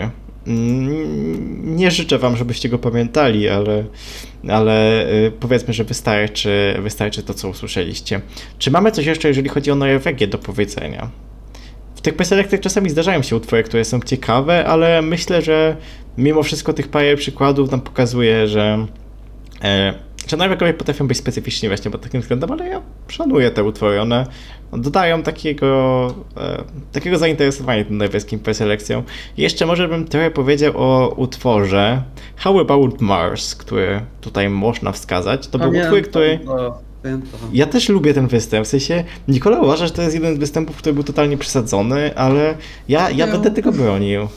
Nie życzę wam, żebyście go pamiętali, ale powiedzmy, że wystarczy to, co usłyszeliście. Czy mamy coś jeszcze, jeżeli chodzi o Norwegię, do powiedzenia? W tych preselekcjach czasami zdarzają się utwory, które są ciekawe, ale myślę, że mimo wszystko tych parę przykładów nam pokazuje, że Norwegowie potrafią być specyficzni właśnie pod takim względem, ale ja szanuję te utwory. One dodają takiego zainteresowania tym norweskim preselekcją. Jeszcze może bym trochę powiedział o utworze How About Mars, który tutaj można wskazać. To był utwór, który... Ja też lubię ten występ, w sensie Nikola uważa, że to jest jeden z występów, który był totalnie przesadzony, ale ja będę tego bronił.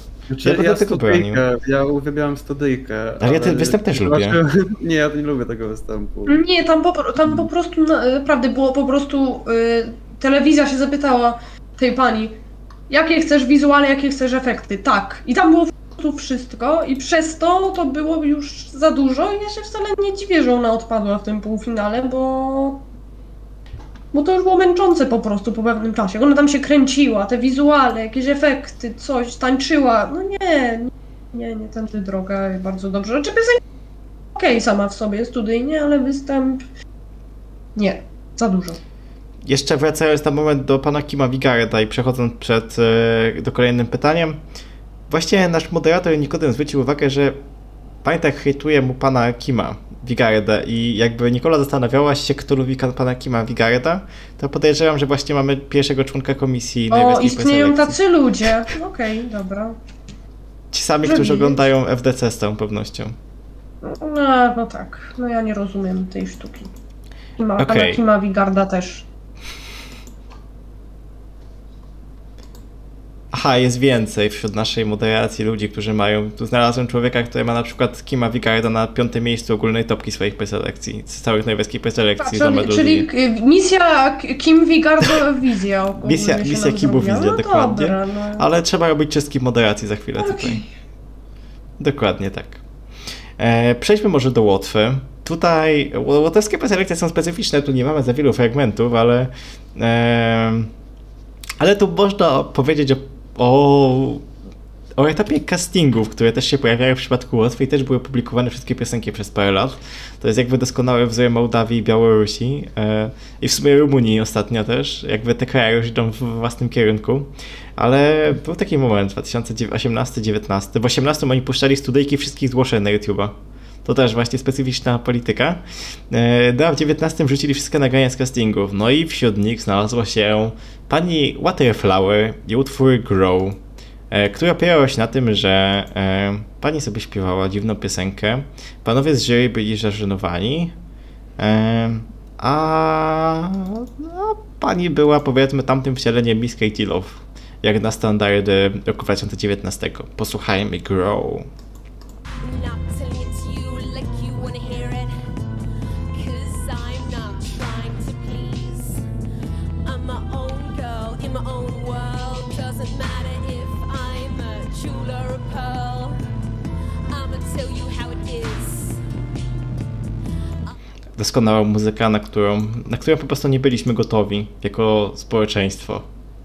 Ja uwielbiam studyjkę. Ale ja ten występ też lubię. Nie, ja nie lubię tego występu. Nie, tam po prostu naprawdę było po prostu telewizja się zapytała tej pani, jakie chcesz wizuale, jakie chcesz efekty. Tak. I tam było po prostu wszystko i przez to było już za dużo i ja się wcale nie dziwię, że ona odpadła w tym półfinale, bo to już było męczące po prostu po pewnym czasie. Ona tam się kręciła, te wizuale, jakieś efekty, coś, tańczyła. No nie, tędy droga, bardzo dobrze. Znaczy piosenka okej, sama w sobie, studyjnie, ale występ nie, za dużo. Jeszcze wracając na moment do pana Kima Wigarda i przechodząc do kolejnym pytaniem. Właśnie nasz moderator Nikodem zwrócił uwagę, że pamiętam, hejtuje mu pana Kima Wigarda i jakby Nikola zastanawiała się, kto lubi pana Kima Wigarda, to podejrzewam, że właśnie mamy pierwszego członka komisji norweskiej istnieją tacy ludzie. Okej, dobra. Ci sami, którzy oglądają FDC z całą pewnością. No tak, no ja nie rozumiem tej sztuki. Pana Kima Wigarda też. Aha, jest więcej wśród naszej moderacji ludzi, którzy mają... Tu znalazłem człowieka, który ma na przykład Kima Wigarda na 5. miejscu ogólnej topki swoich preselekcji, z całych norweskich preselekcji. Czyli misja Kim Wigardo wizja. Misja Kimowizja, dokładnie. Dobra, no. Ale trzeba robić czystki moderacji za chwilę tutaj. Dokładnie tak. Przejdźmy może do Łotwy. Tutaj łotewskie preselekcje są specyficzne, tu nie mamy za wielu fragmentów, ale tu można powiedzieć o o etapie castingów, które też się pojawiały w przypadku Łotwy i też były publikowane wszystkie piosenki przez parę lat. To jest jakby doskonały wzór Mołdawii i Białorusi i w sumie Rumunii ostatnio też, jakby te kraje już idą w własnym kierunku. Ale był taki moment, 2018-19, w 18 oni puszczali studyjki wszystkich zgłoszeń na YouTube'a. To też właśnie specyficzna polityka. A w 19 wrzucili wszystkie nagrania z castingów. No i wśród nich znalazła się pani Waterflower i utwór Grow, która opierała się na tym, że pani sobie śpiewała dziwną piosenkę, panowie z jury byli zażenowani, a pani była, powiedzmy, tamtym wcieleniem Miss Katie Love, jak na standardy roku 2019. Posłuchajmy Grow. Not telling it to you like you wanna hear it, 'cause I'm not trying to please. I'm my own girl in my own world. Doesn't matter if I'm a jewel or a pearl. I'ma tell you how it is. Doskonała muzyka, na którą po prostu nie byliśmy gotowi jako społeczeństwo.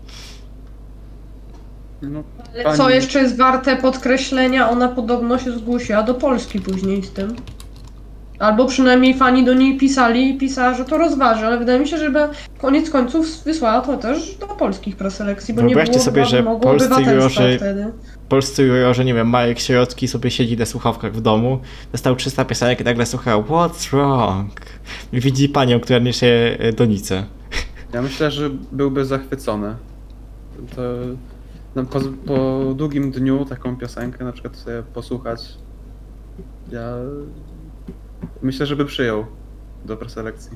No, Ale co jeszcze jest warte podkreślenia, ona podobno się zgłosiła do Polski później z tym. Albo przynajmniej fani do niej pisali i pisała, że to rozważy, ale wydaje mi się, że koniec końców wysłała to też do polskich preselekcji, bo Wyobraźcie nie było sobie, że polscy jurorzy, nie wiem, Marek Środki sobie siedzi na słuchawkach w domu, dostał 300 piosenek i nagle słuchał What's wrong? I widzi panią, która niesie donicę. Ja myślę, że byłby zachwycony. To, no, po długim dniu taką piosenkę na przykład sobie posłuchać, ja myślę, że by przyjął do preselekcji.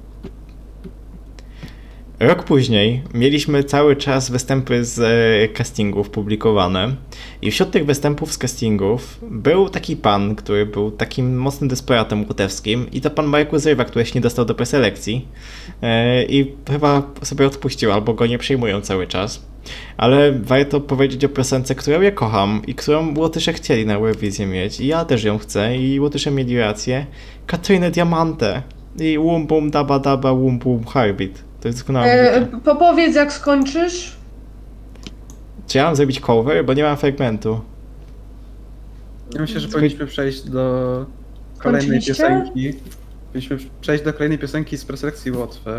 Rok później mieliśmy cały czas występy z castingów publikowane i wśród tych występów z castingów był taki pan, który był takim mocnym desperatem łotewskim i to pan Marek Łyzrywa, który się nie dostał do preselekcji i chyba sobie odpuścił albo go nie przyjmują cały czas. Ale warto powiedzieć o piosence, którą ja kocham i którą Łotysze chcieli na Eurowizję mieć i ja też ją chcę i Łotysze mieli rację. Katrynę Diamante i Wum Bum Daba Daba Wum Bum Heartbeat. To jest doskonała muzyka. Powiedz, jak skończysz. Czy ja mam zrobić cover? Bo nie mam fragmentu. Ja myślę, że powinniśmy przejść do kolejnej piosenki. Powinniśmy przejść do kolejnej piosenki z preselekcji Łotwy.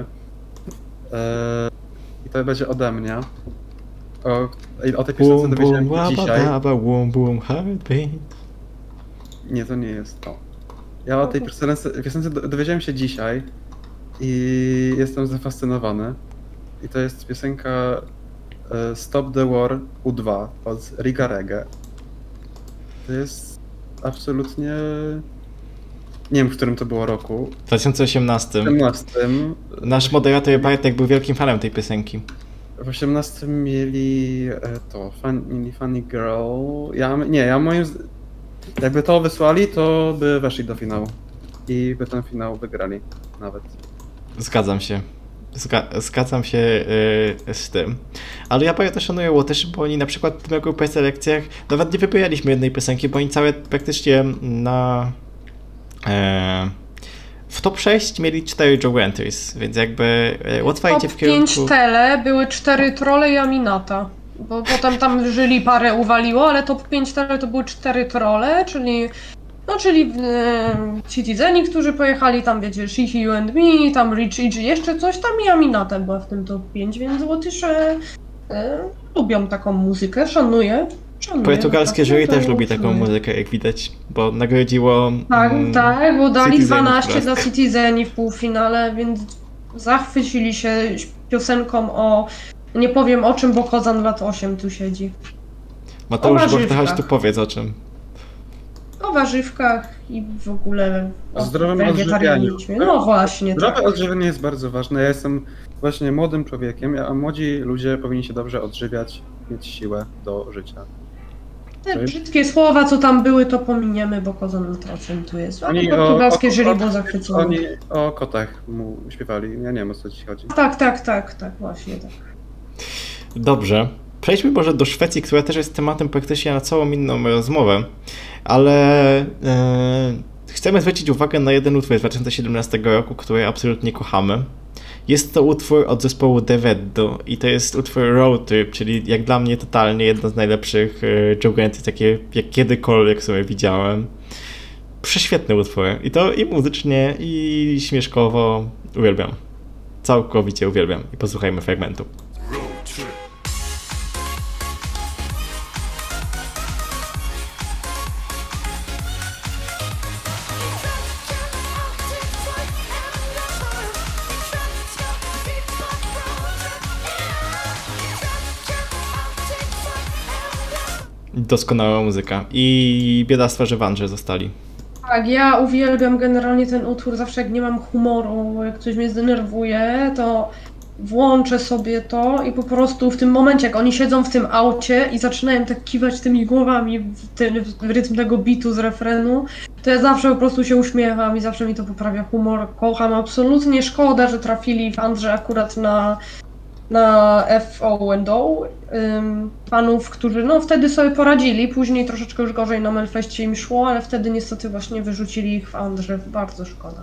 I to będzie ode mnie. O tej piosence dowiedziałem się dzisiaj. Wum Bum Heartbeat. Nie, to nie jest to. Ja o tej piosence dowiedziałem się dzisiaj i jestem zafascynowany. I to jest piosenka Stop the War U2 od Riga Reggae. To jest absolutnie... Nie wiem, w którym to było roku. W 2018. 2018. Nasz moderator Bartek był wielkim fanem tej piosenki. W 18 mieli mieli Funny Girl. Ja moim... Jakby to wysłali, to by weszli do finału. I by ten finał wygrali nawet. Zgadzam się. Zgadzam się z tym. Ale ja bardzo szanuję Łotyszy, bo oni na przykład w tym roku w preselekcjach nawet nie wybieraliśmy jednej piosenki, bo oni całe praktycznie w top 6 mieli 4 job entries, więc jakby Łotwa idzie w kierunku... 5 tele, były 4 trolle i Aminata. Bo potem tam żyli parę uwaliło, ale top 5 tele to były 4 trolle, czyli Citizeni, którzy pojechali tam, wiecie, Shihi, You and Me, tam Rich Idge, jeszcze coś tam i Aminata była w tym top 5, więc Łotysze lubią taką muzykę, szanuję. Portugalskie jury też lubi taką muzykę, jak widać, bo nagrodziło... Tak, bo dali 12 Citizeni dla Citizeni w półfinale, więc zachwycili się piosenką o... Nie powiem o czym, bo Kozan lat 8 tu siedzi. Mateusz, chodź tu powiedz o czym. O warzywkach i w ogóle o zdrowym odżywianiu. No właśnie, zdrowe odżywianie jest bardzo ważne. Ja jestem właśnie młodym człowiekiem, a młodzi ludzie powinni się dobrze odżywiać, mieć siłę do życia. Te brzydkie słowa, co tam były, to pominiemy, bo Kozan lat 8 tu jest. Ale portugalskie jury było zachwycone. Oni o kotach mu śpiewali, ja nie wiem, o co ci chodzi. Tak, właśnie tak. Dobrze. Przejdźmy może do Szwecji, która też jest tematem praktycznie na całą inną rozmowę, ale chcemy zwrócić uwagę na jeden utwór z 2017 roku, który absolutnie kochamy. Jest to utwór od zespołu Deveddo i to jest utwór Road Trip, czyli jak dla mnie totalnie jedno z najlepszych Joe Entry, takie jak kiedykolwiek sobie widziałem. Prześwietny utwór. I to i muzycznie, i śmieszkowo uwielbiam. Całkowicie uwielbiam. I posłuchajmy fragmentu. Doskonała muzyka. I biedactwa, że w Andrze zostali. Tak, ja uwielbiam generalnie ten utwór, zawsze jak nie mam humoru, jak coś mnie zdenerwuje, to włączę sobie to i po prostu w tym momencie, jak oni siedzą w tym aucie i zaczynają tak kiwać tymi głowami w rytm tego bitu z refrenu, to ja zawsze po prostu się uśmiecham i zawsze mi to poprawia humor. Kocham absolutnie, szkoda, że trafili w Andrze akurat na FO&O, panów, którzy no wtedy sobie poradzili, później troszeczkę już gorzej na Melfeście im szło, ale wtedy niestety właśnie wyrzucili ich w Andrze, bardzo szkoda.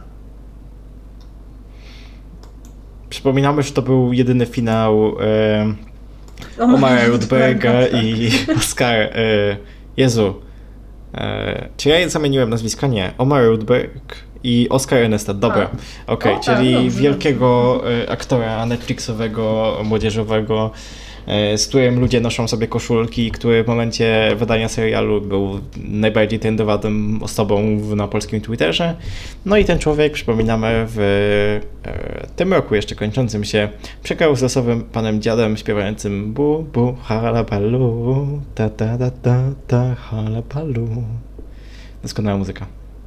Przypominamy, że to był jedyny finał Omara Rudberga i Oscar. Jezu. Czy ja zamieniłem nazwiska? Nie. Omar Rudberg i Oscar Enestat. Dobra. Okej, czyli dobrze, wielkiego aktora Netflixowego, młodzieżowego, z którym ludzie noszą sobie koszulki, który w momencie wydania serialu był najbardziej trendowaną osobą na polskim Twitterze. No i ten człowiek, przypominamy, w tym roku jeszcze kończącym się przegrał z losowym panem dziadem śpiewającym bu bu halabalu ta ta ta ta ta halabalu. Doskonała muzyka.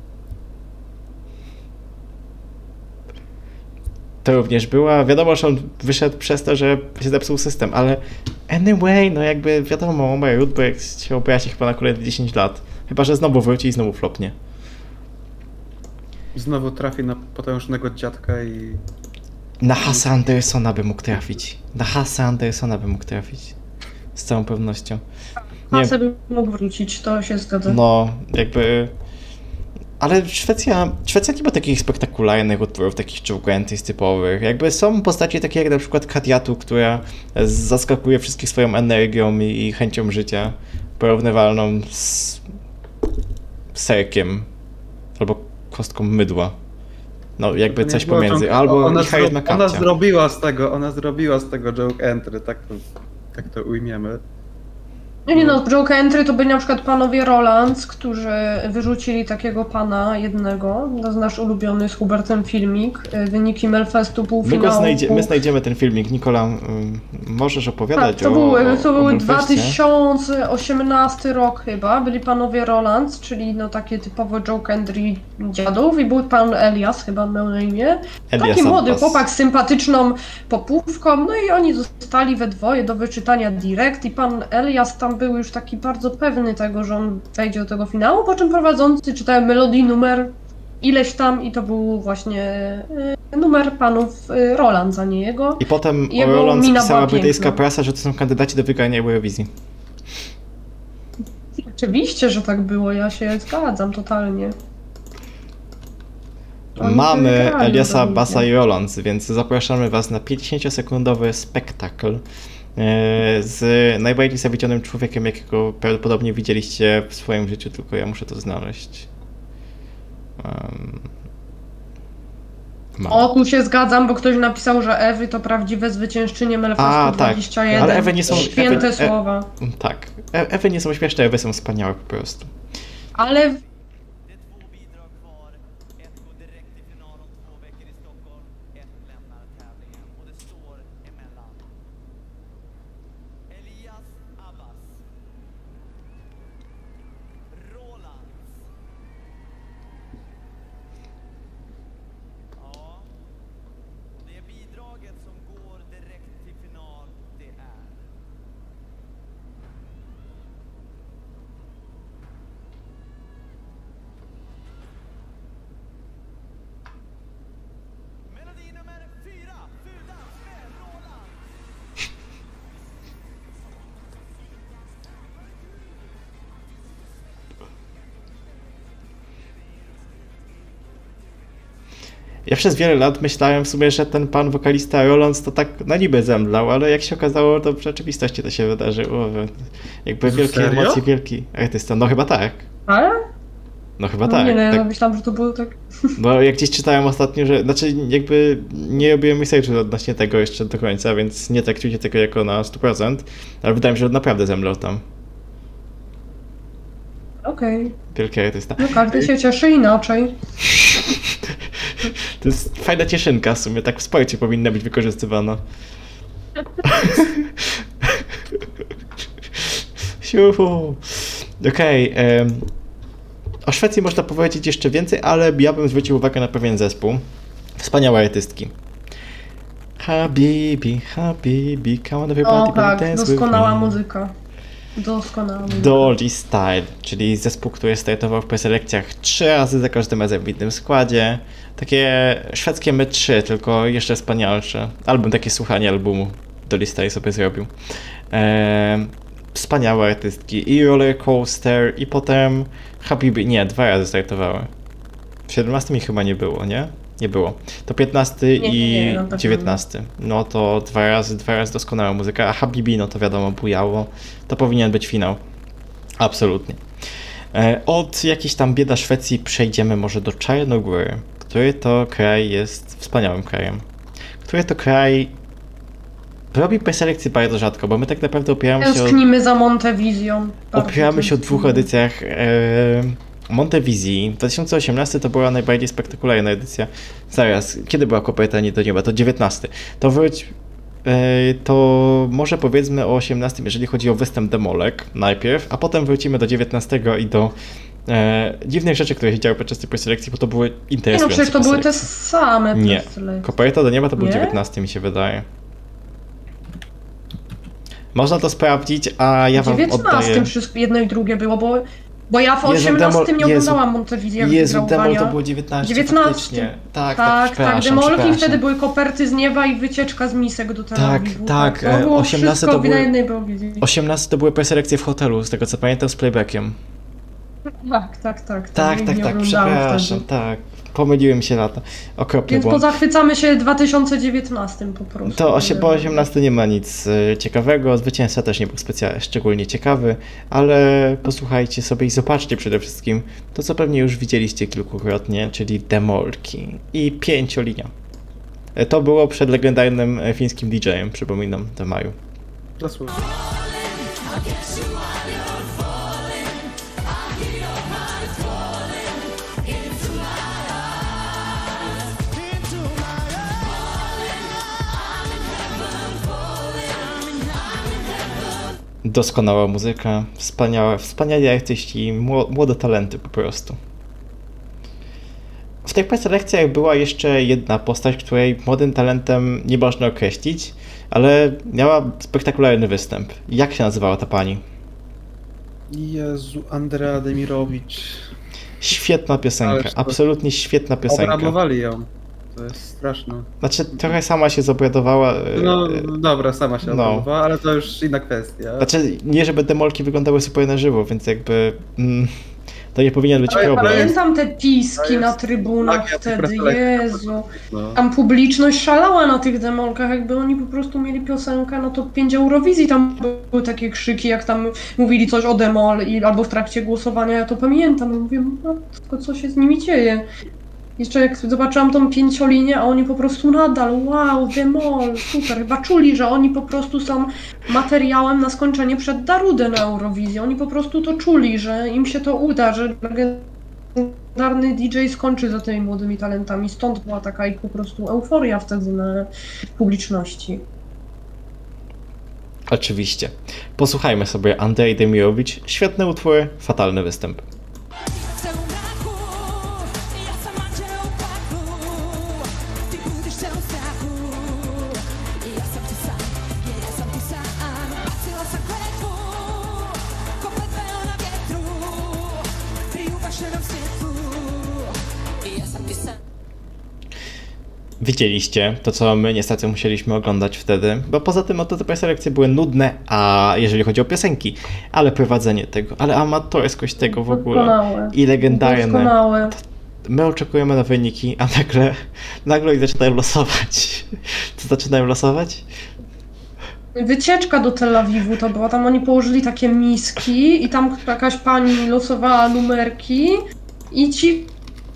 To również była. Wiadomo, że on wyszedł przez to, że się zepsuł system, ale anyway, no jakby wiadomo, Omar Rudberg się obrazi chyba na kolejne 10 lat. Chyba że znowu wróci i znowu flopnie. Znowu trafi na potężnego dziadka i... Na Hasa Andersona by mógł trafić. Na Hasa Andersona by mógł trafić. Z całą pewnością. Hasa by mógł wrócić, to się zgadza. No, jakby... Ale Szwecja nie ma takich spektakularnych utworów, takich Joe Entry typowych. Jakby są postacie takie jak na przykład Kadiatu, która zaskakuje wszystkich swoją energią i chęcią życia, porównywalną z serkiem albo kostką mydła. No jakby coś pomiędzy. Albo Michael McCarthy. Ona zrobiła z tego Joe Entry, tak to ujmiemy. Nie no, Joke Entry to byli na przykład panowie Rolands, którzy wyrzucili takiego pana jednego, to jest nasz ulubiony z Hubertem filmik, wyniki Melfestu półfinału. My znajdziemy ten filmik. Nikola, możesz opowiadać to były 2018 rok chyba, byli panowie Rolands, czyli no takie typowe Joke Entry dziadów i był pan Elias, chyba miał na imię. Taki młody chłopak z sympatyczną popówką, no i oni zostali we dwoje do wyczytania direct i pan Elias tam był już taki bardzo pewny tego, że on wejdzie do tego finału, po czym prowadzący czytał melodii numer ileś tam i to był właśnie numer panów Roland, a nie jego. I potem o Roland pisała brytyjska prasa, że to są kandydaci do wygrania Eurowizji. Oczywiście, że tak było, ja się zgadzam totalnie. Mamy Eliasa, Bassa i Roland, więc zapraszamy was na 50-sekundowy spektakl z najbardziej zawiedzionym człowiekiem, jakiego prawdopodobnie widzieliście w swoim życiu, tylko ja muszę to znaleźć. O, tu się zgadzam, bo ktoś napisał, że Ewy to prawdziwe zwyciężczynie Melfestu 21. Tak. Ale Ewy nie są... Święte słowa. Tak. Ewy nie są śmieszne, Ewy są wspaniałe po prostu. Ale... Ja przez wiele lat myślałem w sumie, że ten pan wokalista Rollins to tak na niby zemdlał, ale jak się okazało, to w rzeczywistości to się wydarzyło. Jakby wielkie Serio? emocje, wielki artysta. No chyba tak. Ale? No chyba No tak. nie, no, ja tak. myślałam, że to było tak... Bo jak gdzieś czytałem ostatnio, że... Znaczy jakby nie robiłem researchu odnośnie tego jeszcze do końca, więc nie traktujcie tego jako na 100%, ale wydaje mi się, że naprawdę zemdlał tam. Okej. Wielki artysta. No każdy się cieszy inaczej. To jest fajna cieszynka w sumie, tak w sporcie powinna być wykorzystywana. Siuhu. Okej, o Szwecji można powiedzieć jeszcze więcej, ale ja bym zwrócił uwagę na pewien zespół. Wspaniałe artystki. Habibi, Habibi, come on everybody, O tak, dance with doskonała me. muzyka. Doskonała muzyka. Dolly Style, czyli zespół, który startował w preselekcjach 3 razy, za każdym razem w innym składzie. Takie szwedzkie My3, tylko jeszcze wspanialsze. Album, takie słuchanie albumu Dolly Style sobie zrobił. Wspaniałe artystki. I Roller Coaster, i potem Habibi. Nie, 2 razy startowały. W 17 mi chyba nie było, nie? Nie było. To 15 i no tak 19. No to 2 razy doskonała muzyka, a Habibi, no to wiadomo, bujało. To powinien być finał. Absolutnie. Od jakiejś tam bieda Szwecji przejdziemy może do Czarnogóry, który to kraj jest wspaniałym krajem. Który to kraj robi preselekcje bardzo rzadko, bo my tak naprawdę opieramy się Tęsknimy za Montewizją. Bardzo opieramy się o 2 tęsknimy. edycjach Montewizji. 2018 to była najbardziej spektakularna edycja. Zaraz, kiedy była Koperta nie do nieba? To 19. To wróć... to może powiedzmy o 18, jeżeli chodzi o występ demolek najpierw, a potem wrócimy do 19 i do dziwnych rzeczy, które się działy podczas tej preselekcji, bo to były Nie no, interesujące przecież to były te preselekcje. same Nie. preselekcje. Koperta do nieba to był Nie? 19, mi się wydaje. Można to sprawdzić, a ja W wam 19 oddaję... wszystko jedno i drugie było, bo ja w Jezu, 18 demol- nie Jezu. oglądałam Montewizji, jak Jezu, wygrał demol to Wania. było 19, 19. faktycznie. Tak, Tak, przepraszam, demolki przepraszam. wtedy były koperty z nieba i wycieczka z misek do Tel Tak, Awiwu. tak, To było 18 wszystko to były- na jednej prowizji. 18 to były preselekcje w hotelu, z tego co pamiętam, z playbackiem. Tak. Tak, Nie tak, oglądałam przepraszam, wtedy. tak. Pomyliłem się lata. Okropnie Więc było. pozachwycamy się 2019 po prostu. To po 18 nie ma nic ciekawego, zwycięzca też nie był szczególnie ciekawy, ale posłuchajcie sobie i zobaczcie przede wszystkim to, co pewnie już widzieliście kilkukrotnie, czyli demolki i 5-linia. To było przed legendarnym fińskim DJ-em, przypominam, do maju. Zasłuchaj. Doskonała muzyka, wspaniali artyści, młode talenty po prostu. W tych preselekcjach była jeszcze jedna postać, której młodym talentem nie można określić, ale miała spektakularny występ. Jak się nazywała ta pani? Jezu, Andrea Demirowicz. Świetna piosenka, Ależ to- absolutnie świetna piosenka. Obrabowali ją. To jest straszne. Znaczy, trochę sama się zobradowała. No dobra, sama się no. obrabowała, ale to już inna kwestia. Znaczy, nie żeby demolki wyglądały super na żywo, więc jakby to nie powinien być Ale- problem. Pamiętam te piski To jest na trybunach magia tych wtedy, preselekcji. Jezu. No. Tam publiczność szalała na tych demolkach, jakby oni po prostu mieli piosenkę, no to 5 Eurowizji, tam były takie krzyki, jak tam mówili coś o demol albo w trakcie głosowania, ja to pamiętam, ja mówię, matko, co się z nimi dzieje? Jeszcze jak zobaczyłam tą 5-linię, a oni po prostu nadal, wow, demol, super, chyba czuli, że oni po prostu są materiałem na skończenie przed Darudę na Eurowizji, oni po prostu to czuli, że im się to uda, że legendarny DJ skończy za tymi młodymi talentami, stąd była taka ich po prostu euforia wtedy na publiczności. Oczywiście. Posłuchajmy sobie Andrei Demirowicz. Świetny utwór, fatalny występ. Widzieliście to, co my niestety musieliśmy oglądać wtedy, bo poza tym no to te preselekcje były nudne, a jeżeli chodzi o piosenki, ale prowadzenie tego, ale amatorskość tego w ogóle Doskonałe. i legendarne. Doskonałe. my oczekujemy na wyniki, a nagle ich zaczynają losować. Co zaczynają losować? Wycieczka do Tel Awiwu to była, tam oni położyli takie miski i tam jakaś pani losowała numerki i ci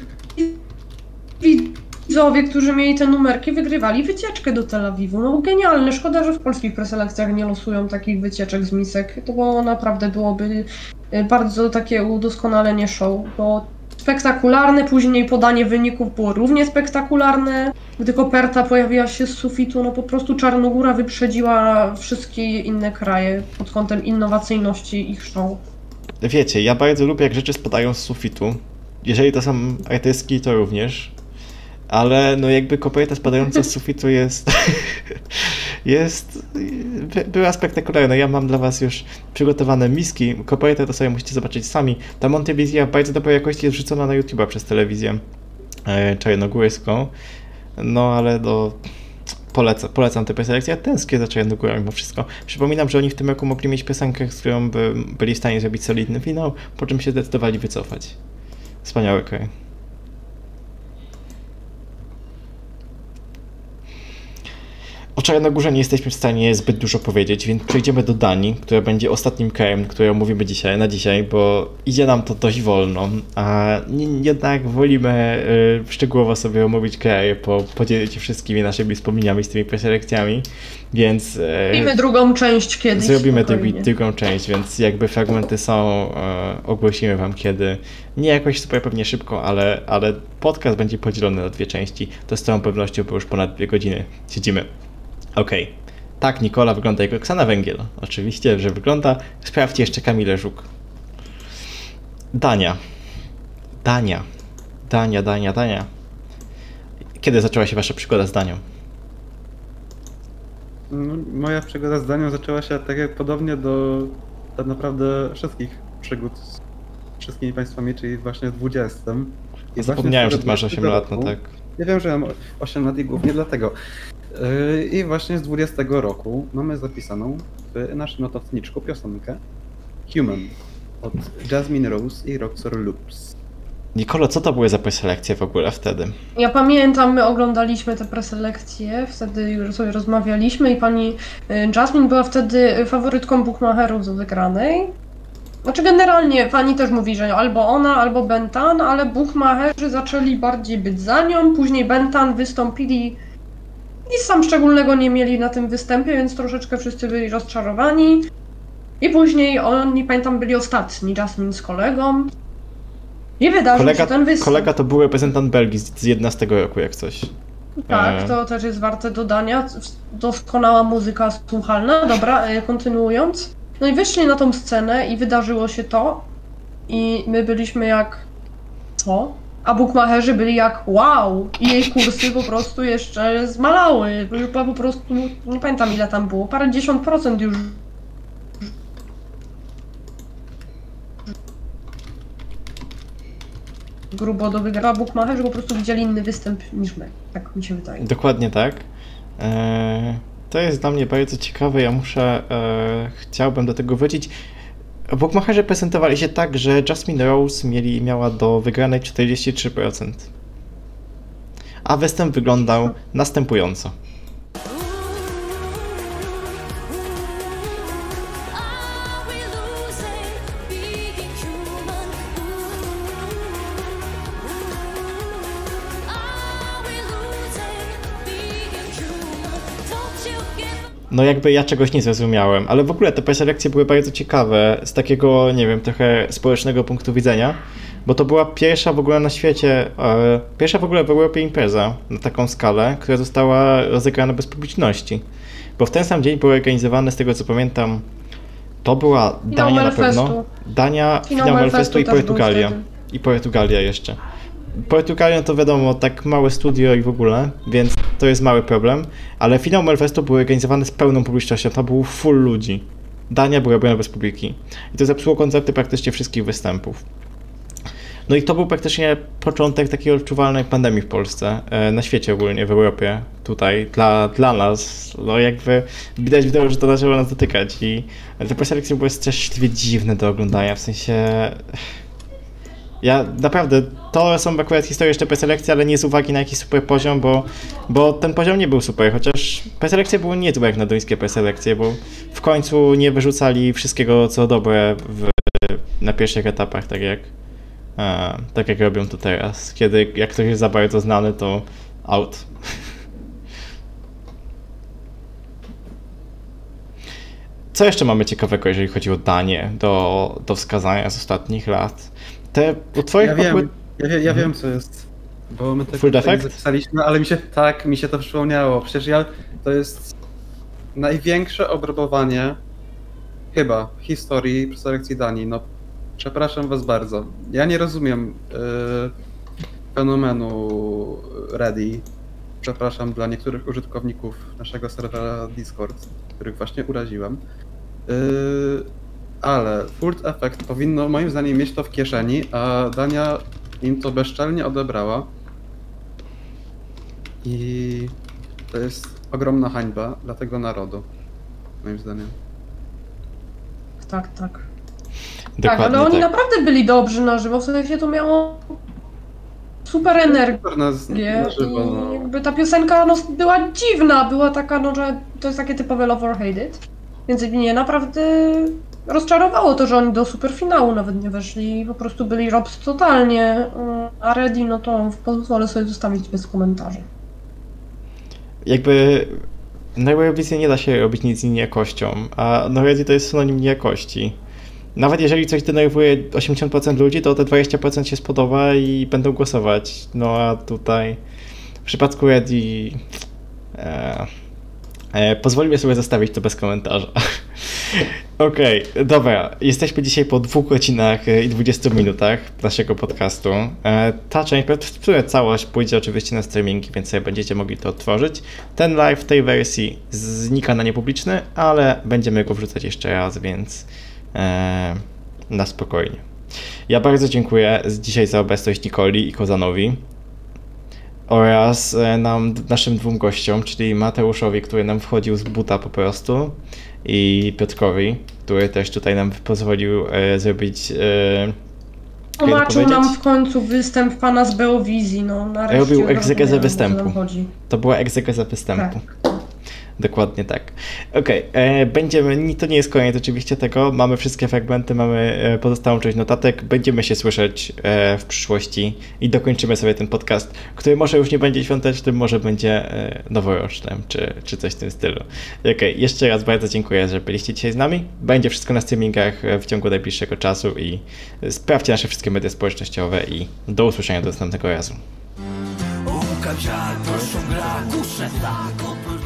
widzowie, którzy mieli te numerki, wygrywali wycieczkę do Tel Awiwu. No genialne, szkoda, że w polskich preselekcjach nie losują takich wycieczek z misek, to było naprawdę byłoby bardzo takie udoskonalenie show, bo spektakularne, później podanie wyników było równie spektakularne. Gdy koperta pojawiła się z sufitu, no po prostu Czarnogóra wyprzedziła wszystkie inne kraje pod kątem innowacyjności ich show. Wiecie, ja bardzo lubię, jak rzeczy spadają z sufitu. Jeżeli to są artystki, to również. Ale no jakby koperta spadająca z sufitu była spektakularna. Ja mam dla was już przygotowane miski. Kopertę to sobie musicie zobaczyć sami. Ta Montewizja w bardzo dobrej jakości jest wrzucona na YouTube'a przez telewizję czarnogórską. No ale polecam tę preselekcję. Ja tęsknię za Czarnogórą mimo wszystko. Przypominam, że oni w tym roku mogli mieć piosenkę, z którą byli w stanie zrobić solidny finał, po czym się zdecydowali wycofać. Wspaniały kraj. O Czarnogórze nie jesteśmy w stanie zbyt dużo powiedzieć, więc przejdziemy do Danii, która będzie ostatnim krajem, który omówimy dzisiaj, bo idzie nam to dość wolno, a jednak wolimy szczegółowo sobie omówić kraje, podzielić się wszystkimi naszymi wspomnieniami z tymi preselekcjami, więc... Zrobimy drugą część kiedyś. Zrobimy drugą część, więc jakby fragmenty są, ogłosimy wam kiedy. Nie jakoś super pewnie szybko, ale podcast będzie podzielony na 2 części, to z całą pewnością, bo już ponad 2 godziny siedzimy. Okej. Tak, Nikola wygląda jak Roxana Węgiel. Oczywiście, że wygląda. Sprawdźcie jeszcze Kamilę Żuk. Dania. Kiedy zaczęła się wasza przygoda z Danią? Moja przygoda z Danią zaczęła się tak jak podobnie do tak naprawdę wszystkich przygód z wszystkimi państwami, czyli właśnie w 20. I zapomniałem, że ty masz 8 lat, no tak. Ja wiem, że mam 8 lat i głównie dlatego. I właśnie z 20 roku mamy zapisaną w naszym notowniczku piosenkę Human od Jasmine Rose i Roxor Loops. Nikolo, co to były za preselekcje w ogóle wtedy? Ja pamiętam, my oglądaliśmy te preselekcje, wtedy już sobie rozmawialiśmy i pani Jasmine była wtedy faworytką bookmacherów do wygranej. Znaczy generalnie pani też mówi, że albo ona, albo Bentan, ale bookmacherzy zaczęli bardziej być za nią, później Bentan wystąpili. Nic tam szczególnego nie mieli na tym występie, więc troszeczkę wszyscy byli rozczarowani. I później oni, pamiętam, byli ostatni, Jasmine z kolegą. I wydarzył się ten występ. Kolega to był reprezentant Belgii z 11 roku, jak coś. Tak, to też jest warte dodania. Doskonała muzyka słuchalna. Dobra, kontynuując. No i wyszli na tą scenę i wydarzyło się to. I my byliśmy jak... Co? A bookmacherzy byli jak wow! I jej kursy po prostu jeszcze zmalały. Była po prostu, nie pamiętam ile tam było, parę dziesiąt procent już. Grubo do wygrała bookmacherzy, po prostu widzieli inny występ niż my. Tak mi się wydaje. Dokładnie tak. To jest dla mnie bardzo ciekawe, chciałbym do tego wrócić. Bookmacherzy prezentowali się tak, że Jasmine Rose miała do wygranej 43%. A występ wyglądał następująco. No jakby ja czegoś nie zrozumiałem, ale w ogóle te preselekcje były bardzo ciekawe z takiego, nie wiem, trochę społecznego punktu widzenia, bo to była pierwsza w ogóle na świecie, pierwsza w ogóle w Europie impreza na taką skalę, która została rozegrana bez publiczności. Bo w ten sam dzień były organizowane, z tego co pamiętam, to była Dania na pewno, Dania, finał Melfestu i Portugalia. I Portugalia jeszcze. Portugalią to wiadomo, tak małe studio i w ogóle, więc to jest mały problem, ale finał Melfestu był organizowany z pełną publicznością, to był full ludzi. Dania była robiona bez publiki. I to zepsuło koncepty praktycznie wszystkich występów. No i to był praktycznie początek takiej odczuwalnej pandemii w Polsce, na świecie ogólnie, w Europie, tutaj, dla nas. No jakby widać, że to zaczęło nas dotykać i te preselekcje były straszliwie dziwne do oglądania, w sensie... Ja naprawdę, to są akurat historyczne preselekcje, ale nie z uwagi na jakiś super poziom, bo ten poziom nie był super, chociaż preselekcje były niezłe jak na duńskie preselekcje, bo w końcu nie wyrzucali wszystkiego co dobre na pierwszych etapach, tak jak robią to teraz, kiedy jak ktoś jest za bardzo znany, to out. Co jeszcze mamy ciekawego, jeżeli chodzi o danie do wskazania z ostatnich lat? Te utwory... Ja wiem co jest, bo my Full tak Defect? zapisaliśmy, ale mi się to przypomniało. Przecież to jest największe obrabowanie chyba w historii preselekcji Danii. No, przepraszam was bardzo. Ja nie rozumiem fenomenu Ready. Przepraszam dla niektórych użytkowników naszego serwera Discord, których właśnie uraziłem. Ale Full Effect powinno moim zdaniem mieć to w kieszeni, a Dania im to bezczelnie odebrała. I to jest ogromna hańba dla tego narodu, moim zdaniem. Tak. Dokładnie Tak, ale oni tak. naprawdę byli dobrzy na żywo, w sensie to miało super energię. Super na żywo, no. I jakby ta piosenka była dziwna, była taka, że to jest takie typowe Love or Hate It. Więc mnie naprawdę rozczarowało to, że oni do superfinału nawet nie weszli. Po prostu byli robs totalnie, a Ready, no to pozwolę sobie zostawić bez komentarzy. Jakby na Eurowizji nie da się robić nic z niejakością, a na Ready to jest synonim niejakości. Nawet jeżeli coś denerwuje 80% ludzi, to te 20% się spodoba i będą głosować. No a tutaj w przypadku Ready pozwolimy sobie zostawić to bez komentarza. Okej, dobra. Jesteśmy dzisiaj po 2 godzinach i 20 minutach naszego podcastu. Ta część, w sumie całość pójdzie oczywiście na streamingi, więc sobie będziecie mogli to odtworzyć. Ten live w tej wersji znika na niepubliczny, ale będziemy go wrzucać jeszcze raz, więc na spokojnie. Ja bardzo dziękuję dzisiaj za obecność Nikoli i Kozanowi oraz naszym 2 gościom, czyli Mateuszowi, który nam wchodził z buta po prostu, i Piotrkowi, który też tutaj nam pozwolił zrobić... Tłumaczył nam w końcu występ pana z Beowizji, no nareszcie. Robił egzegezę występu. Chodzi. To była egzegeza występu. Tak. Dokładnie tak. Okej, to nie jest koniec oczywiście tego, mamy wszystkie fragmenty, mamy pozostałą część notatek, będziemy się słyszeć w przyszłości i dokończymy sobie ten podcast, który może już nie będzie świątecznym, może będzie noworocznym, czy coś w tym stylu. Okej, jeszcze raz bardzo dziękuję, że byliście dzisiaj z nami, będzie wszystko na streamingach w ciągu najbliższego czasu i sprawdźcie nasze wszystkie media społecznościowe i do usłyszenia do następnego razu. Un calciato su un gran cuscetta